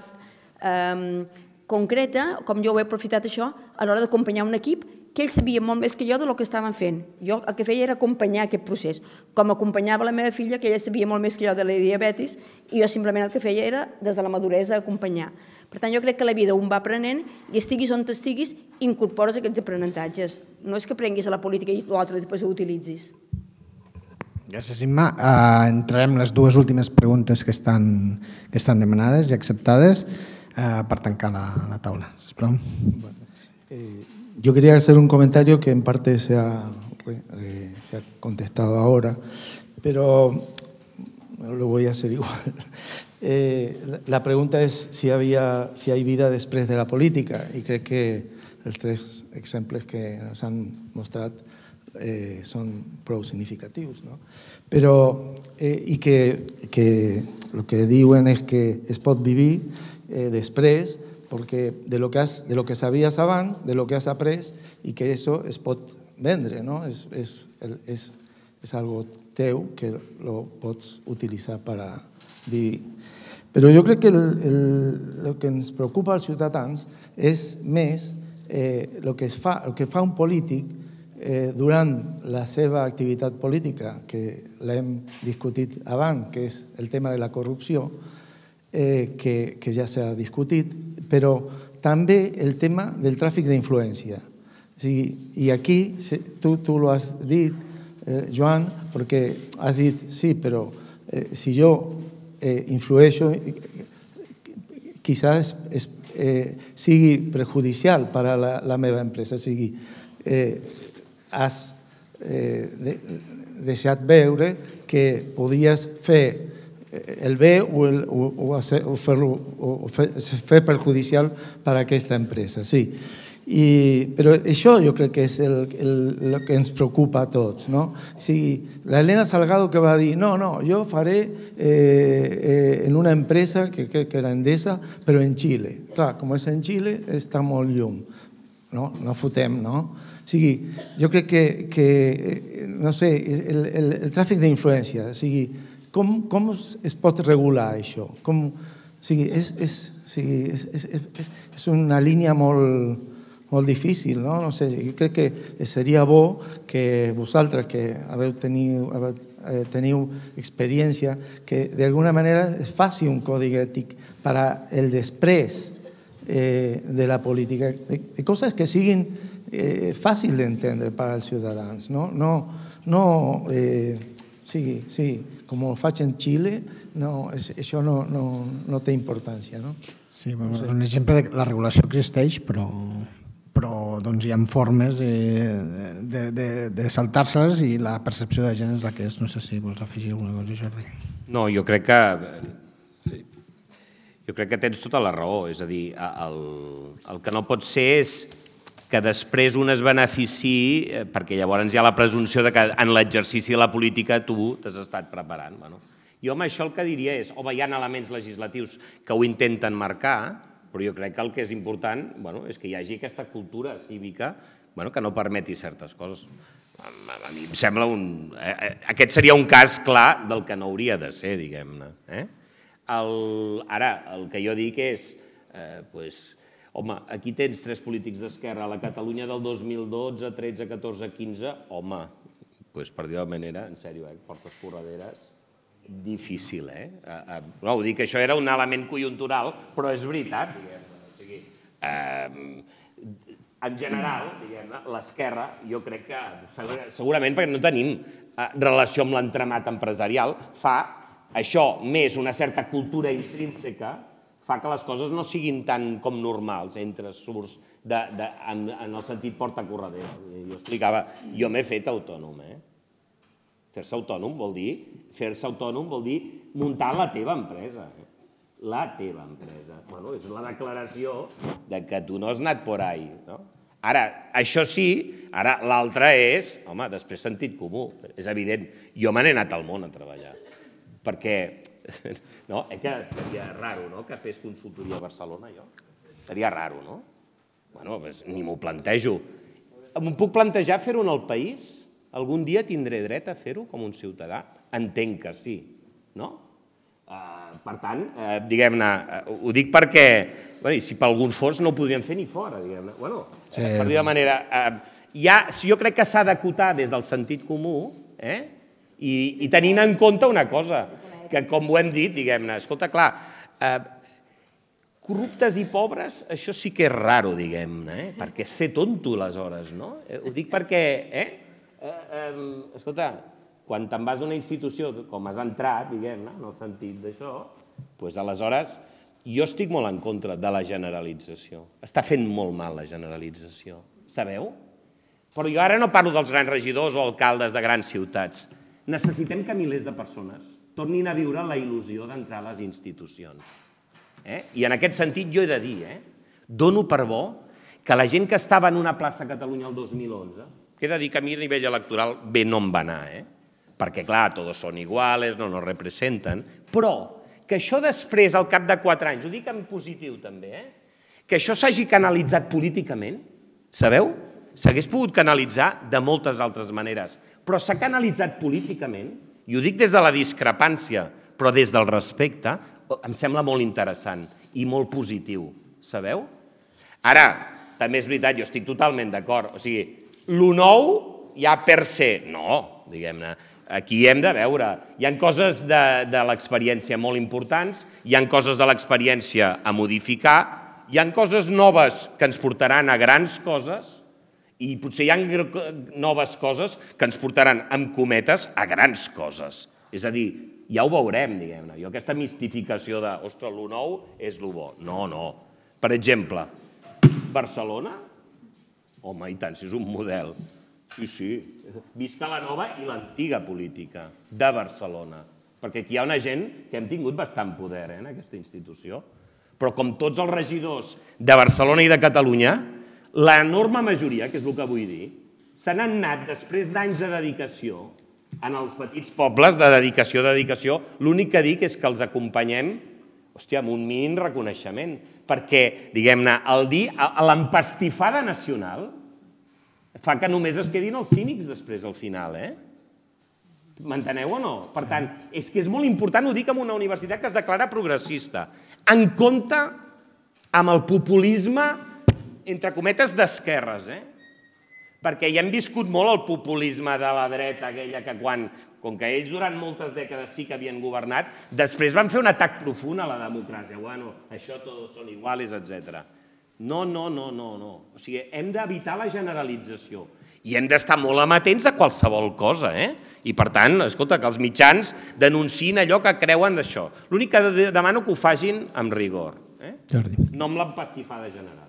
concreta, com jo ho he aprofitat això a l'hora d'acompanyar un equip que ells sabien molt més que jo del que estaven fent. Jo el que feia era acompanyar aquest procés, com acompanyava la meva filla, que ella sabia molt més que jo de la diabetis, i jo simplement el que feia era, des de la maduresa, acompanyar. Per tant, jo crec que la vida un va aprenent i estiguis on estiguis, incorpores aquests aprenentatges. No és que aprenguis a la política i l'altre després ho utilitzis. Gràcies, Imma. Entrarem les dues últimes preguntes que estan demanades i acceptades per tancar la taula. Sisplau. Yo quería hacer un comentario que en parte se ha contestado ahora, pero lo voy a hacer igual. La pregunta es si hay vida després de la política, i crec que els tres exemples que ens han mostrat són prou significatius, no? Però, i que el que diuen és que es pot vivir després porque de lo que sabías abans, de lo que has après, y que eso es pot vendre, ¿no? Es algo teu que lo pots utilitzar para vivir. Però jo crec que el que ens preocupa als ciutadans és més el que fa un polític durant la seva activitat política, que l'hem discutit abans, que és el tema de la corrupció, que ja s'ha discutit, però també el tema del tràfic d'influència. I aquí, tu lo has dit, Joan, perquè has dit, sí, però si jo influeixo, quizás sigui perjudicial per a la meva empresa, sigui, has deixat veure que podies fer el bé o fer perjudicial per a aquesta empresa. Sí. Però això jo crec que és el que ens preocupa a tots. L'Helena Salgado que va dir no, jo faré en una empresa que crec que era Endesa, però en Xile. Clar, com és en Xile, està molt llum. No fotem, no? O sigui, jo crec que no sé, el tràfic d'influència, o sigui, com es pot regular això? O sigui, és una línia molt difícil, no? No sé, jo crec que seria bo que vosaltres, que teniu experiència, que d'alguna manera es faci un codi ètic per al després de la política, de coses que siguin fàcils d'entendre per als ciutadans. Sí, com ho faig en Xile, això no té importància. Sí, un exemple de la regulació existeix, però hi ha formes de saltar-se-les i la percepció de gent és la que és. No sé si vols afegir alguna cosa, Jordi. No, jo crec que tens tota la raó. És a dir, el que no pot ser és que després un es beneficiï, perquè llavors hi ha la presumpció que en l'exercici de la política tu t'has estat preparant. Jo amb això el que diria és, hi ha elements legislatius que ho intenten marcar, però jo crec que el que és important és que hi hagi aquesta cultura cívica que no permeti certes coses. A mi em sembla aquest seria un cas clar del que no hauria de ser, diguem-ne. Ara, el que jo dic és, home, aquí tens 3 polítics d'esquerra, a la Catalunya del 2012, 13, 14, 15, home, per dir-ho de manera, en sèrio, portes correderes, difícil, No, ho dic, això era un element conjuntural, però és veritat, diguem-ne. O sigui, en general, diguem-ne, l'esquerra, jo crec que, segurament perquè no tenim relació amb l'entramat empresarial, fa això més una certa cultura intrínseca, fa que les coses no siguin tan com normals, entres, surts, en el sentit porta-corredera. Jo explicava, jo m'he fet autònom. Fer-se autònom vol dir muntar la teva empresa. La teva empresa. És la declaració que tu no has anat por ahí. Ara, això sí, ara l'altre és, home, després sentit comú. És evident, jo me n'he anat al món a treballar. Perquè que seria raro que fes consultoria a Barcelona, jo. Seria raro, no? Ni m'ho plantejo. Em puc plantejar fer-ho en el país? Algun dia tindré dret a fer-ho com un ciutadà? Entenc que sí, no? Per tant, diguem-ne, ho dic perquè, si per alguns fos no ho podríem fer ni fora, diguem-ne. Per dir de manera, jo crec que s'ha d'acotar des del sentit comú i tenint en compte una cosa, que com ho hem dit, diguem-ne, escolta, clar, corruptes i pobres, això sí que és raro, diguem-ne, perquè ser tonto aleshores, no? Ho dic perquè, escolta, quan te'n vas d'una institució, com has entrat, diguem-ne, en el sentit d'això, doncs aleshores jo estic molt en contra de la generalització. Està fent molt mal la generalització, sabeu? Però jo ara no parlo dels grans regidors o alcaldes de grans ciutats. Necessitem que milers de persones tornin a viure la il·lusió d'entrar a les institucions. I en aquest sentit jo he de dir, dono per bo que la gent que estava en una plaça a Catalunya el 2011, que he de dir que a mi a nivell electoral bé no em va anar, perquè clar, todos son iguales, no nos representen, però que això després, al cap de 4 anys, ho dic en positiu també, que això s'hagi canalitzat políticament, sabeu? S'hagués pogut canalitzar de moltes altres maneres, però s'ha canalitzat políticament, i ho dic des de la discrepància, però des del respecte, em sembla molt interessant i molt positiu, sabeu? Ara, també és veritat, jo estic totalment d'acord, o sigui, lo nou ja per se, no, diguem-ne, aquí hem de veure, hi ha coses de l'experiència molt importants, hi ha coses de l'experiència a modificar, hi ha coses noves que ens portaran a grans coses, i potser hi ha noves coses que ens portaran, amb cometes, a grans coses. És a dir, ja ho veurem, diguem-ne. Jo aquesta mistificació de, ostres, lo nou és lo bo. No, no. Per exemple, Barcelona? Home, i tant, si és un model. Sí, sí. Visca la nova i l'antiga política de Barcelona. Perquè aquí hi ha una gent que hem tingut bastant poder en aquesta institució. Però com tots els regidors de Barcelona i de Catalunya, l'enorme majoria, que és el que vull dir, se n'han anat després d'anys de dedicació en els petits pobles, de dedicació, l'únic que dic és que els acompanyem, hòstia, amb un mínim reconeixement, perquè, diguem-ne, l'empastifada nacional fa que només es quedin els cínics després al final, M'enteneu o no? Per tant, és que és molt important, ho dic en una universitat que es declara progressista, en compte amb el populisme, entre cometes, d'esquerres, perquè ja hem viscut molt el populisme de la dreta, aquella que com que ells durant moltes dècades sí que havien governat, després van fer un atac profund a la democràcia. Bueno, això tots són iguals, etc. No. O sigui, hem d'evitar la generalització i hem d'estar molt amatents a qualsevol cosa, I, per tant, escolta, que els mitjans denunciïn allò que creuen d'això. L'únic que demano que ho facin amb rigor, no amb l'empastifada general.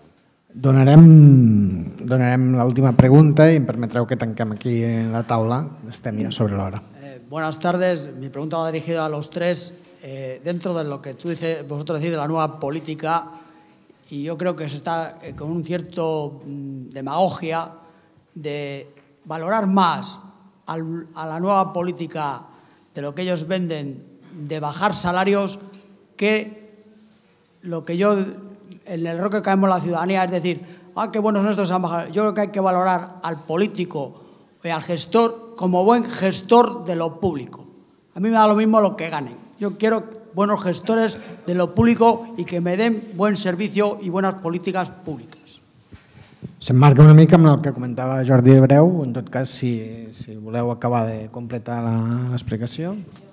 Donarem l'última pregunta y me permetreu que tanquem aquí en la taula. Estem ya sobre l'hora. Buenas tardes. Mi pregunta va dirigida a los tres. Dentro de lo que vosotros decís de la nueva política, y yo creo que se está con un cierto demagogia de valorar más a la nueva política de lo que ellos venden, de bajar salarios, que lo que yo, en el error que caemos la ciudadanía, es decir, qué buenos son estos que han bajado. Yo creo que hay que valorar al político y al gestor como buen gestor de lo público. A mí me da lo mismo lo que ganen. Yo quiero buenos gestores de lo público y que me den buen servicio y buenas políticas públicas. S'emmarca una mica amb el que comentava Jordi Hebreu, en tot cas, si voleu acabar de completar l'explicació.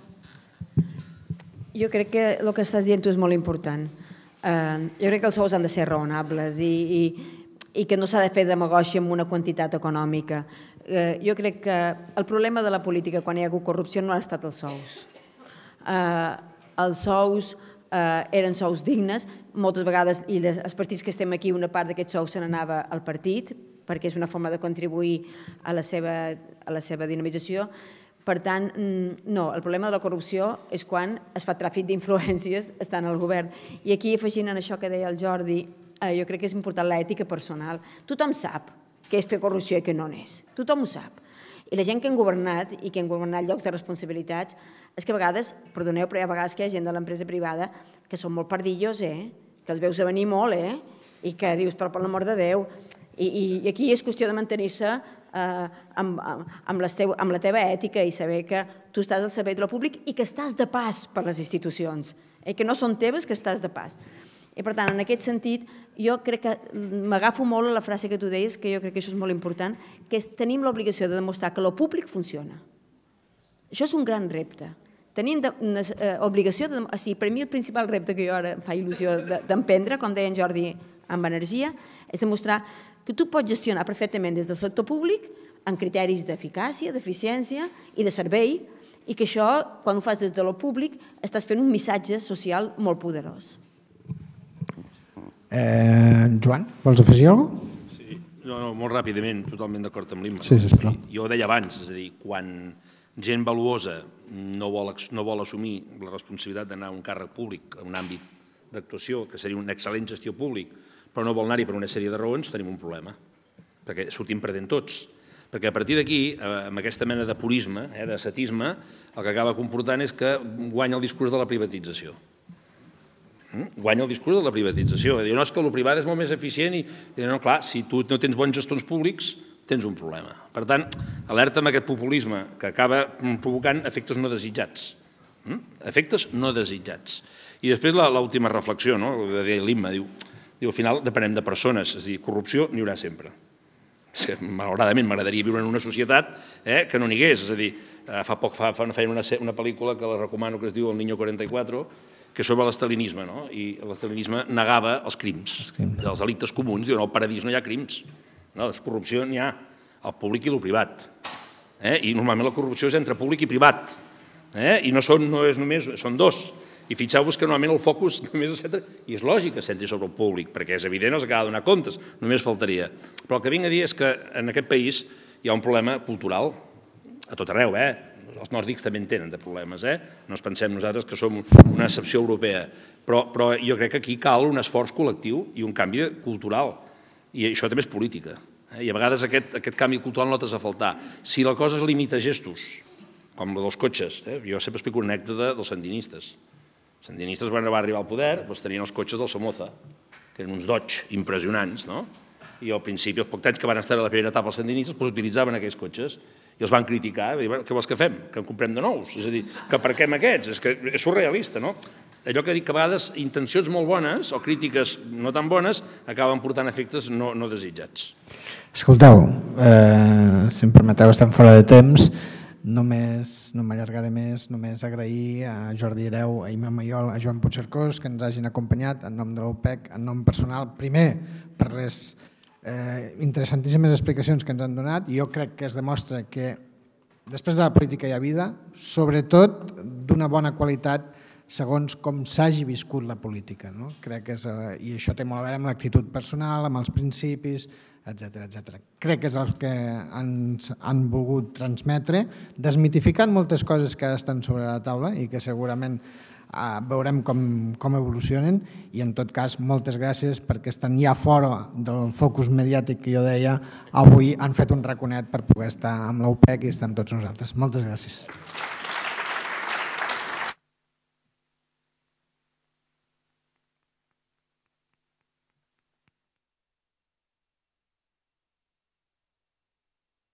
Jo crec que el que estàs dient tu és molt important. Jo crec que els sous han de ser raonables i que no s'ha de fer demagògia amb una quantitat econòmica. Jo crec que el problema de la política quan hi ha hagut corrupció no han estat els sous. Els sous eren sous dignes, moltes vegades, i els partits que estem aquí, una part d'aquests sous se n'anava al partit, perquè és una forma de contribuir a la seva dinamització. Per tant, no, el problema de la corrupció és quan es fa tràfic d'influències estant al govern. I aquí, afegint en això que deia el Jordi, jo crec que és important l'ètica personal. Tothom sap què és fer corrupció i què no n'és. Tothom ho sap. I la gent que han governat i que han governat llocs de responsabilitats és que a vegades, perdoneu, però hi ha vegades que hi ha gent de l'empresa privada que són molt pardillos, que els veus a venir molt, i que dius, però per l'amor de Déu. I aquí és qüestió de mantenir-se amb la teva ètica i saber que tu estàs al servei del públic i que estàs de pas per les institucions, que no són teves, que estàs de pas. I per tant, en aquest sentit, jo crec que m'agafo molt a la frase que tu deies, que jo crec que això és molt important, que és tenim l'obligació de demostrar que el públic funciona. Això és un gran repte. Tenim obligació, per mi el principal repte que jo ara em fa il·lusió d'emprendre, com deia en Jordi, amb energia, és demostrar que tu pots gestionar perfectament des del sector públic amb criteris d'eficàcia, d'eficiència i de servei, i que això, quan ho fas des de lo públic, estàs fent un missatge social molt poderós. Joan, vols afegir alguna cosa? Sí, no, molt ràpidament, totalment d'acord amb l'Imma. Sí, sisplau. Jo ho deia abans, és a dir, quan gent valuosa no vol assumir la responsabilitat d'anar a un càrrec públic, a un àmbit d'actuació, que seria una excel·lent gestió públic, però no vol anar-hi per una sèrie de raons, tenim un problema, perquè sortim perdent tots. Perquè a partir d'aquí, amb aquesta mena de purisme, d'ascetisme, el que acaba comportant és que guanya el discurs de la privatització. Guanya el discurs de la privatització. Diu, no, és que el privat és molt més eficient i, no, clar, si tu no tens bons gestors públics, tens un problema. Per tant, alerta amb aquest populisme que acaba provocant efectes no desitjats. Efectes no desitjats. I després l'última reflexió, no? El que deia l'Imma, diu, al final depenem de persones, és a dir, corrupció n'hi haurà sempre. Malauradament, m'agradaria viure en una societat que no n'hi hagués. És a dir, fa poc feien una pel·lícula que la recomano que es diu El Niño 44, que és sobre l'estalinisme, i l'estalinisme negava els crims, els delictes comuns, diuen, al paradís no hi ha crims, la corrupció n'hi ha, al públic i al privat, i normalment la corrupció és entre públic i privat, i no és només, són dos, i fixeu-vos que normalment el focus només es centra, i és lògic que es centri sobre el públic, perquè és evident, els acaba de donar comptes, només faltaria. Però el que vinc a dir és que en aquest país hi ha un problema cultural, a tot arreu, els nòrdics també en tenen de problemes, no ens pensem nosaltres que som una excepció europea, però jo crec que aquí cal un esforç col·lectiu i un canvi cultural, I això també és política. I a vegades aquest canvi cultural no t'has de faltar. Si la cosa es limita a gestos, com la dels cotxes, jo sempre explico una anècdota dels sandinistes. Els sandinistes, quan va arribar al poder, tenien els cotxes del Somoza, que eren uns Dodge impressionants, no? I al principi, els pocs anys que van estar a la primera etapa els sandinistes, utilitzaven aquells cotxes i els van criticar. Què vols que fem? Que en comprem de nous? És a dir, que aparquem aquests? És que és surrealista, no? Allò que dic que a vegades intencions molt bones o crítiques no tan bones acaben portant efectes no desitjats. Escolteu, si em permeteu, estem fora de temps. No m'allargaré més, només agrair a Jordi Hereu, a Imma Mayol, a Joan Puigcercós que ens hagin acompanyat en nom de l'UPEC, en nom personal, primer per les interessantíssimes explicacions que ens han donat. Jo crec que es demostra que després de la política hi ha vida, sobretot d'una bona qualitat segons com s'hagi viscut la política. Crec que i això té molt a veure amb l'actitud personal, amb els principis, etc. Crec que és el que ens han volgut transmetre, desmitificant moltes coses que ara estan sobre la taula i que segurament veurem com evolucionen, i en tot cas moltes gràcies perquè estan ja fora del focus mediàtic que jo deia. Avui han fet un raconet per poder estar amb l'UPEC i estar amb tots nosaltres. Moltes gràcies.